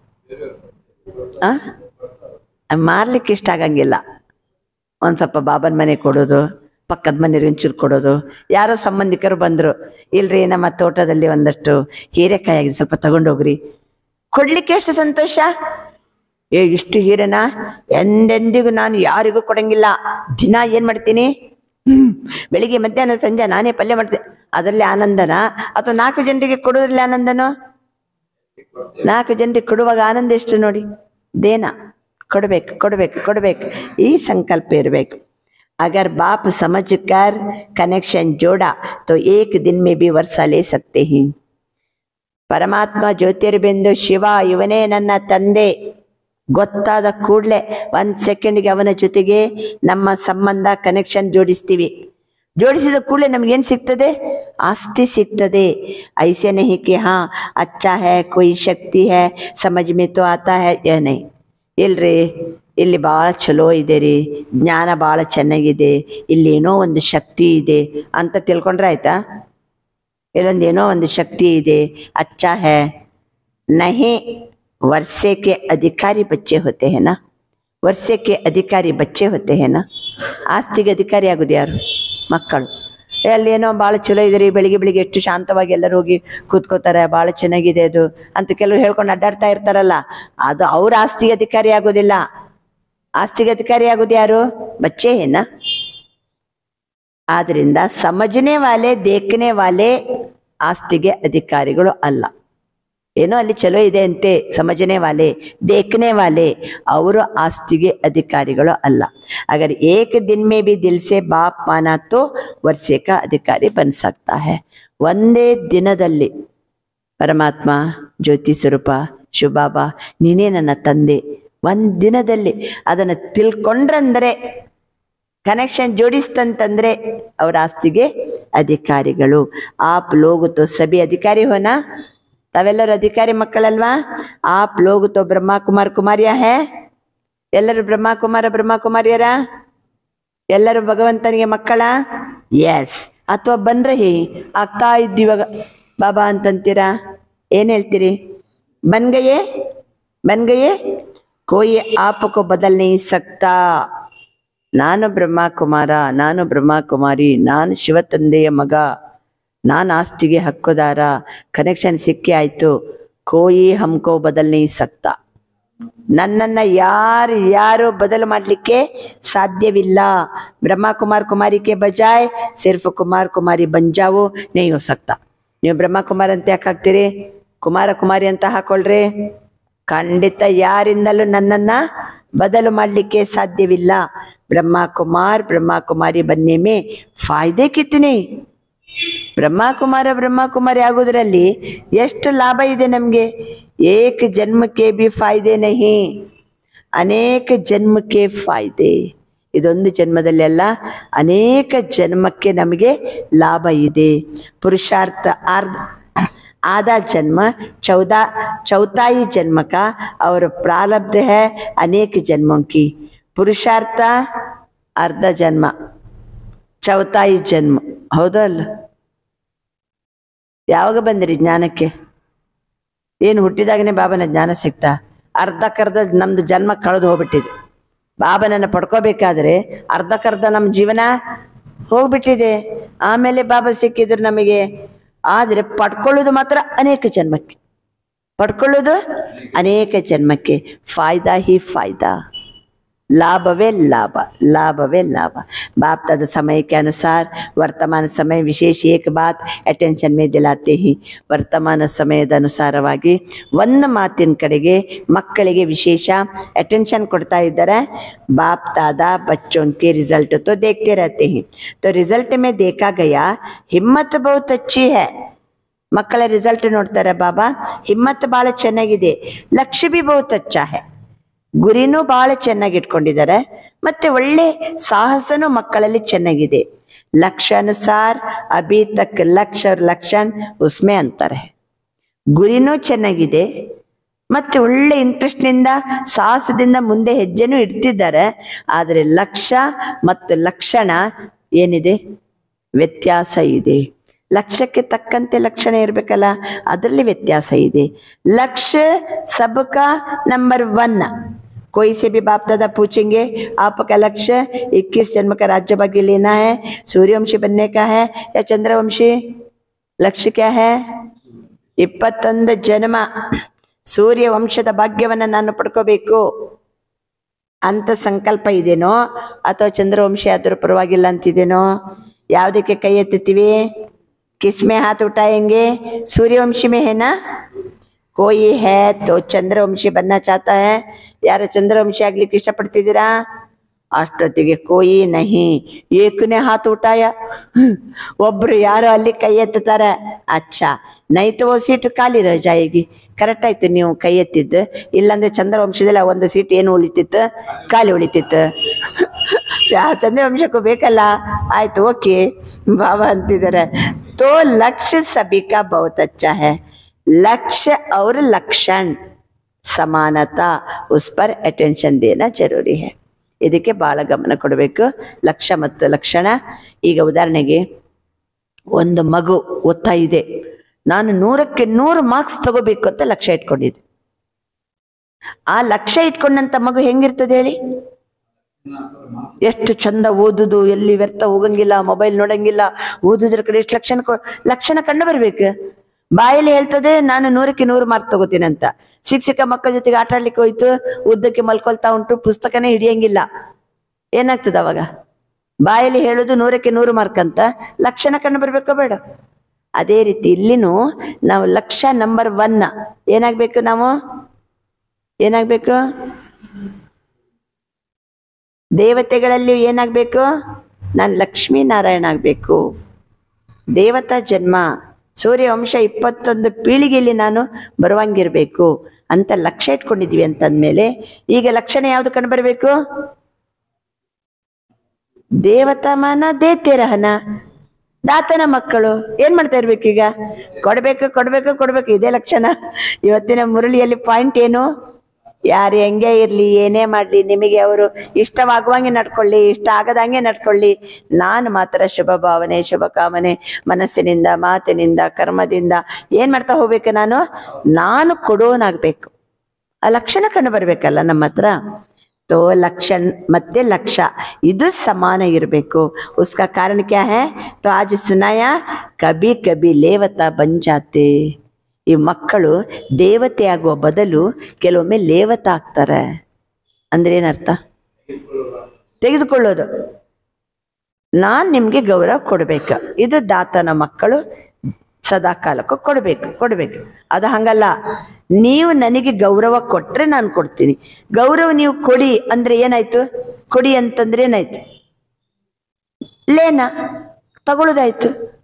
ಆ ಮಾರ್ಲಿಕ್ಕೆ ಇಷ್ಟ ಆಗಂಗಿಲ್ಲ. ಒಂದು ಸ್ವಲ್ಪ ಬಾಬನ ಮನೆ ಕೊಡೋದು, ಪಕ್ಕದ ಮನೆಯವ್ರಿಗೆ ಒಂಚೂರು ಕೊಡೋದು. ಯಾರೋ ಸಂಬಂಧಿಕರು ಬಂದರು, ಇಲ್ರಿ ನಮ್ಮ ತೋಟದಲ್ಲಿ ಒಂದಷ್ಟು ಹೀರೆಕಾಯಿ ಆಗಿದೆ ಸ್ವಲ್ಪ ತಗೊಂಡೋಗ್ರಿ. ಕೊಡ್ಲಿಕ್ಕೆ ಎಷ್ಟು ಸಂತೋಷ. ಏ ಇಷ್ಟು ಹೀರೆನಾ ಎಂದೆಂದಿಗೂ ನಾನು ಯಾರಿಗೂ ಕೊಡಂಗಿಲ್ಲ. ದಿನ ಏನು ಮಾಡ್ತೀನಿ, ಬೆಳಿಗ್ಗೆ ಮಧ್ಯಾಹ್ನ ಸಂಜೆ ನಾನೇ ಪಲ್ಯ ಮಾಡ್ತೀನಿ. ಅದರಲ್ಲಿ ಆನಂದನಾ ಅಥವಾ ನಾಲ್ಕು ಜನರಿಗೆ ಕೊಡೋದ್ರಲ್ಲಿ ಆನಂದನೋ? ನಾಲ್ಕು ಜನರಿಗೆ ಕೊಡುವಾಗ ಆನಂದ ಎಷ್ಟು ನೋಡಿ. ದೇನ ಕೊಡ್ಬೇಕು ಕೊಡ್ಬೇಕು ಕೊಡ್ಬೇಕು ಈ ಸಂಕಲ್ಪ ಇರಬೇಕು. अगर बाप समझ कर कनेक्शन जोड़ा तो एक दिन में भी वर्षा ले सकते हैं. ಪರಮಾತ್ಮ ಜ್ಯೋತಿರ್ಬಿಂದು ಶಿವ ಇವನೇ ನನ್ನ ತಂದೆ ಗೊತ್ತಾದ ಕೂಡಲೇ ಒಂದು ಸೆಕೆಂಡ್ಗೆ ಅವನ ಜೊತೆಗೆ ನಮ್ಮ ಸಂಬಂಧ ಕನೆಕ್ಷನ್ ಜೋಡಿಸ್ತೀವಿ. ಜೋಡಿಸಿದ ಕೂಡಲೇ ನಮಗೇನು ಸಿಗ್ತದೆ? ಆಸ್ತಿ ಸಿಗ್ತದೆ. ಐಸೆ ನಹಿ कि हाँ अच्छा है कोई शक्ति है समझ में तो आता है या नहीं. ಇಲ್ರಿ ಇಲ್ಲಿ ಭಾಳ ಚಲೋ ಇದೆ ರೀ, ಜ್ಞಾನ ಭಾಳ ಚೆನ್ನಾಗಿದೆ, ಇಲ್ಲೇನೋ ಒಂದು ಶಕ್ತಿ ಇದೆ ಅಂತ ತಿಳ್ಕೊಂಡ್ರೆ ಆಯ್ತಾ? ಇಲ್ಲೊಂದೇನೋ ಒಂದು ಶಕ್ತಿ ಇದೆ, ಅಚ್ಚಾ ಹೇ ನಹಿ. वर्षे के अधिकारी बच्चे होते हैं ना, वर्षे के अधिकारी बच्चे होते हैं ना. ಆಸ್ತಿಗೆ ಅಧಿಕಾರಿ ಆಗೋದು ಯಾರು? ಮಕ್ಕಳು. ಅಲ್ಲೇನೋ ಭಾಳ ಚಲೋ ಇದೆ ರೀ, ಬೆಳಿಗ್ಗೆ ಬೆಳಿಗ್ಗೆ ಎಷ್ಟು ಶಾಂತವಾಗಿ ಎಲ್ಲರೂ ಹೋಗಿ ಕೂತ್ಕೋತಾರೆ, ಭಾಳ ಚೆನ್ನಾಗಿದೆ ಅದು ಅಂತ ಕೆಲವರು ಹೇಳ್ಕೊಂಡು ಅಡ್ಡಾಡ್ತಾ ಇರ್ತಾರಲ್ಲ, ಅದು ಅವ್ರ ಆಸ್ತಿಗೆ ಅಧಿಕಾರಿ ಆಗೋದಿಲ್ಲ. ಆಸ್ತಿಗೆ ಅಧಿಕಾರಿ ಆಗೋದು ಯಾರು? ಬಚ್ಚೆ ಏನ. ಆದ್ರಿಂದ ಸಮಜನೆ ವಾಲೆ ದೇಖನೆ ವಾಲೆ ಆಸ್ತಿಗೆ ಅಧಿಕಾರಿಗಳು ಅಲ್ಲ. ಏನೋ ಅಲ್ಲಿ ಚಲೋ ಇದೆ ಅಂತೆ ಸಮಜನೆ ವಾಲೆ ದೇಖನೆ ವಾಲೆ ಅವರು ಆಸ್ತಿಗೆ ಅಧಿಕಾರಿಗಳು ಅಲ್ಲ. ಅಗರ್ ಏಕ ದಿನ ಮೇ ಭಿ ದಿಲ್ ಸೆ ಬಾಪ್ ಮಾನಾ ತೋ ವರ್ಷೆ ಕಾ ಅಧಿಕಾರಿ ಬನ್ ಸಕ್ತಾ ಹೈ. ಒಂದೇ ದಿನದಲ್ಲಿ ಪರಮಾತ್ಮ ಜ್ಯೋತಿ ಸ್ವರೂಪ ಶಿವಬಾಬಾ ನೀನೇ ನನ್ನ ತಂದೆ, ಒಂದು ದಿನದಲ್ಲಿ ಅದನ್ನು ತಿಳ್ಕೊಂಡ್ರಂದ್ರೆ ಕನೆಕ್ಷನ್ ಜೋಡಿಸ್ತಂತಂದ್ರೆ ಅವರ ಆಸ್ತಿಗೆ ಅಧಿಕಾರಿಗಳು. ಆಪ್ ಲೋಗ್ ತೋ ಸಭಿ ಅಧಿಕಾರಿ ಹೋನಾ, ತಾವೆಲ್ಲರೂ ಅಧಿಕಾರಿ ಮಕ್ಕಳಲ್ವಾ? ಆಪ್ ಲೋಗ್ ತೋ ಬ್ರಹ್ಮ ಕುಮಾರ್ ಕುಮಾರಿಯ ಹೇ, ಎಲ್ಲರೂ ಬ್ರಹ್ಮ ಕುಮಾರ ಬ್ರಹ್ಮ ಕುಮಾರಿಯರ, ಎಲ್ಲರೂ ಭಗವಂತನಿಗೆ ಮಕ್ಕಳ? ಎಸ್. ಅಥವಾ ಬನ್ರಹಿ ಆಗ್ತಾ ಇದ್ದೀವಾಗ ಬಾಬಾ ಅಂತಂತೀರಾ? ಏನ್ ಹೇಳ್ತೀರಿ? ಬನ್ಗಯೇ ಬನ್ಗಯೇ ಕೋಯಿ ಆಪಕೋ ಬದಲ್ ನಹೀ ಸಕ್ತಾ. ನಾನು ಬ್ರಹ್ಮ ಕುಮಾರ, ನಾನು ಬ್ರಹ್ಮ ಕುಮಾರಿ, ನಾನು ಶಿವ ತಂದೆಯ ಮಗ, ನಾನು ಆಸ್ತಿಗೆ ಹಕ್ಕುದಾರ, ಕನೆಕ್ಷನ್ ಸಿಕ್ಕಿ ಆಯ್ತು. ಕೋಯಿ ಹಮ್ಕೋ ಬದಲ್ ನಹೀ ಸಕ್ತಾ. ನನ್ನನ್ನ ಯಾರು ಯಾರು ಬದಲು ಮಾಡಲಿಕ್ಕೆ ಸಾಧ್ಯವಿಲ್ಲ. ಬ್ರಹ್ಮ ಕುಮಾರ್ ಕುಮಾರಿ ಕೆ ಬಜಾಯ್ ಸಿರ್ಫ್ ಕುಮಾರ್ ಕುಮಾರಿ ಬಂಜಾವೋ ನಹೀ ಹೋ ಸಕ್ತಾ. ನೀವು ಬ್ರಹ್ಮ ಕುಮಾರ್ ಅಂತ ಯಾಕೆ ಹಾಕ್ತೀರಿ? ಕುಮಾರ ಕುಮಾರಿ ಅಂತ ಹಾಕೊಳ್ರಿ. ಖಂಡಿತ ಯಾರಿಂದಲೂ ನನ್ನನ್ನ ಬದಲು ಮಾಡಲಿಕ್ಕೆ ಸಾಧ್ಯವಿಲ್ಲ. ಬ್ರಹ್ಮ ಕುಮಾರ್ ಬ್ರಹ್ಮ ಕುಮಾರಿ ಬನ್ನೆ ಮೇ ಫಾಯ್ದೆ ಕಿತ್ನೆ. ಬ್ರಹ್ಮ ಕುಮಾರ ಬ್ರಹ್ಮ ಕುಮಾರಿ ಆಗೋದ್ರಲ್ಲಿ ಎಷ್ಟು ಲಾಭ ಇದೆ ನಮಗೆ. ಏಕ ಜನ್ಮಕ್ಕೆ ಬಿ ಫಾಯ್ದೆ ನಹಿ, ಅನೇಕ ಜನ್ಮಕ್ಕೆ ಫಾಯ್ದೆ. ಇದೊಂದು ಜನ್ಮದಲ್ಲಿ ಅಲ್ಲ, ಅನೇಕ ಜನ್ಮಕ್ಕೆ ನಮಗೆ ಲಾಭ ಇದೆ. ಪುರುಷಾರ್ಥ ಆರ್ಧ आधा जन्म चौदह चौथाई जन्म का और प्रारब्ध है अनेक जन्मों की. पुरुषार्थ अर्ध जन्म चौथाई जन्म. ಹೌದಲ್ಲ? ಯಾವಾಗ ಬಂದ್ರಿ ಜ್ಞಾನಕ್ಕೆ? ಏನು ಹುಟ್ಟಿದಾಗನೇ ಬಾಬನ ಜ್ಞಾನ ಸಿಗ್ತಾ? ಅರ್ಧಕ್ಕರ್ಧ ನಮ್ದು ಜನ್ಮ ಕಳೆದು ಹೋಗ್ಬಿಟ್ಟಿದೆ. ಬಾಬನನ್ನು ಪಡ್ಕೋಬೇಕಾದ್ರೆ ಅರ್ಧಕ್ಕರ್ಧ ನಮ್ಮ ಜೀವನ ಹೋಗ್ಬಿಟ್ಟಿದೆ. ಆಮೇಲೆ ಬಾಬಾ ಸಿಕ್ಕಿದ್ರು ನಮಗೆ. ಆದರೆ ಪಡ್ಕೊಳ್ಳೋದು ಮಾತ್ರ ಅನೇಕ ಜನ್ಮಕ್ಕೆ, ಪಡ್ಕೊಳ್ಳೋದು ಅನೇಕ ಜನ್ಮಕ್ಕೆ. ಫಾಯ್ದಾ ಹಿ ಫಾಯ್ದಾ, लाभवे लाभ, लाभवे लाभ. बाप दादा समय के अनुसार वर्तमान समय विशेष एक बात अटेंशन में दिलाते ही. वर्तमान ಸಮಯದ ಅನುಸಾರವಾಗಿ ಒಂದು ಮಾತಿನ ಕಡೆಗೆ ಮಕ್ಕಳಿಗೆ ವಿಶೇಷ ಅಟೆನ್ಷನ್ ಕೊಡ್ತಾ ಇದ್ದಾರೆ. बाप दादा बच्चों के रिजल्ट तो देखते रहते हैं. तो रिजल्ट में देखा गया हिम्मत बहुत अच्छी है. ಮಕ್ಕಳ ರಿಸಲ್ಟ್ ನೋಡ್ತಾರೆ ಬಾಬಾ, ಹಿಮ್ಮತ್ ಬಹಳ ಚೆನ್ನಾಗಿದೆ. ಲಕ್ಷ್ಯ भी बहुत अच्छा है. ಗುರಿನೂ ಬಹಳ ಚೆನ್ನಾಗಿ ಇಟ್ಕೊಂಡಿದ್ದಾರೆ. ಮತ್ತೆ ಒಳ್ಳೆ ಸಾಹಸನೂ ಮಕ್ಕಳಲ್ಲಿ ಚೆನ್ನಾಗಿದೆ. ಲಕ್ಷ್ಯ ಅನುಸಾರ ಅಭಿ ತಕ್ ಲಕ್ಷ್ಯ ಲಕ್ಷಣ ಉಸ್ಮೆ ಅಂತಾರೆ. ಗುರಿನೂ ಚೆನ್ನಾಗಿದೆ, ಮತ್ತೆ ಒಳ್ಳೆ ಇಂಟ್ರೆಸ್ಟ್ನಿಂದ ಸಾಹಸದಿಂದ ಮುಂದೆ ಹೆಜ್ಜೆನೂ ಇಡ್ತಿದ್ದಾರೆ. ಆದರೆ ಲಕ್ಷ್ಯ ಮತ್ತು ಲಕ್ಷಣ ಏನಿದೆ, ವ್ಯತ್ಯಾಸ ಇದೆ. ಲಕ್ಷ್ಯಕ್ಕೆ ತಕ್ಕಂತೆ ಲಕ್ಷಣ ಇರಬೇಕಲ್ಲ, ಅದರಲ್ಲಿ ವ್ಯತ್ಯಾಸ ಇದೆ. ಲಕ್ಷ್ಯ ಸಬಕಾ ನಂಬರ್ वन. कोई से भी बाप दादा पूछेंगे आपका लक्ष्य इक्कीस जन्म का राज्य भाग्य लेना है, सूर्यवंशी बनने का है या चंद्रवंशी? लक्ष्य क्या है? इಪ್ಪತ್ತೊಂದು ಜನ್ಮ ಸೂರ್ಯ ವಂಶದ ಭಾಗ್ಯವನ್ನ ನಾನು ಪಡ್ಕೋಬೇಕು ಅಂತ ಸಂಕಲ್ಪ ಇದೇನೋ, ಅಥವಾ ಚಂದ್ರವಂಶಿ ಆದರೂ ಪರವಾಗಿಲ್ಲ ಅಂತಿದೇನೋ? ಯಾವುದಕ್ಕೆ ಕೈ ಎತ್ತುತ್ತೀವಿ? किसमें हाथ उठाएंगे? सूर्यवंशी में है ना? कोई है तो चंद्रवंशी बनना चाहता है. यार चंद्रवंशी ಆಗ್ಲಿಕ್ಕೆ ಇಷ್ಟಪಡ್ತಿದ್ದೀರಾ? ಅಷ್ಟೊತ್ತಿಗೆ कोई नहीं, एक ने हाथ उठाया. ಒಬ್ರು ಯಾರು ಅಲ್ಲಿ ಕೈ ಎತ್ತುತ್ತಾರೆ. अच्छा नहीं तो वो सीट ಖಾಲಿ रह जाएगी. ಕರೆಕ್ಟ್ ಆಯ್ತು ನೀವು ಕೈ ಎತ್ತಿದ್ದು. ಇಲ್ಲಾಂದ್ರೆ ಚಂದ್ರವಂಶದಲ್ಲಿ ಒಂದು ಸೀಟ್ ಏನು ಉಳಿತಿತ್ತು? ಖಾಲಿ ಉಳಿತಿತ್ತು. ಯಾವ ಚಂದ್ರವಂಶಕ್ಕೂ ಬೇಕಲ್ಲ. ಆಯ್ತು ಓಕೆ ಬಾಬಾ ಅಂತಿದ್ದಾರೆ. तो लक्ष्य सभी का बहुत अच्छा है. लक्ष्य और लक्षण समानता, उस पर अटेंशन देना जरूरी है. ಇದಕ್ಕೆ ಬಹಳ ಗಮನ ಕೊಡಬೇಕು, ಲಕ್ಷ್ಯ ಮತ್ತು ಲಕ್ಷಣ. ಈಗ ಉದಾಹರಣೆಗೆ ಒಂದು ಮಗು ಓದ್ತಾ ಇದೆ, ನಾನು ನೂರಕ್ಕೆ ನೂರು ಮಾರ್ಕ್ಸ್ ತಗೋಬೇಕು ಅಂತ ಲಕ್ಷ್ಯ ಇಟ್ಕೊಂಡಿದ್ದೆ. ಆ ಲಕ್ಷ್ಯ ಇಟ್ಕೊಂಡಂತ ಮಗು ಹೆಂಗಿರ್ತದೆ ಹೇಳಿ? ಎಷ್ಟು ಚಂದ ಓದುದು, ಎಲ್ಲಿ ವ್ಯರ್ಥ ಹೋಗಂಗಿಲ್ಲ, ಮೊಬೈಲ್ ನೋಡಂಗಿಲ್ಲ, ಓದುದ್ರ ಕಡೆ ಎಷ್ಟು ಲಕ್ಷಣ ಲಕ್ಷಣ ಕಂಡು ಬರ್ಬೇಕು. ಬಾಯಲ್ಲಿ ಹೇಳ್ತದೆ ನಾನು ನೂರಕ್ಕೆ ನೂರು ಮಾರ್ಕ್ ತಗೋತೀನಿ ಅಂತ. ಶಿಕ್ಷಕ ಮಕ್ಕಳ ಜೊತೆಗೆ ಆಟ ಆಡ್ಲಿಕ್ಕೆ ಹೋಯ್ತು, ಉದ್ದಕ್ಕೆ ಮಲ್ಕೊಳ್ತಾ ಉಂಟು, ಪುಸ್ತಕನೇ ಹಿಡಿಯಂಗಿಲ್ಲ. ಏನಾಗ್ತದ ಅವಾಗ? ಬಾಯಲ್ಲಿ ಹೇಳುದು ನೂರಕ್ಕೆ ನೂರು ಮಾರ್ಕ್ ಅಂತ, ಲಕ್ಷಣ ಕಂಡು ಬರ್ಬೇಕೋ ಬೇಡ? ಅದೇ ರೀತಿ ಇಲ್ಲಿನೂ ನಾವು ಲಕ್ಷ್ಯ ನಂಬರ್ ಒನ್ ಏನಾಗ್ಬೇಕು? ನಾವು ಏನಾಗ್ಬೇಕು? ದೇವತೆಗಳಲ್ಲಿ ಏನಾಗಬೇಕು? ನಾನು ಲಕ್ಷ್ಮೀ ನಾರಾಯಣ ಆಗಬೇಕು. ದೇವತಾ ಜನ್ಮ, ಸೂರ್ಯ ವಂಶ ಇಪ್ಪತ್ತೊಂದು ಪೀಳಿಗೆಯಲ್ಲಿ ನಾನು ಬರುವಂಗಿರ್ಬೇಕು ಅಂತ ಲಕ್ಷ್ಯ ಇಟ್ಕೊಂಡಿದ್ವಿ ಅಂತಂದ್ಮೇಲೆ ಈಗ ಲಕ್ಷಣ ಯಾವ್ದು ಕಂಡು ಬರಬೇಕು? ದೇವತಾ ಮಾನ ದೇತೆ ರಹನ, ದಾತನ ಮಕ್ಕಳು. ಏನ್ ಮಾಡ್ತಾ ಇರ್ಬೇಕೀಗ? ಕೊಡ್ಬೇಕು ಕೊಡ್ಬೇಕು ಕೊಡ್ಬೇಕು, ಇದೇ ಲಕ್ಷಣ. ಇವತ್ತಿನ ಮುರಳಿಯಲ್ಲಿ ಪಾಯಿಂಟ್ ಏನು? ಯಾರು ಹೆಂಗೆ ಇರಲಿ, ಏನೇ ಮಾಡಲಿ, ನಿಮಗೆ ಅವರು ಇಷ್ಟವಾಗುವಂಗೆ ನಡ್ಕೊಳ್ಳಿ, ಇಷ್ಟ ಆಗದಂಗೆ ನಡ್ಕೊಳ್ಳಿ. ನಾನು ಮಾತ್ರ ಶುಭ ಭಾವನೆ, ಶುಭ ಕಾಮನೆ, ಮನಸ್ಸಿನಿಂದ, ಮಾತಿನಿಂದ, ಕರ್ಮದಿಂದ ಏನ್ ಮಾಡ್ತಾ ಹೋಗ್ಬೇಕು? ನಾನು ನಾನು ಕೊಡೋನಾಗ್ಬೇಕು. ಆ ಲಕ್ಷಣ ಕಂಡು ಬರ್ಬೇಕಲ್ಲ ನಮ್ಮ ಹತ್ರ. तो लक्षण ಮತ್ತೆ लक्ष्य ಇದು ಸಮಾನ ಇರಬೇಕು. उसका कारण क्या है? तो आज सुनाया कभी कभी लेवता बन जाते. ಈ ಮಕ್ಕಳು ದೇವತೆ ಆಗುವ ಬದಲು ಕೆಲವೊಮ್ಮೆ ಲೇವತ ಆಗ್ತಾರೆ. ಅಂದ್ರೆ ಏನರ್ಥ? ತೆಗೆದುಕೊಳ್ಳೋದು. ನಾನ್ ನಿಮ್ಗೆ ಗೌರವ ಕೊಡ್ಬೇಕು. ಇದು ದಾತನ ಮಕ್ಕಳು ಸದಾ ಕಾಲಕ್ಕೂ ಕೊಡ್ಬೇಕು ಕೊಡ್ಬೇಕು ಅದು ಹಂಗಲ್ಲ. ನೀವು ನನಗೆ ಗೌರವ ಕೊಟ್ರೆ ನಾನು ಕೊಡ್ತೀನಿ. ಗೌರವ ನೀವು ಕೊಡಿ ಅಂದ್ರೆ ಏನಾಯ್ತು? ಕೊಡಿ ಅಂತಂದ್ರೆ ಏನಾಯ್ತು? ಲೇನ ತಗೊಳ್ಳೋದಾಯ್ತು.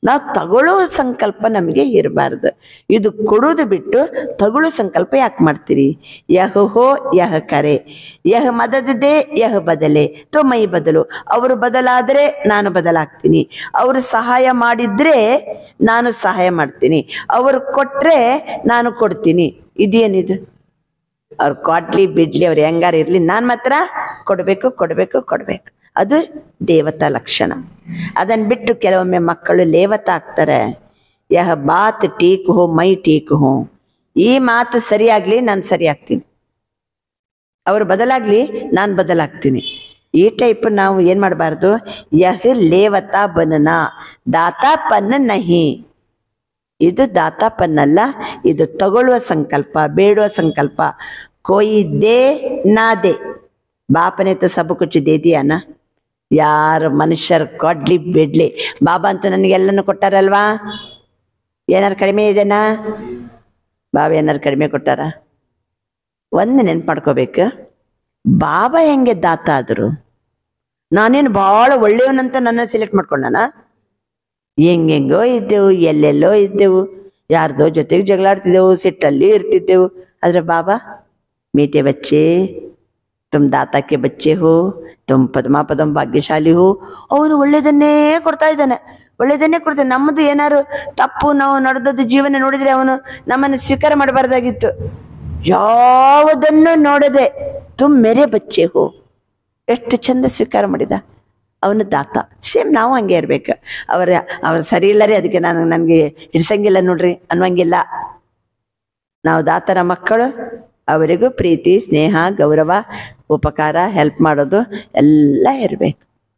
ನಾವು ತಗೊಳ್ಳೋ ಸಂಕಲ್ಪ ನಮಗೆ ಇರಬಾರ್ದು. ಇದು ಕೊಡೋದು ಬಿಟ್ಟು ತಗೊಳ್ಳೋ ಸಂಕಲ್ಪ ಯಾಕೆ ಮಾಡ್ತೀರಿ? ಯಹ ಹೋ ಯಹ ಕರೆ, ಯಹ ಮದದೇ ಯಹ ಬದಲೆ ತೋ ಮೈ ಬದಲು. ಅವರು ಬದಲಾದರೆ ನಾನು ಬದಲಾಗ್ತೀನಿ, ಅವರು ಸಹಾಯ ಮಾಡಿದ್ರೆ ನಾನು ಸಹಾಯ ಮಾಡ್ತೀನಿ, ಅವರು ಕೊಟ್ರೆ ನಾನು ಕೊಡ್ತೀನಿ. ಇದೇನಿದು? ಅವ್ರು ಕೊಡ್ಲಿ ಬಿಡ್ಲಿ, ಅವ್ರು ಹೆಂಗಾರ ಇರ್ಲಿ, ನಾನು ಮಾತ್ರ ಕೊಡಬೇಕು ಕೊಡಬೇಕು ಕೊಡಬೇಕು. ಅದು ದೇವತಾ ಲಕ್ಷಣ. ಅದನ್ನು ಬಿಟ್ಟು ಕೆಲವೊಮ್ಮೆ ಮಕ್ಕಳು ಲೇವತ ಆಗ್ತಾರೆ. ಯಹ ಬಾತ್ ಟೀಕ್ ಹೋ ಮೈ ಟೀಕ್ ಹೋ, ಈ ಮಾತು ಸರಿಯಾಗ್ಲಿ ನಾನು ಸರಿ ಆಗ್ತೀನಿ, ಅವರು ಬದಲಾಗ್ಲಿ ನಾನು ಬದಲಾಗ್ತೀನಿ. ಈ ಟೈಪ್ ನಾವು ಏನ್ ಮಾಡಬಾರ್ದು. ಯಹ ಲೇವತಾ ಬನನ ದಾತಾಪನ್ನ ನಹಿ. ಇದು ದಾತಾಪನ್ನಲ್ಲ, ಇದು ತಗೊಳ್ಳುವ ಸಂಕಲ್ಪ, ಬೇಡುವ ಸಂಕಲ್ಪ. ಕೋಯಿ ದೇ ನಾ ದೇ, ಬಾಪನೆ ತ ಸಬ್ ಕುಚ್ ದೇ ದಿಯಾನ. ಯಾರು ಮನುಷ್ಯರು ಕೊಡ್ಲಿ ಬಿಡ್ಲಿ, ಬಾಬಾ ಅಂತ ನನಗೆಲ್ಲನೂ ಕೊಟ್ಟಾರಲ್ವಾ? ಏನಾರು ಕಡಿಮೆ ಇದೆನಾ? ಬಾಬಾ ಏನಾರು ಕಡಿಮೆ ಕೊಟ್ಟಾರ? ಒಂದು ನೆನ್ಪು ಮಾಡ್ಕೋಬೇಕು, ಬಾಬಾ ಹೆಂಗೆ ದಾತ ಆದರು? ನಾನೇನು ಭಾಳ ಒಳ್ಳೆಯವನಂತ ನನ್ನ ಸೆಲೆಕ್ಟ್ ಮಾಡ್ಕೊಂಡಾನ? ಹೆಂಗೆಂಗೋ ಇದ್ದೆವು, ಎಲ್ಲೆಲ್ಲೋ ಇದ್ದೆವು, ಯಾರ್ದೋ ಜೊತೆಗೆ ಜಗಳಾಡ್ತಿದ್ದೆವು, ಸಿಟ್ಟಲ್ಲಿ ಇರ್ತಿದ್ದೆವು. ಆದರೆ ಬಾಬಾ ಮೀಟೆ ಬಚ್ಚೆ, ತುಮ್ ದಾತಾಕ್ಕೆ ಬಚ್ಚೆ ಹೋ, ತುಮ್ ಪದ್ಮಾ ಪದಂ ಭಾಗ್ಯಶಾಲಿ ಹೋ. ಅವನು ಒಳ್ಳೇದನ್ನೇ ಕೊಡ್ತಾ ಇದ್ದಾನೆ, ಒಳ್ಳೇದನ್ನೇ ಕೊಡ್ತಾನೆ. ನಮ್ಮದು ಏನಾರು ತಪ್ಪು ನಾವು ನಡೆದದ್ದು ಜೀವನ ನೋಡಿದ್ರೆ ಅವನು ನಮ್ಮನ್ನು ಸ್ವೀಕಾರ ಮಾಡಬಾರ್ದಾಗಿತ್ತು. ಯಾವುದನ್ನು ನೋಡದೆ ತುಮ್ ಮೇರೆ ಬಚ್ಚೆ ಹೋ, ಎಷ್ಟು ಚಂದ ಸ್ವೀಕಾರ ಮಾಡಿದ. ಅವನು ದಾತ. ಸೇಮ್ ನಾವು ಹಂಗೆ ಇರ್ಬೇಕು. ಅವರ ಅವ್ರು ಸರಿ ಇಲ್ಲ ರೀ, ಅದಕ್ಕೆ ನಾನು ನನಗೆ ಹಿಡ್ಸಂಗಿಲ್ಲ ನೋಡ್ರಿ ಅನ್ನುವಂಗಿಲ್ಲ. ನಾವು ದಾತರ ಮಕ್ಕಳು, ಅವರಿಗೂ ಪ್ರೀತಿ, ಸ್ನೇಹ, ಗೌರವ, ಉಪಕಾರ, ಹೆಲ್ಪ್ ಮಾಡೋದು ಎಲ್ಲ ಇರಬೇಕು.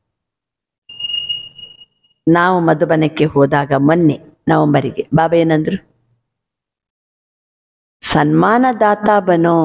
ನಾವು ಮಧುಬನಕ್ಕೆ ಹೋದಾಗ ಮೊನ್ನೆ ನವಂಬರಿಗೆ ಬಾಬಾ ಏನಂದ್ರು? ಸನ್ಮಾನದಾತ ಬನೋ.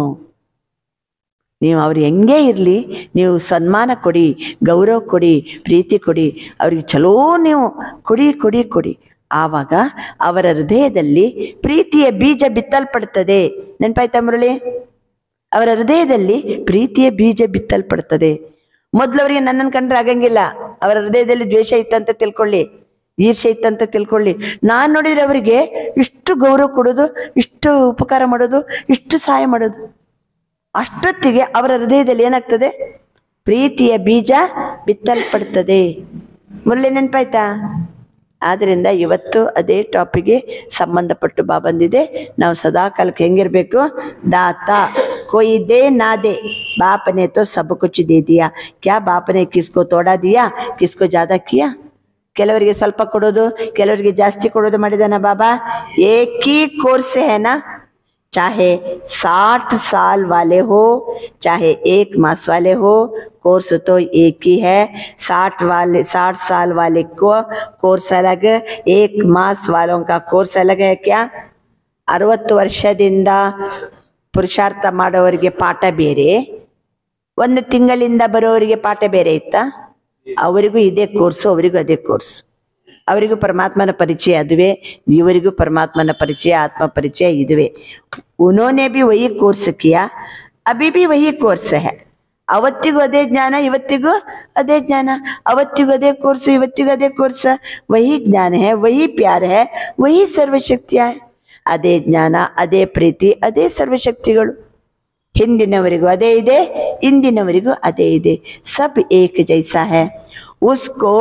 ನೀವು ಅವ್ರು ಹೆಂಗೇ ಇರಲಿ, ನೀವು ಸನ್ಮಾನ ಕೊಡಿ, ಗೌರವ ಕೊಡಿ, ಪ್ರೀತಿ ಕೊಡಿ, ಅವ್ರಿಗೆ ಚಲೋ ನೀವು ಕೊಡಿ ಕೊಡಿ ಕೊಡಿ. ಆವಾಗ ಅವರ ಹೃದಯದಲ್ಲಿ ಪ್ರೀತಿಯ ಬೀಜ ಬಿತ್ತಲ್ಪಡ್ತದೆ. ನೆನಪಾಯ್ತಾ ಮುರಳಿ? ಅವರ ಹೃದಯದಲ್ಲಿ ಪ್ರೀತಿಯ ಬೀಜ ಬಿತ್ತಲ್ಪಡ್ತದೆ. ಮೊದಲವರಿಗೆ ನನ್ನನ್ನು ಕಂಡ್ರೆ ಆಗಂಗಿಲ್ಲ, ಅವರ ಹೃದಯದಲ್ಲಿ ದ್ವೇಷ ಇತ್ತಂತ ತಿಳ್ಕೊಳ್ಳಿ, ಈರ್ಷೆ ಇತ್ತಂತ ತಿಳ್ಕೊಳ್ಳಿ. ನಾನು ನೋಡಿದ್ರೆ ಅವರಿಗೆ ಇಷ್ಟು ಗೌರವ ಕೊಡೋದು, ಇಷ್ಟು ಉಪಕಾರ ಮಾಡೋದು, ಇಷ್ಟು ಸಹಾಯ ಮಾಡೋದು. ಅಷ್ಟೊತ್ತಿಗೆ ಅವರ ಹೃದಯದಲ್ಲಿ ಏನಾಗ್ತದೆ? ಪ್ರೀತಿಯ ಬೀಜ ಬಿತ್ತಲ್ಪಡ್ತದೆ. ಮುರಳಿ ನೆನಪಾಯ್ತಾ? ಆದ್ದರಿಂದ ಇವತ್ತು ಅದೇ ಟಾಪಿಕ್ಗೆ ಸಂಬಂಧಪಟ್ಟು ಬಾ ಬಂದಿದೆ. ನಾವು ಸದಾ ಕಾಲಕ್ಕೆ ಹೆಂಗಿರ್ಬೇಕು? ದಾತ. कोई दे ना दे, बाप ने तो सब कुछ दे दिया, क्या बाप ने किसको तोड़ा दिया, किसको ज्यादा किया? ಕೆಲವರಿಗೆ ಸ್ವಲ್ಪ ಕೊಡೋದು, ಕೆಲವರಿಗೆ ಜಾಸ್ತಿ ಕೊಡೋದು ಮಾಡಿದಾನ ಬಾಬಾ? ಏಕ್ ही कोर्स है ना, चाहे साठ साल वाले हो चाहे एक मास वाले हो, कोर्स तो एक ही है. साठ वाले साठ साल वाले को कोर्स अलग, एक मास वालों का कोर्स अलग है क्या? ಅರವತ್ತು ವರ್ಷದಿಂದ ಪುರುಷಾರ್ಥ ಮಾಡೋವರಿಗೆ ಪಾಠ ಬೇರೆ, ಒಂದು ತಿಂಗಳಿಂದ ಬರೋವರಿಗೆ ಪಾಠ ಬೇರೆ ಇತ್ತಾ? ಅವರಿಗೂ ಇದೇ ಕೋರ್ಸು, ಅವರಿಗೂ ಅದೇ ಕೋರ್ಸ್. ಅವರಿಗೂ ಪರಮಾತ್ಮನ ಪರಿಚಯ ಅದುವೇ, ಇವರಿಗೂ ಪರಮಾತ್ಮನ ಪರಿಚಯ, ಆತ್ಮ ಪರಿಚಯ ಇದುವೇ. ಉನ್होंने भी वही कोर्स किया, अभी भी वही कोर्स है. ಅವತ್ತಿಗೂ ಅದೇ ಜ್ಞಾನ, ಇವತ್ತಿಗೂ ಅದೇ ಜ್ಞಾನ. ಅವತ್ತಿಗೂ ಅದೇ ಕೋರ್ಸು, ಇವತ್ತಿಗೂ ಅದೇ ಕೋರ್ಸ್. ವಹಿ ಜ್ಞಾನ है, वही प्यार है, वही सर्वशक्तियाँ है. ಅದೇ ಜ್ಞಾನ, ಅದೇ ಪ್ರೀತಿ, ಅದೇ ಸರ್ವಶಕ್ತಿಗಳು. ಹಿಂದಿನವರಿಗೂ ಅದೇ ಇದೆ, ಇಂದಿನವರಿಗೂ ಅದೇ ಇದೆ. ಸಬ್ ಏಕ್ ಜೈಸಾ है. उसको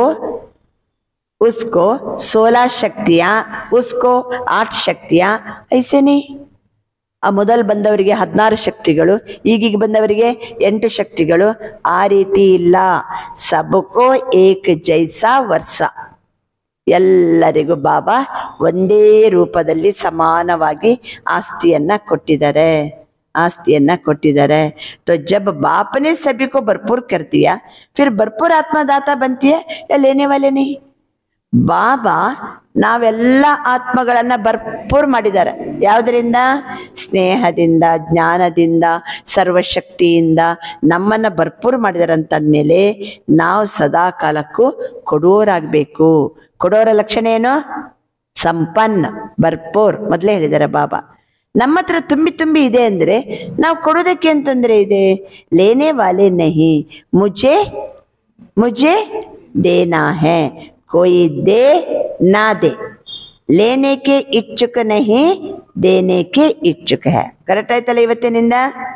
उसको सोलह शक्तियाँ, उसको आठ शक्तियाँ, ऐसे नहीं. ಆ ಮೊದಲು ಬಂದವರಿಗೆ ಹದಿನಾರು ಶಕ್ತಿಗಳು, ಈಗೀಗ ಬಂದವರಿಗೆ ಎಂಟು ಶಕ್ತಿಗಳು. ಆ ರೀತಿ ಇಲ್ಲ. ಸಬ್ಕೋ ಏಕ್ ಜೈಸಾ ವರ್ಷ. ಎಲ್ಲರಿಗೂ ಬಾಬಾ ಒಂದೇ ರೂಪದಲ್ಲಿ ಸಮಾನವಾಗಿ ಆಸ್ತಿಯನ್ನ ಕೊಟ್ಟಿದ್ದಾರೆ, ಆಸ್ತಿಯನ್ನ ಕೊಟ್ಟಿದ್ದಾರೆ. तो जब बाप ने सभी को भरपूर कर दिया, फिर भरपूर आत्मदाता बनती है या लेने वाले नहीं? ಬಾಬಾ ನಾವೆಲ್ಲ ಆತ್ಮಗಳನ್ನ ಭರ್ಪೂರ್ ಮಾಡಿದ್ದಾರೆ. ಯಾವುದರಿಂದ? ಸ್ನೇಹದಿಂದ, ಜ್ಞಾನದಿಂದ, ಸರ್ವಶಕ್ತಿಯಿಂದ ನಮ್ಮನ್ನ ಭರ್ಪೂರ್ ಮಾಡಿದಾರೆ. ಅಂತಂದ್ಮೇಲೆ ನಾವು ಸದಾ ಕಾಲಕ್ಕೂ ಕೊಡೋರಾಗಬೇಕು. ಕೊಡೋರ ಲಕ್ಷಣ ಏನು? ಸಂಪನ್ನ, ಭರ್ಪೂರ್. ಮೊದಲೇ ಹೇಳಿದ್ದಾರೆ ಬಾಬಾ. ನಮ್ಮ ಹತ್ರ ತುಂಬಿ ತುಂಬಿ ಇದೆ ಅಂದ್ರೆ ನಾವು ಕೊಡೋದಕ್ಕೆ ಅಂತಂದ್ರೆ ಇದೆ. ಲೇನೆ ವಾಲೆ ನಹಿ, ಮುಜೆ ಮುಜೆ ದೇನಾ ಹೈ. कोई दे ना दे, लेने के इच्छुक नहीं देने के इच्छुक है. ಕರೆಕ್ಟ್ ಆಯ್ತಲ್ಲ ಇವತ್ತಿನಿಂದ?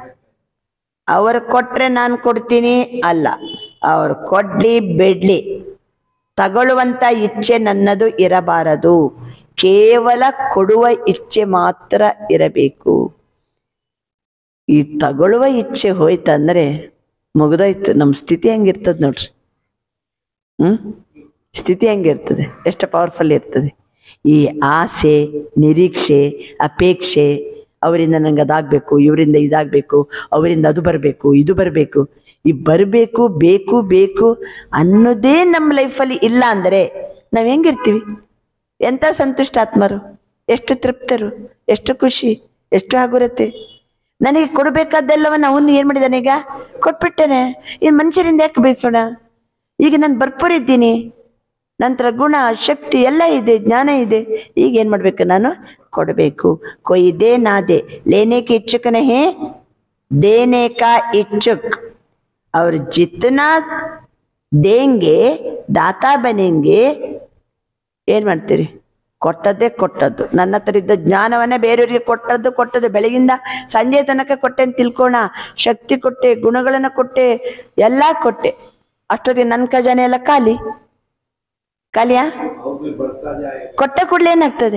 ಅವರು ಕೊಟ್ರೆ ನಾನು ಕೊಡ್ತೀನಿ ಅಲ್ಲ, ಅವ್ರು ಕೊಡ್ಲಿ ಬಿಡ್ಲಿ ತಗೊಳ್ಳುವಂತ ಇಚ್ಛೆ ನನ್ನದು ಇರಬಾರದು. ಕೇವಲ ಕೊಡುವ ಇಚ್ಛೆ ಮಾತ್ರ ಇರಬೇಕು. ಈ ತಗೊಳ್ಳುವ ಇಚ್ಛೆ ಹೋಯ್ತಂದ್ರೆ ಮುಗ್ದೋಯ್ತು. ನಮ್ಮ ಸ್ಥಿತಿ ಹೆಂಗಿರ್ತದೆ ನೋಡ್ರಿ. ಹ್ಮ್ ಸ್ಥಿತಿ ಹೆಂಗಿರ್ತದೆ, ಎಷ್ಟು ಪವರ್ಫುಲ್ ಇರ್ತದೆ. ಈ ಆಸೆ, ನಿರೀಕ್ಷೆ, ಅಪೇಕ್ಷೆ, ಅವರಿಂದ ನಂಗೆ ಅದಾಗಬೇಕು, ಇವರಿಂದ ಇದಾಗಬೇಕು, ಅವರಿಂದ ಅದು ಬರಬೇಕು, ಇದು ಬರಬೇಕು, ಈ ಬರಬೇಕು, ಬೇಕು ಬೇಕು ಅನ್ನೋದೇ ನಮ್ಮ ಲೈಫಲ್ಲಿ ಇಲ್ಲ ಅಂದರೆ ನಾವು ಹೆಂಗಿರ್ತೀವಿ? ಎಂಥ ಸಂತುಷ್ಟಾತ್ಮರು, ಎಷ್ಟು ತೃಪ್ತರು, ಎಷ್ಟು ಖುಷಿ, ಎಷ್ಟು ಹಗುರತೆ. ನನಗೆ ಕೊಡಬೇಕಾದ್ದೆಲ್ಲವನ್ನ ಅವನು ಏನು ಮಾಡಿದಾನೆ? ಈಗ ಕೊಟ್ಬಿಟ್ಟೇನೆ. ಇನ್ನು ಮನುಷ್ಯರಿಂದ ಯಾಕೆ ಬಯಸೋಣ? ಈಗ ನಾನು ಭರ್ಪೂರಿದ್ದೀನಿ, ನಂತರ ಗುಣ ಶಕ್ತಿ ಎಲ್ಲ ಇದೆ, ಜ್ಞಾನ ಇದೆ. ಈಗ ಏನು ಮಾಡ್ಬೇಕು? ನಾನು ಕೊಡಬೇಕು. ಕೊಯ್ ದೇ ನಾ ದೇ, ಲೇನೆ ಕೆ ಇಚ್ಛುಕ್ ನಹಿ ದೇನೆ ಕಾ ಇಚ್ಛುಕ್. ಅವ್ರು ಜಿತ್ನಾ ದೇಂಗೆ ದಾತಾ ಬನೆಂಗೆ. ಏನು ಮಾಡ್ತೀರಿ? ಕೊಟ್ಟದ್ದೇ ಕೊಟ್ಟದ್ದು. ನನ್ನ ಹತ್ರ ಇದ್ದ ಜ್ಞಾನವನ್ನೇ ಬೇರೆಯವರಿಗೆ ಕೊಟ್ಟದ್ದು ಕೊಟ್ಟದ್ದು ಬೆಳಗಿಂದ ಸಂಜೆ ತನಕ ಕೊಟ್ಟೆ ಅಂತ ತಿಳ್ಕೋಣ. ಶಕ್ತಿ ಕೊಟ್ಟೆ, ಗುಣಗಳನ್ನು ಕೊಟ್ಟೆ, ಎಲ್ಲ ಕೊಟ್ಟೆ. ಅಷ್ಟೊತ್ತಿಗೆ ನನ್ನ ಖಜಾನೆ ಎಲ್ಲ ಖಾಲಿ ಖಾಲಿಯಾ? ಕೊಟ್ಟ ಕೂಡಲೇ ಏನಾಗ್ತದೆ?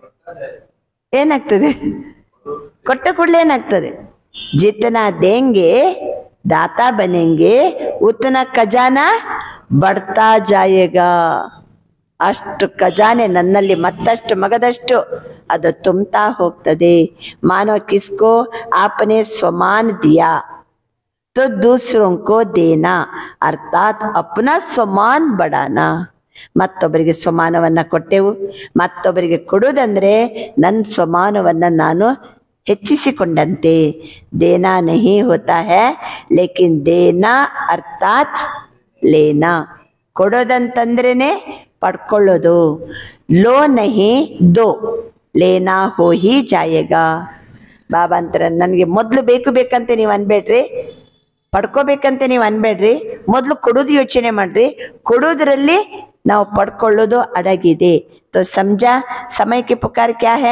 ಏನಾಗ್ತದೆ? ಕೊಟ್ಟ ಕೂಡಲೇ ಏನಾಗ್ತದೆ? ಜಿತನಾ ದೇಂಗೆ ದಾತಾ ಬನೆಂಗೆ ಉತನಾ ಖಜಾನಾ ಬಡ್ತಾ ಜಾಯೇಗಾ. ಅಷ್ಟು ಖಜಾನೆ ನನ್ನಲ್ಲಿ ಮತ್ತಷ್ಟು ಮಗದಷ್ಟು ಅದು ತುಂಬ್ತಾ ಹೋಗ್ತದೆ. ಮಾನೋ ಕಿಸ್ಕೋ ಆಪನೆ ಸ್ವಮಾನ್ ದಿಯಾ तो दूसरों को देना अर्थात अपना स्वमान बढ़ाना. ಮತ್ತೊಬ್ಬರಿಗೆ ಸ್ವಮಾನವನ್ನ ಕೊಟ್ಟೆವು. ಮತ್ತೊಬ್ಬರಿಗೆ ಕೊಡುವುದಂದ್ರೆ ನನ್ನ ಸ್ವಮಾನವನ್ನ ನಾನು ಹೆಚ್ಚಿಸಿಕೊಂಡಂತೆ. ದೇನಾ ನಹಿ ಹೋತಾ ಹೈ ಲೇಕಿನ್ ದೇನಾ ಅರ್ಥಾತ್ ಲೇನಾ. ಕೊಡೋದಂತಂದ್ರೇನೆ ಪಡ್ಕೊಳ್ಳೋದು. ಲೋ ನಹಿ ದೋ ಲೇನಾ ಹೋ ಹಿ ಜಾಯೇಗಾ. ಬಾಬಾ ಅಂತಾರೆ, ನನಗೆ ಮೊದಲು ಬೇಕು ಬೇಕಂತೆ ನೀವು ಅನ್ಬೇಡ್ರಿ, ಪಡ್ಕೋಬೇಕಂತ ನೀವು ಅನ್ಬೇಡ್ರಿ, ಮೊದಲು ಕೊಡೋದು ಯೋಚನೆ ಮಾಡ್ರಿ. ಕೊಡೋದ್ರಲ್ಲಿ ನಾವು ಪಡ್ಕೊಳ್ಳೋದು ಅಡಗಿದೆ. तो समझा? समय की पुकार क्या है?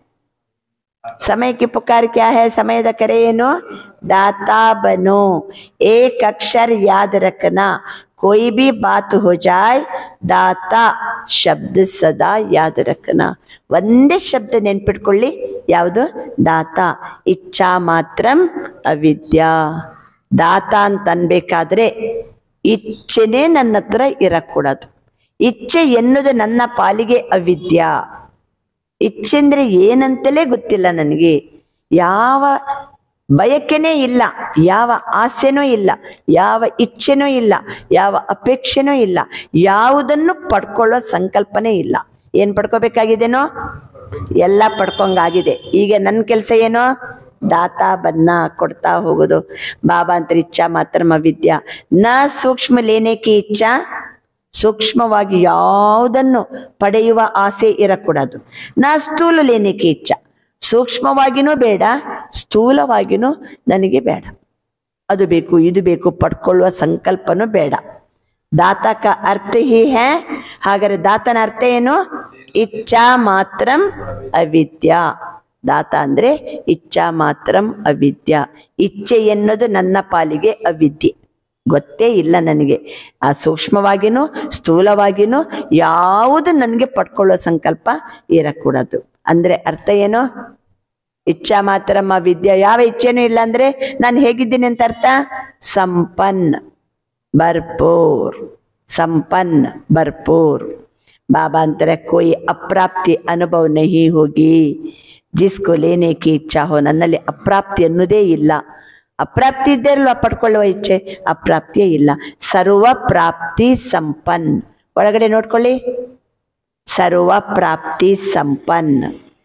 समय की पुकार क्या है? ಸಮಯದ ಕರೆ ಏನು? दाता बनो. एक अक्षर याद रखना, कोई भी बात हो जाए दाता ಶಬ್ದ ಸದಾ ಯಾದ್ ರಖನಾ. ಒಂದೇ ಶಬ್ದ ನೆನ್ಪಿಟ್ಕೊಳ್ಳಿ. ಯಾವುದು? ದಾತ. ಇಚ್ಛಾ ಮಾತ್ರಂ ಅವಿದ್ಯಾ. ದಾತ ಅಂತ ಅನ್ಬೇಕಾದ್ರೆ ಇಚ್ಛೆನೇ ನನ್ನ ಹತ್ರ ಇರக்கூಡದು. ಇಚ್ಛೆ ಎನ್ನುವುದು ನನ್ನ ಪಾಲಿಗೆ ಅವಿದ್ಯಾ. ಇಚ್ಛೆ ಅಂದ್ರೆ ಏನಂತಲೇ ಗೊತ್ತಿಲ್ಲ ನನಗೆ. ಯಾವ ಬಯಕೆನೇ ಇಲ್ಲ, ಯಾವ ಆಸೆನೂ ಇಲ್ಲ, ಯಾವ ಇಚ್ಛೆನೂ ಇಲ್ಲ, ಯಾವ ಅಪೇಕ್ಷೆನೂ ಇಲ್ಲ, ಯಾವುದನ್ನು ಪಡ್ಕೊಳ್ಳೋ ಸಂಕಲ್ಪನೇ ಇಲ್ಲ. ಏನ್ ಪಡ್ಕೋಬೇಕಾಗಿದೇನೋ ಎಲ್ಲ ಪಡ್ಕೊಂಗಾಗಿದೆ. ಈಗ ನನ್ನ ಕೆಲಸ ಏನೋ? ದಾತಾ ಬನ್ನ, ಕೊಡ್ತಾ ಹೋಗೋದು. ಬಾಬಾ ಅಂತ ಇಚ್ಛಾ ಮಾತ್ರ ಅವಿದ್ಯಾ. ನ ಸೂಕ್ಷ್ಮ ಲೇನೇಕಿ ಇಚ್ಛಾ. ಸೂಕ್ಷ್ಮವಾಗಿ ಯಾವುದನ್ನು ಪಡೆಯುವ ಆಸೆ ಇರಕೂಡದು. ನಾ ಸ್ಥೂಲ ಲೇನೇಕಿ ಇಚ್ಛಾ. ಸೂಕ್ಷ್ಮವಾಗಿನೂ ಬೇಡ, ಸ್ಥೂಲವಾಗಿನೂ ನನಗೆ ಬೇಡ. ಅದು ಬೇಕು ಇದು ಬೇಕು ಪಡ್ಕೊಳ್ಳುವ ಸಂಕಲ್ಪನೂ ಬೇಡ. ದಾತಕ ಅರ್ಥ ಹಿ ಹೇ. ಹಾಗಾದ್ರೆ ದಾತನ ಅರ್ಥ ಏನು? ಇಚ್ಛಾ ಮಾತ್ರಂ ಅವಿದ್ಯಾ. ದಾತ ಅಂದ್ರೆ ಇಚ್ಛಾ ಮಾತ್ರಂ ಅವಿದ್ಯಾ. ಇಚ್ಛೆ ಎನ್ನುವುದು ನನ್ನ ಪಾಲಿಗೆ ಅವಿದ್ಯೆ, ಗೊತ್ತೇ ಇಲ್ಲ ನನಗೆ. ಆ ಸೂಕ್ಷ್ಮವಾಗಿನೂ ಸ್ಥೂಲವಾಗಿನೂ ಯಾವುದು ನನಗೆ ಪಡ್ಕೊಳ್ಳೋ ಸಂಕಲ್ಪ ಇರಕೂಡದು. ಅಂದ್ರೆ ಅರ್ಥ ಏನು? ಇಚ್ಛಾ ಮಾತ್ರಂ ಅವಿದ್ಯಾ. ಯಾವ ಇಚ್ಛೆನೂ ಇಲ್ಲ ಅಂದ್ರೆ ನಾನು ಹೇಗಿದ್ದೀನಿ ಅಂತ ಅರ್ಥ? ಸಂಪನ್ನ, ಭರ್ಪೂರ್. ಸಂಪನ್ನ, ಭರ್ಪೂರ್. ಬಾಬಾ ಅಂತಾರೆ, ಕೋಯಿ ಅಪ್ರಾಪ್ತಿ ಅನುಭವ ನಹಿ ಹೋಗಿ ಜಿಸ್ಕೋ ಲೇನೆ ಕಿ ಇಚ್ಛಾ ಹೋ. ನನ್ನಲ್ಲಿ ಅಪ್ರಾಪ್ತಿ ಅನ್ನೋದೇ ಇಲ್ಲ. ಅಪ್ರಾಪ್ತಿ ಇದ್ದರಲ್ವ ಪಡ್ಕೊಳ್ಳುವ ಇಚ್ಛೆ? ಅಪ್ರಾಪ್ತಿಯೇ ಇಲ್ಲ. ಸರ್ವ ಪ್ರಾಪ್ತಿ ಸಂಪನ್ನ. ಒಳಗಡೆ ನೋಡ್ಕೊಳ್ಳಿ, ಸರ್ವ ಪ್ರಾಪ್ತಿ ಸಂಪನ್ನ.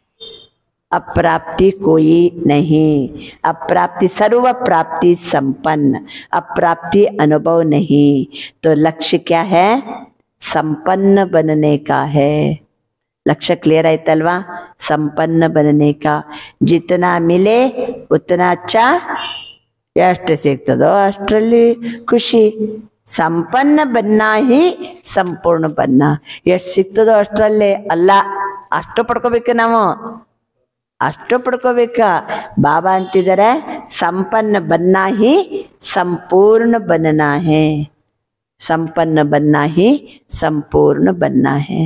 अप्राप्ति कोई नहीं. अप्राप्ति सर्व प्राप्ति संपन्न, अप्राप्ति अनुभव नहीं. तो लक्ष्य क्या है? संपन्न बनने का है. लक्ष्य क्लियर आಯ್ತಲ್ವಾ? संपन्न बनने का. जितना मिले उतना अच्छा. ಎಷ್ಟು ಸಿಗ್ತದೋ ಅಷ್ಟರಲ್ಲಿ ಖುಷಿ. ಸಂಪನ್ನ बनना ही ಸಂಪೂರ್ಣ बनना. ಎಷ್ಟು ಸಿಗ್ತದೋ ಅಷ್ಟರಲ್ಲೇ ಅಲ್ಲ, ಅಷ್ಟು ಪಡ್ಕೋಬೇಕು ನಾವು, ಅಷ್ಟು ಪಡ್ಕೋಬೇಕ. ಬಾಬಾ ಅಂತಿದ್ದಾರೆ ಸಂಪನ್ನ बनना ही ಸಂಪೂರ್ಣ बनना है, संपन्न बनना ही संपूर्ण बनना है.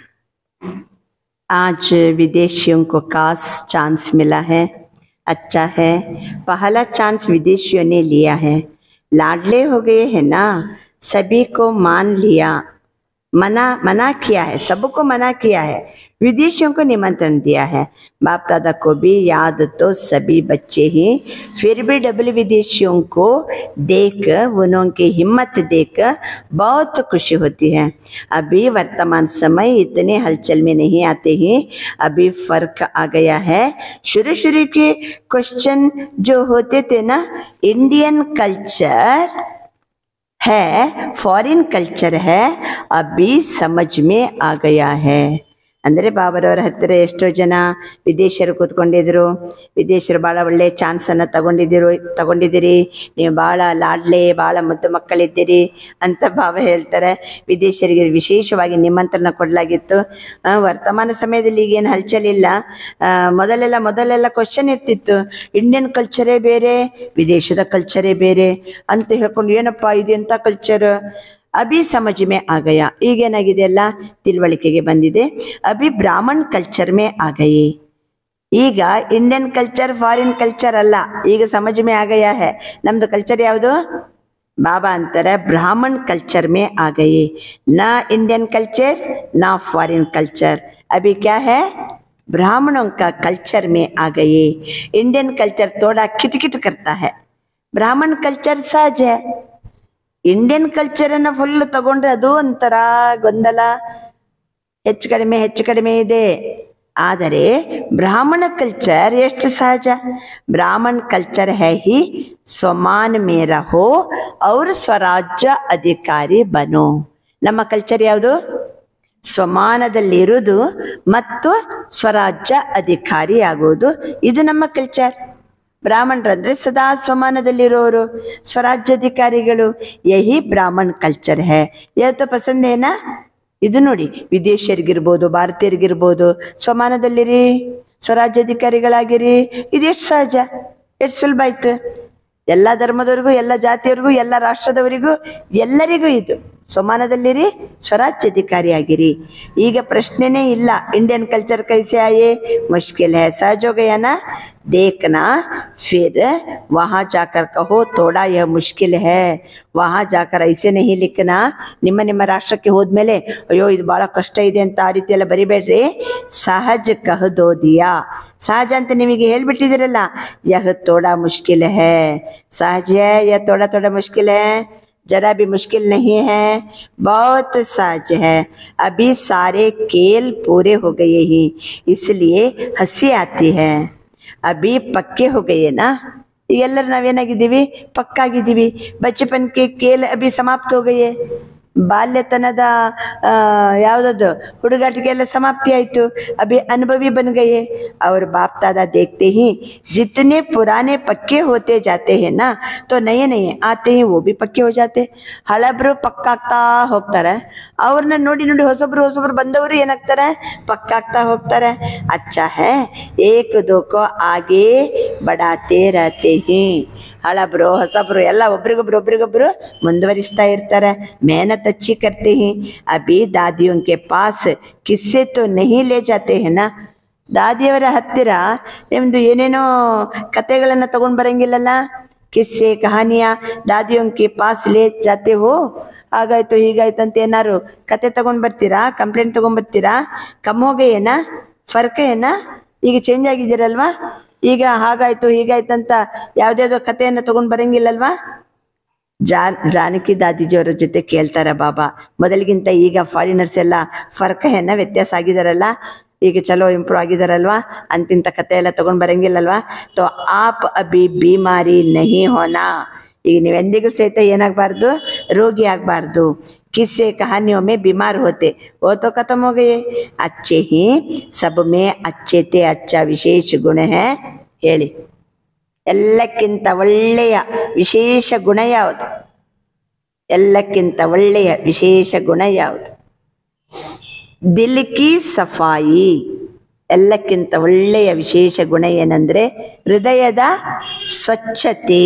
आज विदेशियों को खास चांस मिला है, अच्छा है. पहला चांस विदेशियों ने लिया है, लाडले हो गए हैं ना, सभी को मान लिया, मना मना किया है, सबको मना किया है, विदेशियों को निमंत्रण दिया है. बाप दादा को भी याद तो सभी बच्चे ही, फिर भी डबल विदेशियों को देख उनकी हिम्मत देख बहुत खुशी होती है. अभी वर्तमान समय इतने हलचल में नहीं आते हैं, अभी फर्क आ गया है. शुरू शुरू के क्वेश्चन जो होते थे ना, इंडियन कल्चर है फॉरेन कल्चर है, अभी समझ में आ गया है. ಅಂದರೆ ಬಾಬರವರ ಹತ್ತಿರ ಎಷ್ಟೋ ಜನ ವಿದೇಶರು ಕೂತ್ಕೊಂಡಿದ್ರು, ವಿದೇಶರು ಭಾಳ ಒಳ್ಳೆ ಚಾನ್ಸನ್ನು ತಗೊಂಡಿದ್ದೀರು ತಗೊಂಡಿದ್ದೀರಿ ನೀವು, ಭಾಳ ಲಾಡ್ಲೆ ಭಾಳ ಮುದ್ದು ಮಕ್ಕಳಿದ್ದೀರಿ ಅಂತ ಬಾಬಾ ಹೇಳ್ತಾರೆ. ವಿದೇಶರಿಗೆ ವಿಶೇಷವಾಗಿ ನಿಮಂತ್ರಣ ಕೊಡಲಾಗಿತ್ತು. ವರ್ತಮಾನ ಸಮಯದಲ್ಲಿ ಈಗೇನು ಹಲ್ಚಲಿಲ್ಲ. ಮೊದಲೆಲ್ಲ ಮೊದಲೆಲ್ಲ ಕ್ವಶನ್ ಇರ್ತಿತ್ತು, ಇಂಡಿಯನ್ ಕಲ್ಚರೇ ಬೇರೆ ವಿದೇಶದ ಕಲ್ಚರೇ ಬೇರೆ ಅಂತ ಹೇಳ್ಕೊಂಡು, ಏನಪ್ಪ ಇದು ಎಂಥ ಕಲ್ಚರ್. ಅಭಿ ಸಮझ में आ गया, ಈಗೇನಾಗಿದೆ ಎಲ್ಲ ತಿಳುವಳಿಕೆಗೆ ಬಂದಿದೆ. ಅಭಿ ಬ್ರಾಹ್ಮಣ್ ಕಲ್ಚರ್ ಮೇ ಆ ಗಯೆ, ಈಗ ಇಂಡಿಯನ್ ಕಲ್ಚರ್ ಫಾರಿನ್ ಕಲ್ಚರ್ ಅಲ್ಲ, ಈಗ ಸಮझ में आ गया है. ನಮ್ದು ಕಲ್ಚರ್ ಯಾವುದು? ಬಾಬಾ ಅಂತಾರೆ ಬ್ರಾಹ್ಮಣ್ ಕಲ್ಚರ್ ಮೇ ಆ ಗಯೆ, ನಾ ಇಂಡಿಯನ್ ಕಲ್ಚರ್ ನಾ ಫಾರಿನ್ ಕಲ್ಚರ್. अभी क्या है? ब्राह्मणों का कल्चर में आ गए. इंडियन कल्चर थोड़ा किटकिट करता है, ब्राह्मण कल्चर सहज है. ಇಂಡಿಯನ್ ಕಲ್ಚರನ್ನು ಫುಲ್ ತಗೊಂಡ್ರೆ ಅದು ಒಂಥರ ಗೊಂದಲ, ಹೆಚ್ಚು ಕಡಿಮೆ ಹೆಚ್ಚು ಕಡಿಮೆ ಇದೆ. ಆದರೆ ಬ್ರಾಹ್ಮಣ ಕಲ್ಚರ್ ಎಷ್ಟು ಸಹಜ. ಬ್ರಾಹ್ಮಣ ಕಲ್ಚರ್ ಹೈ ಹಿ ಸ್ವಮಾನ್ ಮೇ ರಹೋ ಔರ್ ಸ್ವರಾಜ್ಯ ಅಧಿಕಾರಿ ಬನೋ. ನಮ್ಮ ಕಲ್ಚರ್ ಯಾವುದು? ಸ್ವಮಾನದಲ್ಲಿರುವುದು ಮತ್ತು ಸ್ವರಾಜ್ಯ ಅಧಿಕಾರಿ ಆಗುವುದು, ಇದು ನಮ್ಮ ಕಲ್ಚರ್. ಬ್ರಾಹ್ಮಣರಂದ್ರೆ ಸದಾ ಸ್ವಮಾನದಲ್ಲಿರೋರು, ಸ್ವರಾಜ್ಯಾಧಿಕಾರಿಗಳು. ಯಹಿ ಬ್ರಾಹ್ಮಣ್ ಕಲ್ಚರ್ ಹೈ. ಯಾವತ್ತೋ ಪಸಂದ್ ಏನಾ? ಇದು ನೋಡಿ, ವಿದೇಶಿಯರಿಗಿರ್ಬೋದು ಭಾರತೀಯರಿಗಿರ್ಬೋದು ಸ್ವಮಾನದಲ್ಲಿರಿ, ಸ್ವರಾಜ್ಯಾಧಿಕಾರಿಗಳಾಗಿರಿ, ಇದೆಷ್ಟು ಸಹಜ, ಎಷ್ಟು ಸುಲಭ ಆಯ್ತು. ಎಲ್ಲ ಧರ್ಮದವ್ರಿಗೂ ಎಲ್ಲ ಜಾತಿಯವ್ರಿಗೂ ಎಲ್ಲ ರಾಷ್ಟ್ರದವರಿಗೂ ಎಲ್ಲರಿಗೂ ಇದು ಸ್ವಮಾನದಲ್ಲಿರಿ, ಸ್ವರಾಜ್ಯಾಧಿಕಾರಿಯಾಗಿರಿ. ಈಗ ಪ್ರಶ್ನೆನೇ ಇಲ್ಲ. ಇಂಡಿಯನ್ ಕಲ್ಚರ್ ಕೈಸೆ ಆಯೆ, ಮುಷ್ಕಿಲ್ है, सहज हो गया ना. देखना फिर वहाँ जाकर कहो थोड़ा यह मुश्किल है, वहाँ जाकर ऐसे नहीं लिखना. ನಿಮ್ಮ ನಿಮ್ಮ ರಾಷ್ಟ್ರಕ್ಕೆ ಹೋದ್ಮೇಲೆ ಅಯ್ಯೋ ಇದು ಭಾಳ ಕಷ್ಟ ಇದೆ ಅಂತ ಆ ರೀತಿ ಎಲ್ಲ ಬರಿಬೇಡ್ರಿ. ಸಹಜ ಕಹ ದೋ ದಿಯಾ, ಸಹಜ ಅಂತ ನಿಮಗೆ ಹೇಳ್ಬಿಟ್ಟಿದ್ದೀರಲ್ಲ. ಯಹ ಥೋಡಾ ಮುಷ್ಕಿಲ್ है, सहज है, यह थोड़ा थोड़ा मुश्किल है, जरा भी मुश्किल नहीं है, बहुत सहज है. अभी सारे खेल पूरे हो गए ही, इसलिए हंसी आती है. अभी पक्के हो गए ना, ಎಲ್ಲರೂ ನಾವೇನಾಗಿದ್ದೀವಿ? ಪಕ್ಕಾಗಿದ್ದೀವಿ. ಬಚ್ಚಪನ್ ಕೆ ಕೇಲ್ ಅಭಿ ಸಮಾಪ್ತ हो गए. ಬಾಲ್ಯತನದ ಯಾವುದದು ಹುಡುಗಾಟಿಕೆ ಎಲ್ಲ ಸಮಾಪ್ತಿ ಆಯಿತು. अभी अनुभवी बन गए. और बाप दादा देखते ही जितने पुराने पक्के होते जाते हैं ना, तो नए नए आते हैं वो भी पक्के हो जाते. ಹಳಬ್ರು ಪಕ್ಕಾಗ್ತಾ ಹೋಗ್ತಾರೆ, ಅವ್ರನ್ನ ನೋಡಿ ನೋಡಿ ಹೊಸಬ್ರು ಹೊಸಬ್ರು ಬಂದವರು ಏನಾಗ್ತಾರೆ? ಪಕ್ಕಾಗ್ತಾ ಹೋಗ್ತಾರೆ. अच्छा है, एक दो को आगे बढ़ाते रहते हैं. ಹಳಬ್ರು ಹೊಸಬ್ರು ಎಲ್ಲ ಒಬ್ರಿಗೊಬ್ರು ಒಬ್ರಿಗೊಬ್ರು ಮುಂದುವರಿಸ್ತಾ ಇರ್ತಾರೆ. मेहनत अच्छी करते हैं. अभी दादियों के पास किस्से तो नहीं ले जाते हैं ना. ದಾದಿಯವರ ಹತ್ತಿರ ನಿಮ್ದು ಏನೇನೋ ಕತೆಗಳನ್ನು ತಗೊಂಡು ಬರಂಗಿಲ್ಲಲ್ಲ. ಕಿಸ್ಸೆ ಕಹಾನಿಯ ದಾದಿಯೋಂ ಕೆ ಪಾಸ್ ಲೇ ಜಾತೆ ಹೋ, ಹಾಗಾಯ್ತು ಹೀಗಾಯ್ತು ಅಂತ ಏನಾರು ಕತೆ ತಗೊಂಡ್ ಬರ್ತೀರಾ? ಕಂಪ್ಲೇಂಟ್ ತಗೊಂಡ್ ಬರ್ತೀರಾ? ಕಮ್ ಹೋಗೆ ಏನಾ, ಫರ್ಕ್ ಏನಾ? ಈಗ ಚೇಂಜ್ ಆಗಿದ್ದೀರಲ್ವಾ, ಈಗ ಹಾಗಾಯ್ತು ಹೀಗಾಯ್ತು ಅಂತ ಯಾವುದ್ಯಾವುದೋ ಕಥೆಯನ್ನು ತಗೊಂಡು ಬರಂಗಿಲ್ಲಲ್ವಾ. ಜಾನ್ ಜಾನಕಿ ದಾದಿಜಿಯವರ ಜೊತೆ ಕೇಳ್ತಾರೆ ಬಾಬಾ, ಮೊದಲಿಗಿಂತ ಈಗ ಫಾರಿನರ್ಸ್ ಎಲ್ಲ ಫರ್ಕ್ ಏನ ವ್ಯತ್ಯಾಸ ಆಗಿದಾರಲ್ಲ, ಈಗ ಚಲೋ ಇಂಪ್ರೂವ್ ಆಗಿದಾರಲ್ವಾ, ಅಂತಿಂತ ಕತೆ ಎಲ್ಲ ತಗೊಂಡು ಬರಂಗಿಲ್ಲಲ್ವಾ. ತೋ ಆಪ್ ಅಭಿ ಬಿಮಾರಿ ನಹಿ ಹೋನಾ, ಈಗ ನೀವೆಂದಿಗೂ ಸಹಿತ ಏನಾಗಬಾರ್ದು? ರೋಗಿ ಆಗಬಾರ್ದು. किस्से कहानियों में बीमार होते, वो तो खत्म हो गए. अच्छे ही सब में अच्छे थे अच्छा विशेष गुण है. ಹೇಳಿ, ಎಲ್ಲಕ್ಕಿಂತ ಒಳ್ಳೆಯ ವಿಶೇಷ ಗುಣ ಯಾವುದು? ಎಲ್ಲಕ್ಕಿಂತ ಒಳ್ಳೆಯ ವಿಶೇಷ ಗುಣ ಯಾವುದು? ದಿಲ್ ಕಿ ಸಫಾಯಿ. ಎಲ್ಲಕ್ಕಿಂತ ಒಳ್ಳೆಯ ವಿಶೇಷ ಗುಣ ಏನಂದ್ರೆ ಹೃದಯದ ಸ್ವಚ್ಛತೆ.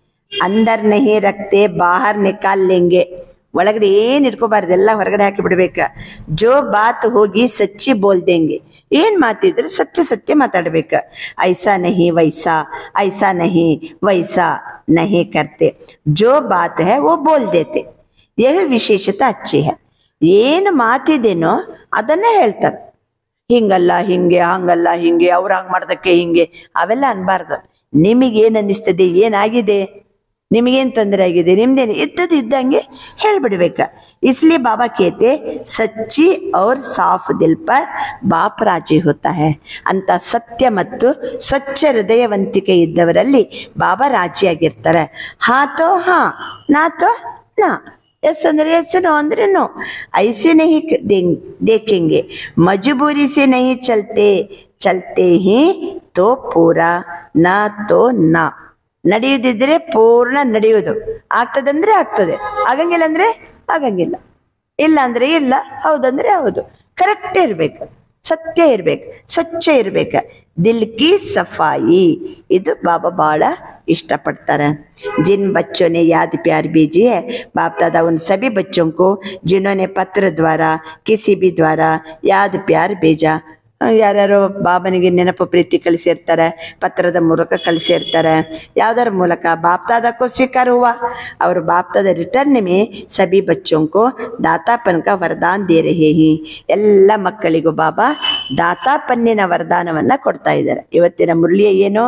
ಅಂದರ್ ನಹಿ ರಕ್ತೆ ಬಾಹರ್ ನಿಕಾಲ್ ಲೆಂಗೆ. ಒಳಗಡೆ ಏನ್ ಇಟ್ಕೋಬಾರ್ದು, ಎಲ್ಲ ಹೊರಗಡೆ ಹಾಕಿ ಬಿಡ್ಬೇಕ. ಜೋ ಬಾತ್ ಹೋಗಿ ಸಚ್ಚಿ ಬೋಲ್ ದೇಂಗೆ. ಏನ್ ಮಾತಿದ್ರೆ ಸತ್ಯ ಸತ್ಯ ಮಾತಾಡ್ಬೇಕ. ಐಸಾ ನಹಿ ವೈಸಾ, ಐಸಾ ನಹಿ ವೈಸಾ ನಹಿ ಕರ್ತೆ. ಜೋ ಬಾತ್ ಹೈ ವೋ ಬೋಲ್ ದೇತೆ. ಯಹ ವಿಶೇಷತೆ ಅಚ್ಚಿ ಹೈ. ಏನು ಮಾತಿದೇನೋ ಅದನ್ನ ಹೇಳ್ತಾರೆ. ಹಿಂಗಲ್ಲ ಹಿಂಗೆ, ಹಂಗಲ್ಲ ಹಿಂಗೆ, ಅವ್ರು ಹಂಗ್ ಮಾಡ್ದಕ್ಕೆ ಹಿಂಗೆ, ಅವೆಲ್ಲ ಅನ್ಬಾರ್ದು. ನಿಮಗೇನ್ ಅನ್ನಿಸ್ತದೆ, ಏನಾಗಿದೆ, ನಿಮಗೇನ್ ತೊಂದರೆ ಆಗಿದೆ, ನಿಮ್ದೇನು ಇದ್ದದ್ದು ಇದ್ದಂಗೆ ಹೇಳ್ಬಿಡ್ಬೇಕ. इसलिए बाबा कहते सच्ची और साफ दिल पर बाप राजी होता है. ಅಂತ ಸತ್ಯ ಮತ್ತು ಸ್ವಚ್ಛ ಹೃದಯವಂತಿಕೆ ಇದ್ದವರಲ್ಲಿ ಬಾಬಾ ರಾಜಿಯಾಗಿರ್ತಾರೆ. ಹಾ ತೋ ಹಾ, ನಾ ತೋ ನಾ. ಎಸ್ ಅಂದ್ರೆ ಎಸ್, ನೋ ಅಂದ್ರೆ ನೋ. ಐಸೆ ನಹಿ ದೇಖೆಂಗೆ, ಮಜಬೂರಿ ಸೆ ನಹಿ ಚಲ್ತೆ, ಚಲ್ತೆ ಹಿ ತೋ ಪೂರಾ, ನಾ ತೋ ನಾ. ನಡೆಯುವುದಿದ್ರೆ ಪೂರ್ಣ ನಡೆಯುವುದು. ಆಗ್ತದಂದ್ರೆ ಆಗ್ತದೆ, ಆಗಂಗಿಲ್ಲ ಅಂದ್ರೆ ಆಗಂಗಿಲ್ಲ, ಇಲ್ಲ ಅಂದ್ರೆ ಇಲ್ಲ, ಹೌದಂದ್ರೆ ಹೌದು. ಕರೆಕ್ಟ್ ಇರ್ಬೇಕು, ಸತ್ಯ ಇರ್ಬೇಕು, ಸ್ವಚ್ಛ ಇರ್ಬೇಕ. ದಿಲ್ ಕಿ ಸಫಾಯಿ ಇದು ಬಾಬಾ ಬಹಳ इष्टपड़ता है। जिन बच्चों ने याद प्यार भेजी है बाप दादा उन सभी बच्चों को जिन्होंने पत्र द्वारा किसी भी द्वारा याद प्यार भेजा, ಯಾರ್ಯಾರು ಬಾಬನಿಗೆ ನೆನಪು ಪ್ರೀತಿ ಕಳಿಸಿರ್ತಾರೆ, ಪತ್ರದ ಮೂಲಕ ಕಳಿಸಿರ್ತಾರೆ, ಯಾವುದರ ಮೂಲಕ ಬಾಪ್ದಾದಕ್ಕೂ ಸ್ವೀಕಾರ ಹುವ. ಅವರು ಬಾಪ್ದಾದ ರಿಟರ್ನ್ में सभी बच्चों को दातापन का वरदान दे रहे हैं. ಎಲ್ಲ ಮಕ್ಕಳಿಗೂ ಬಾಬಾ ದಾತಾಪನ್ನಿನ ವರದಾನವನ್ನ ಕೊಡ್ತಾ ಇದ್ದಾರೆ. ಇವತ್ತಿನ ಮುರಳಿಯ ಏನು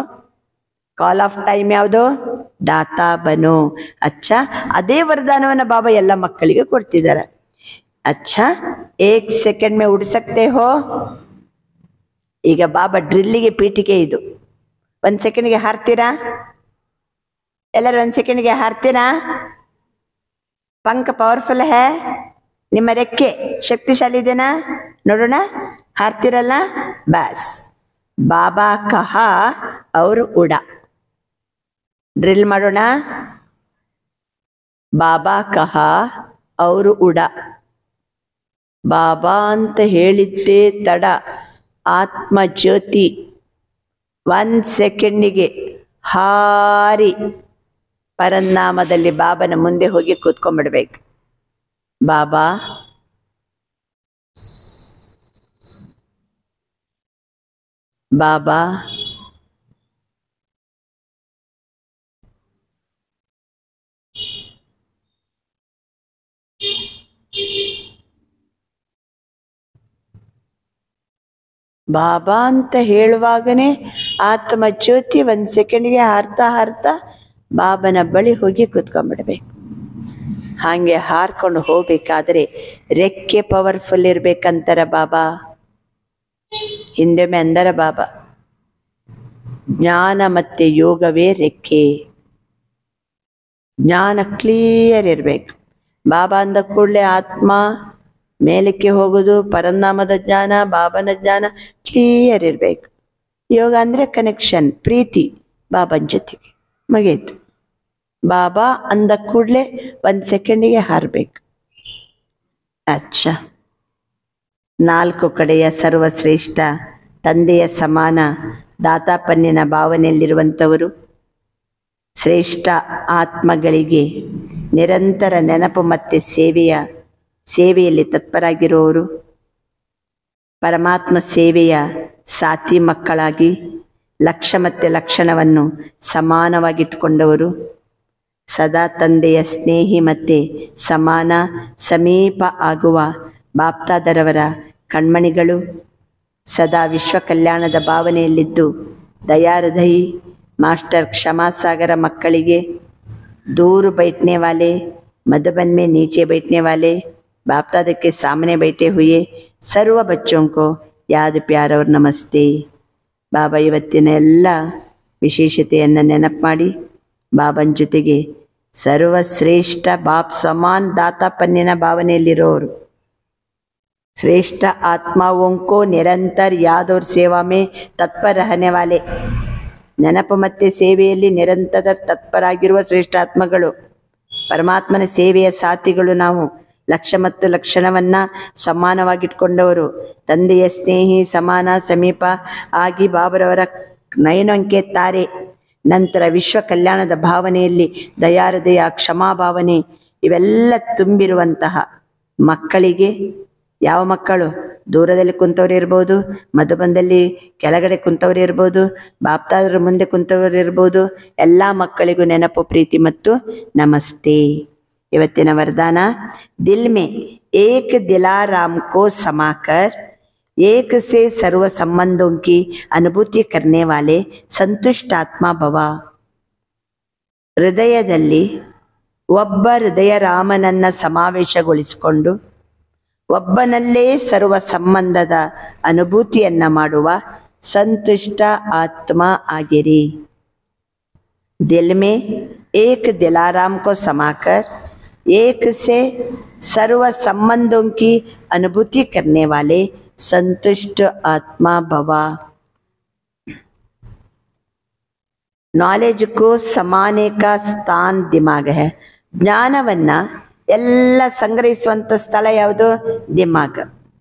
ಕಾಲ್ ಆಫ್ ಟೈಮ್ ಯಾವುದು? ದಾತಾ ಬನೋ. ಅಚ್ಚಾ, ಅದೇ ವರದಾನವನ್ನ ಬಾಬಾ ಎಲ್ಲ ಮಕ್ಕಳಿಗೆ ಕೊಡ್ತಿದ್ದಾರೆ. ಅಚ್ಚಾ, ಏಕ್ ಸೆಕೆಂಡ್ ಮೇ ಉಡ್ ಸಕ್ತೆ ಹೋ. ಈಗ ಬಾಬಾ ಡ್ರಿಲ್ಲಿಗೆ ಪೀಠಿಕೆ ಇದು. ಒಂದ್ ಸೆಕೆಂಡ್ಗೆ ಹಾರ್ತೀರಾ ಎಲ್ಲರೂ? ಒಂದ್ ಸೆಕೆಂಡ್ಗೆ ಹಾರ್ತೀರಾ? ಪಂಖ ಪವರ್ಫುಲ್ ಹೇ, ನಿಮ್ಮ ರೆಕ್ಕೆ ಶಕ್ತಿಶಾಲಿ ಇದೆನಾ? ನೋಡೋಣ, ಹಾರ್ತಿರಲ್ಲ? ಬಸ್ ಬಾಬಾ ಕಹಾ ಅವ್ರು ಉಡ. ಡ್ರಿಲ್ ಮಾಡೋಣ. ಬಾಬಾ ಕಹಾ ಅವರು ಉಡ. ಬಾಬಾ ಅಂತ ಹೇಳಿದ್ದೇ ತಡ. ಆತ್ಮ ಜ್ಯೋತಿ ಒಂದ್ ಸೆಕೆಂಡಿಗೆ ಹಾರಿ ಪರನಾಮದಲ್ಲಿ ಬಾಬನ ಮುಂದೆ ಹೋಗಿ ಕೂತ್ಕೊಂಡ್ಬಿಡ್ಬೇಕು. ಬಾಬಾ ಬಾಬಾ ಬಾಬಾ ಅಂತ ಹೇಳುವಾಗನೇ ಆತ್ಮ ಜ್ಯೋತಿ ಒಂದ್ ಸೆಕೆಂಡ್ಗೆ ಹಾರ್ತಾ ಹಾರ್ತಾ ಬಾಬನ ಬಳಿ ಹೋಗಿ ಕೂತ್ಕೊಂಡ್ಬಿಡ್ಬೇಕು. ಹಾಗೆ ಹಾರ್ಕೊಂಡು ಹೋಗ್ಬೇಕಾದ್ರೆ ರೆಕ್ಕೆ ಪವರ್ಫುಲ್ ಇರ್ಬೇಕಂತಾರ ಬಾಬಾ. ಹಿಂದೊಮ್ಮೆ ಅಂದರ ಬಾಬಾ, ಜ್ಞಾನ ಮತ್ತೆ ಯೋಗವೇ ರೆಕ್ಕೆ. ಜ್ಞಾನ ಕ್ಲಿಯರ್ ಇರ್ಬೇಕು. ಬಾಬಾ ಅಂದ ಕೂಡಲೇ ಆತ್ಮ ಮೇಲಕ್ಕೆ ಹೋಗೋದು, ಪರನಾಮದ ಜ್ಞಾನ, ಬಾಬನ ಜ್ಞಾನ ಕ್ಲಿಯರ್ ಇರ್ಬೇಕು. ಯೋಗ ಅಂದ್ರೆ ಕನೆಕ್ಷನ್, ಪ್ರೀತಿ ಬಾಬನ ಜೊತೆಗೆ ಮುಗಿಯಿತು. ಬಾಬಾ ಅಂದ ಕೂಡಲೇ ಒಂದ್ ಸೆಕೆಂಡಿಗೆ ಹಾರಬೇಕು. ಅಚ್ಚಾ, ನಾಲ್ಕು ಕಡೆಯ ಸರ್ವಶ್ರೇಷ್ಠ ತಂದೆಯ ಸಮಾನ ದಾತಾಪನ್ಯನ ಭಾವನೆಯಲ್ಲಿರುವಂಥವರು, ಶ್ರೇಷ್ಠ ಆತ್ಮಗಳಿಗೆ ನಿರಂತರ ನೆನಪು ಮತ್ತೆ ಸೇವೆಯ ಸೇವೆಯಲ್ಲಿ ತತ್ಪರಾಗಿರುವವರು, ಪರಮಾತ್ಮ ಸೇವೆಯ ಸಾಥಿ ಮಕ್ಕಳಾಗಿ ಲಕ್ಷ್ಯ ಮತ್ತು ಲಕ್ಷಣವನ್ನು ಸಮಾನವಾಗಿಟ್ಟುಕೊಂಡವರು, ಸದಾ ತಂದೆಯ ಸ್ನೇಹಿ ಮತ್ತು ಸಮಾನ ಸಮೀಪ ಆಗುವ ಬಾಪ್ತಾದರವರ ಕಣ್ಮಣಿಗಳು, ಸದಾ ವಿಶ್ವ ಕಲ್ಯಾಣದ ಭಾವನೆಯಲ್ಲಿದ್ದು ದಯಾಹೃದಯಿ ಮಾಸ್ಟರ್ ಕ್ಷಮಾಸಾಗರ ಮಕ್ಕಳಿಗೆ दूर बैठने वाले, मधुबन में नीचे बैठने वाले, बाप दादा के सामने बैठे हुए सर्व बच्चों को याद प्यार और नमस्ते. ಬಾಬಾ ಇವತ್ತಿನ ಎಲ್ಲ ವಿಶೇಷತೆಯನ್ನು ನೆನಪು ಮಾಡಿ ಬಾಬನ ಜೊತೆಗೆ ಸರ್ವಶ್ರೇಷ್ಠ ಬಾಪ್ ಸಮಾನ್ ದಾತಾಪನ್ಯನ ಭಾವನೆಯಲ್ಲಿರೋರು, ಶ್ರೇಷ್ಠ आत्माओं को निरंतर याद और सेवा में तत्पर रहने वाले, ನೆನಪು ಮತ್ತೆ ಸೇವೆಯಲ್ಲಿ ನಿರಂತರ ತತ್ಪರಾಗಿರುವ ಶ್ರೇಷ್ಠ ಆತ್ಮಗಳು, ಪರಮಾತ್ಮನ ಸೇವೆಯ ಸಾಥಿಗಳು ನಾವು. ಲಕ್ಷ್ಯ ಮತ್ತು ಲಕ್ಷಣವನ್ನ ಸಮಾನವಾಗಿಟ್ಕೊಂಡವರು. ತಂದೆಯ ಸ್ನೇಹಿ ಸಮಾನ ಸಮೀಪ ಆಗಿ ಬಾಬರವರ ನಯನಂಕೆ ತಾರೆ. ನಂತರ ವಿಶ್ವ ಕಲ್ಯಾಣದ ಭಾವನೆಯಲ್ಲಿ ದಯಾಹೃದಯ, ಕ್ಷಮಾಭಾವನೆ ಇವೆಲ್ಲ ತುಂಬಿರುವಂತಹ ಮಕ್ಕಳಿಗೆ, ಯಾವ ಮಕ್ಕಳು ದೂರದಲ್ಲಿ ಕುಂತವ್ರು ಇರ್ಬೋದು, ಮಧುಬಂದಲ್ಲಿ ಕೆಳಗಡೆ ಕುಂತವ್ರು ಇರ್ಬೋದು, ಬಾಪ್ತಾದ್ರ ಮುಂದೆ ಕುಂತವ್ರು ಇರ್ಬೋದು, ಎಲ್ಲ ಮಕ್ಕಳಿಗೂ ನೆನಪು, ಪ್ರೀತಿ ಮತ್ತು ನಮಸ್ತೆ. ಇವತ್ತಿನ ವರದಾನ, ದಿಲ್ ಮೇ ಏಕ್ ದಿಲಾರಾಮ್ ಕೋ ಸಮಾಕರ್ एक से सर्व संबंधों की अनुभूति करने वाले ಸಂತುಷ್ಟಾತ್ಮ ಭವ. ಹೃದಯದಲ್ಲಿ ಒಬ್ಬ ಹೃದಯ ರಾಮನನ್ನ ಸಮಾವೇಶಗೊಳಿಸಿಕೊಂಡು ಒಬ್ಬನಲ್ಲೇ ಸರ್ವ ಸಂಬಂಧದ ಅನುಭೂತಿಯನ್ನ ಮಾಡುವ ಸಂತುಷ್ಟ ಆತ್ಮ ಆಗಿರಿ. ದಿಲ್ ಮೇ ಏಕ್ ದಿಲಾರಾಮ್ ಕೋ ಸಮಾಕರ್ एक से सर्व संबंधों की अनुभूति करने वाले संतुष्ट आत्मा भवा. नॉलेज को समाने का स्थान दिमाग है. ಜ್ಞಾನವನ್ನ ಎಲ್ಲ ಸಂಗ್ರಹಿಸುವಂತ ಸ್ಥಳ ಯಾವುದು? ದಿಮಾಗ್.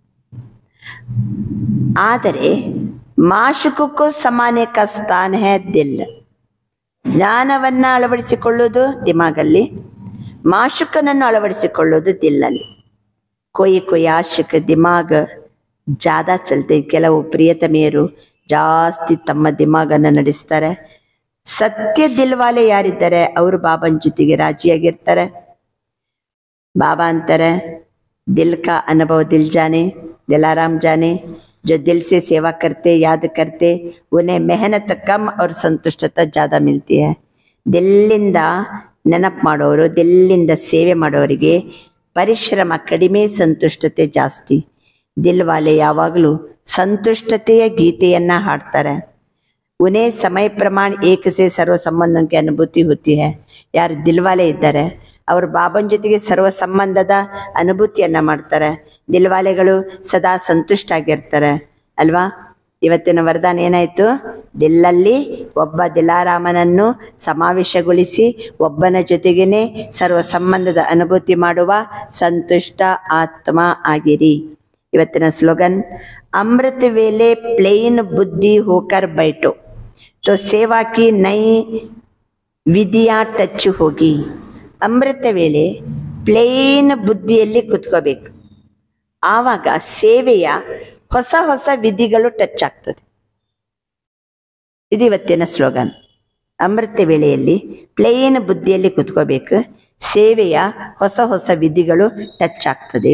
ಆದರೆ ಮಾಶುಕಕ್ಕೂ ಸಮಾನೆ ಕಾ ಸ್ಥಾನ ಹೈ ದಿಲ್. ಜ್ಞಾನವನ್ನ ಅಳವಡಿಸಿಕೊಳ್ಳುವುದು ದಿಮಾಗಲ್ಲಿ, ಮಾಶುಕನನ್ನು ಅಳವಡಿಸಿಕೊಳ್ಳುವುದು ದಿಲ್ಲಲ್ಲಿ. ಕೊಯ್ ಕೊಯ್ ಆಶಿಕ್ ದಿಮಾಗ್ ಜಾದಾ ಚಲ್ತೆ. ಕೆಲವು ಪ್ರಿಯತಮೆಯರು ಜಾಸ್ತಿ ತಮ್ಮ ದಿಮಾಗನ್ನು ನಡೆಸ್ತಾರೆ. ಸತ್ಯ ದಿಲ್ವಾಲೆ ಯಾರಿದ್ದಾರೆ ಅವರು ಬಾಬಾನ ಜೊತೆಗೆ ರಾಜಿಯಾಗಿರ್ತಾರೆ. ಬಾಬಾ ಅಂತಾರೆ, ದಿಲ್ ಕಾ ಅನುಭವ ದಿಲ್ ಜಾನೆ, ದಿಲಾರಾಮ್ ಜಾನೆ. जो दिल से सेवा करते याद करते उन्हें मेहनत कम और संतुष्टता ज़्यादा मिलती है. ದಿಲ್ಲಿಂದ ನೆನಪು ಮಾಡೋರು, ದಿಲ್ಲಿಂದ ಸೇವೆ ಮಾಡೋರಿಗೆ ಪರಿಶ್ರಮ ಕಡಿಮೆ, ಸಂತುಷ್ಟತೆ ಜಾಸ್ತಿ. ದಿಲ್ವಾಲೆ ಯಾವಾಗಲೂ ಸಂತುಷ್ಟತೆಯ ಗೀತೆಯನ್ನ ಹಾಡ್ತಾರೆ. ಉನೇ ಸಮಯ ಪ್ರಮಾಣ ಏಕ ಸೇ ಸರ್ವ ಸಂಬಂಧಕ್ಕೆ ಅನುಭೂತಿ ಹೋತಿ ಹೈ. ಯಾರು ದಿಲ್ವಾಲೆ ಇದ್ದಾರೆ ಅವರು ಬಾಬನ ಜೊತೆಗೆ ಸರ್ವ ಸಂಬಂಧದ ಅನುಭೂತಿಯನ್ನ ಮಾಡ್ತಾರೆ. ದಿಲ್ವಾಲೆಗಳು ಸದಾ ಸಂತುಷ್ಟ ಆಗಿರ್ತಾರೆ ಅಲ್ವಾ. ಇವತ್ತಿನ ವರದಾನ ಏನಾಯಿತು? ದಿಲ್ಲಲ್ಲಿ ಒಬ್ಬ ದಿಲಾರಾಮನನ್ನು ಸಮಾವೇಶಗೊಳಿಸಿ ಒಬ್ಬನ ಜೊತೆಗೇನೆ ಸರ್ವ ಸಂಬಂಧದ ಅನುಭೂತಿ ಮಾಡುವ ಸಂತುಷ್ಟ ಆತ್ಮ ಆಗಿರಿ. ಇವತ್ತಿನ ಸ್ಲೋಗನ್, ಅಮೃತ ವೇಳೆ ಪ್ಲೇನ್ ಬುದ್ಧಿ ಹೋಕರ್ ಬೈಟೋ तो सेवा की नई ವಿಧಿಯ ಟಚ್ ಹೋಗಿ. ಅಮೃತ ವೇಳೆ ಪ್ಲೇನ್ ಬುದ್ಧಿಯಲ್ಲಿ ಕುತ್ಕೋಬೇಕು. ಆವಾಗ ಸೇವೆಯ ಹೊಸ ಹೊಸ ವಿಧಿಗಳು ಟಚ್ ಆಗ್ತದೆ. ಇದು ಇವತ್ತಿನ ಸ್ಲೋಗನ್. ಅಮೃತ ವೇಳೆಯಲ್ಲಿ ಪ್ಲೇನ್ ಬುದ್ಧಿಯಲ್ಲಿ ಕುತ್ಕೋಬೇಕು, ಸೇವೆಯ ಹೊಸ ಹೊಸ ವಿಧಿಗಳು ಟಚ್ ಆಗ್ತದೆ.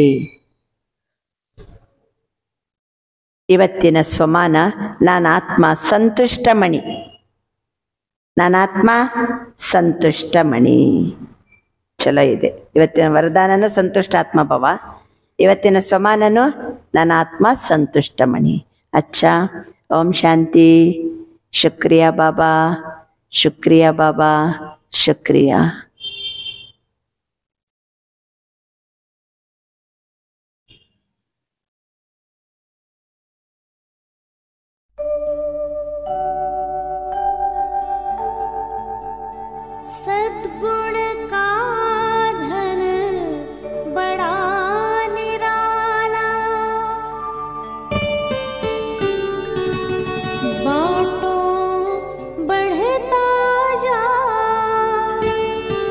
ಇವತ್ತಿನ ಸ್ವಮಾನ, ನಾನಾತ್ಮ ಸಂತುಷ್ಟ ಮಣಿ. ನಾನಾತ್ಮ ಸಂತುಷ್ಟ ಮಣಿ. ಚಲೋ ಇದೆ. ಇವತ್ತಿನ ವರದಾನನು ಸಂತುಷ್ಟಾತ್ಮ ಭವ, ಇವತ್ತಿನ ಸ್ವಮಾನನು ನಾನಾತ್ಮ ಸಂತುಷ್ಟ ಮಣಿ. ಅಚ್ಚಾ, ಓಂ ಶಾಂತಿ. ಶುಕ್ರಿಯಾ ಬಾಬಾ, ಶುಕ್ರಿಯಾ ಬಾಬಾ, ಶುಕ್ರಿಯಾ. सद्गुण का धन बड़ा निराला, बाँटो बढ़ता जाए।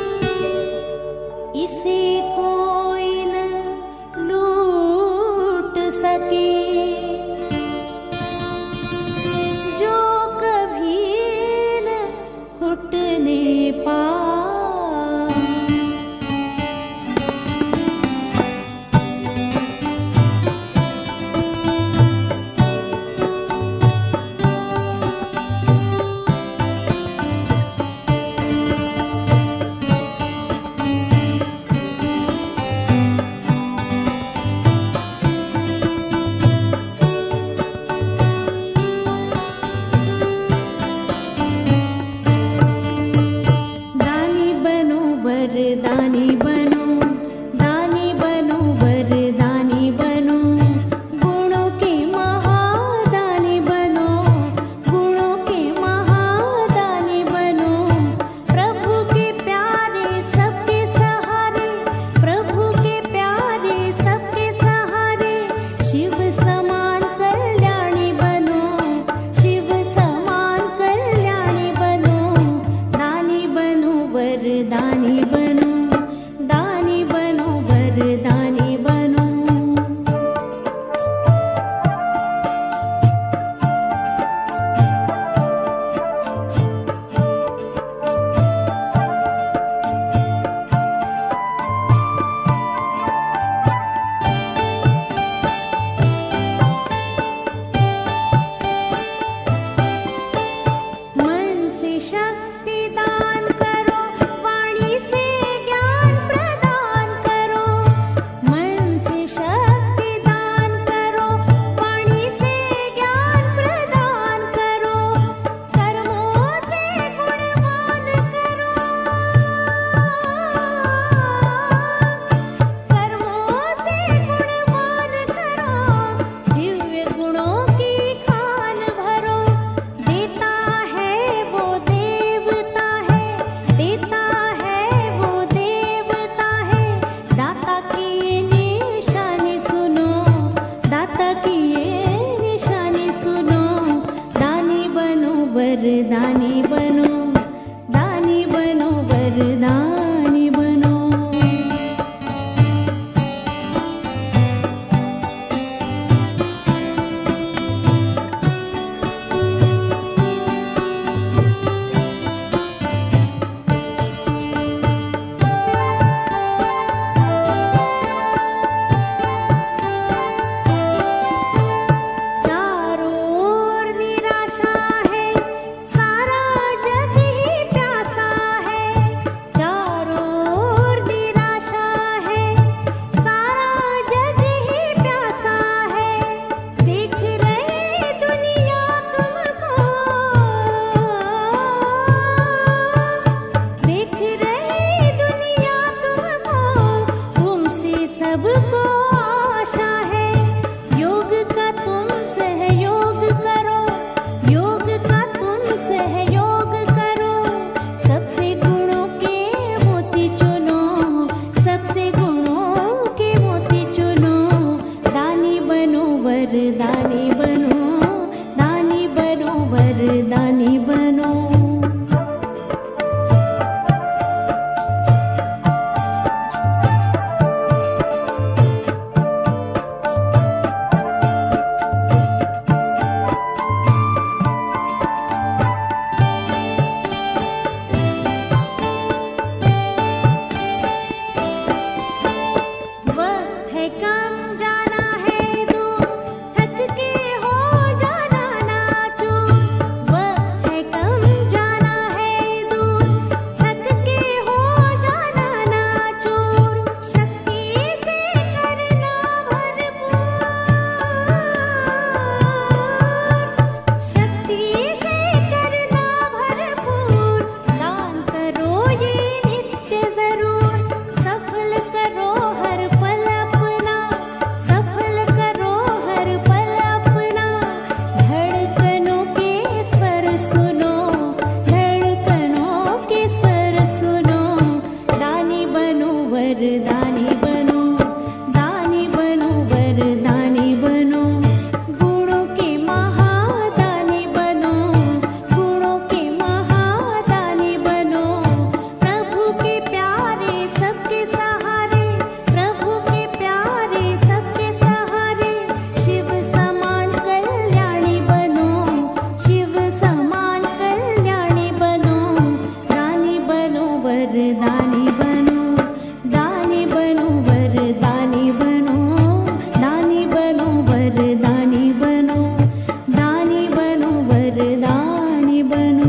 वरदानी बनो, दानी बनो वरदानी बनो, दानी बनो वरदानी बनो, दानी बनो वरदानी बनो।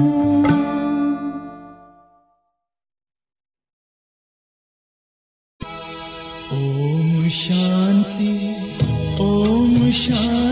ओम शांति, ओम शांति।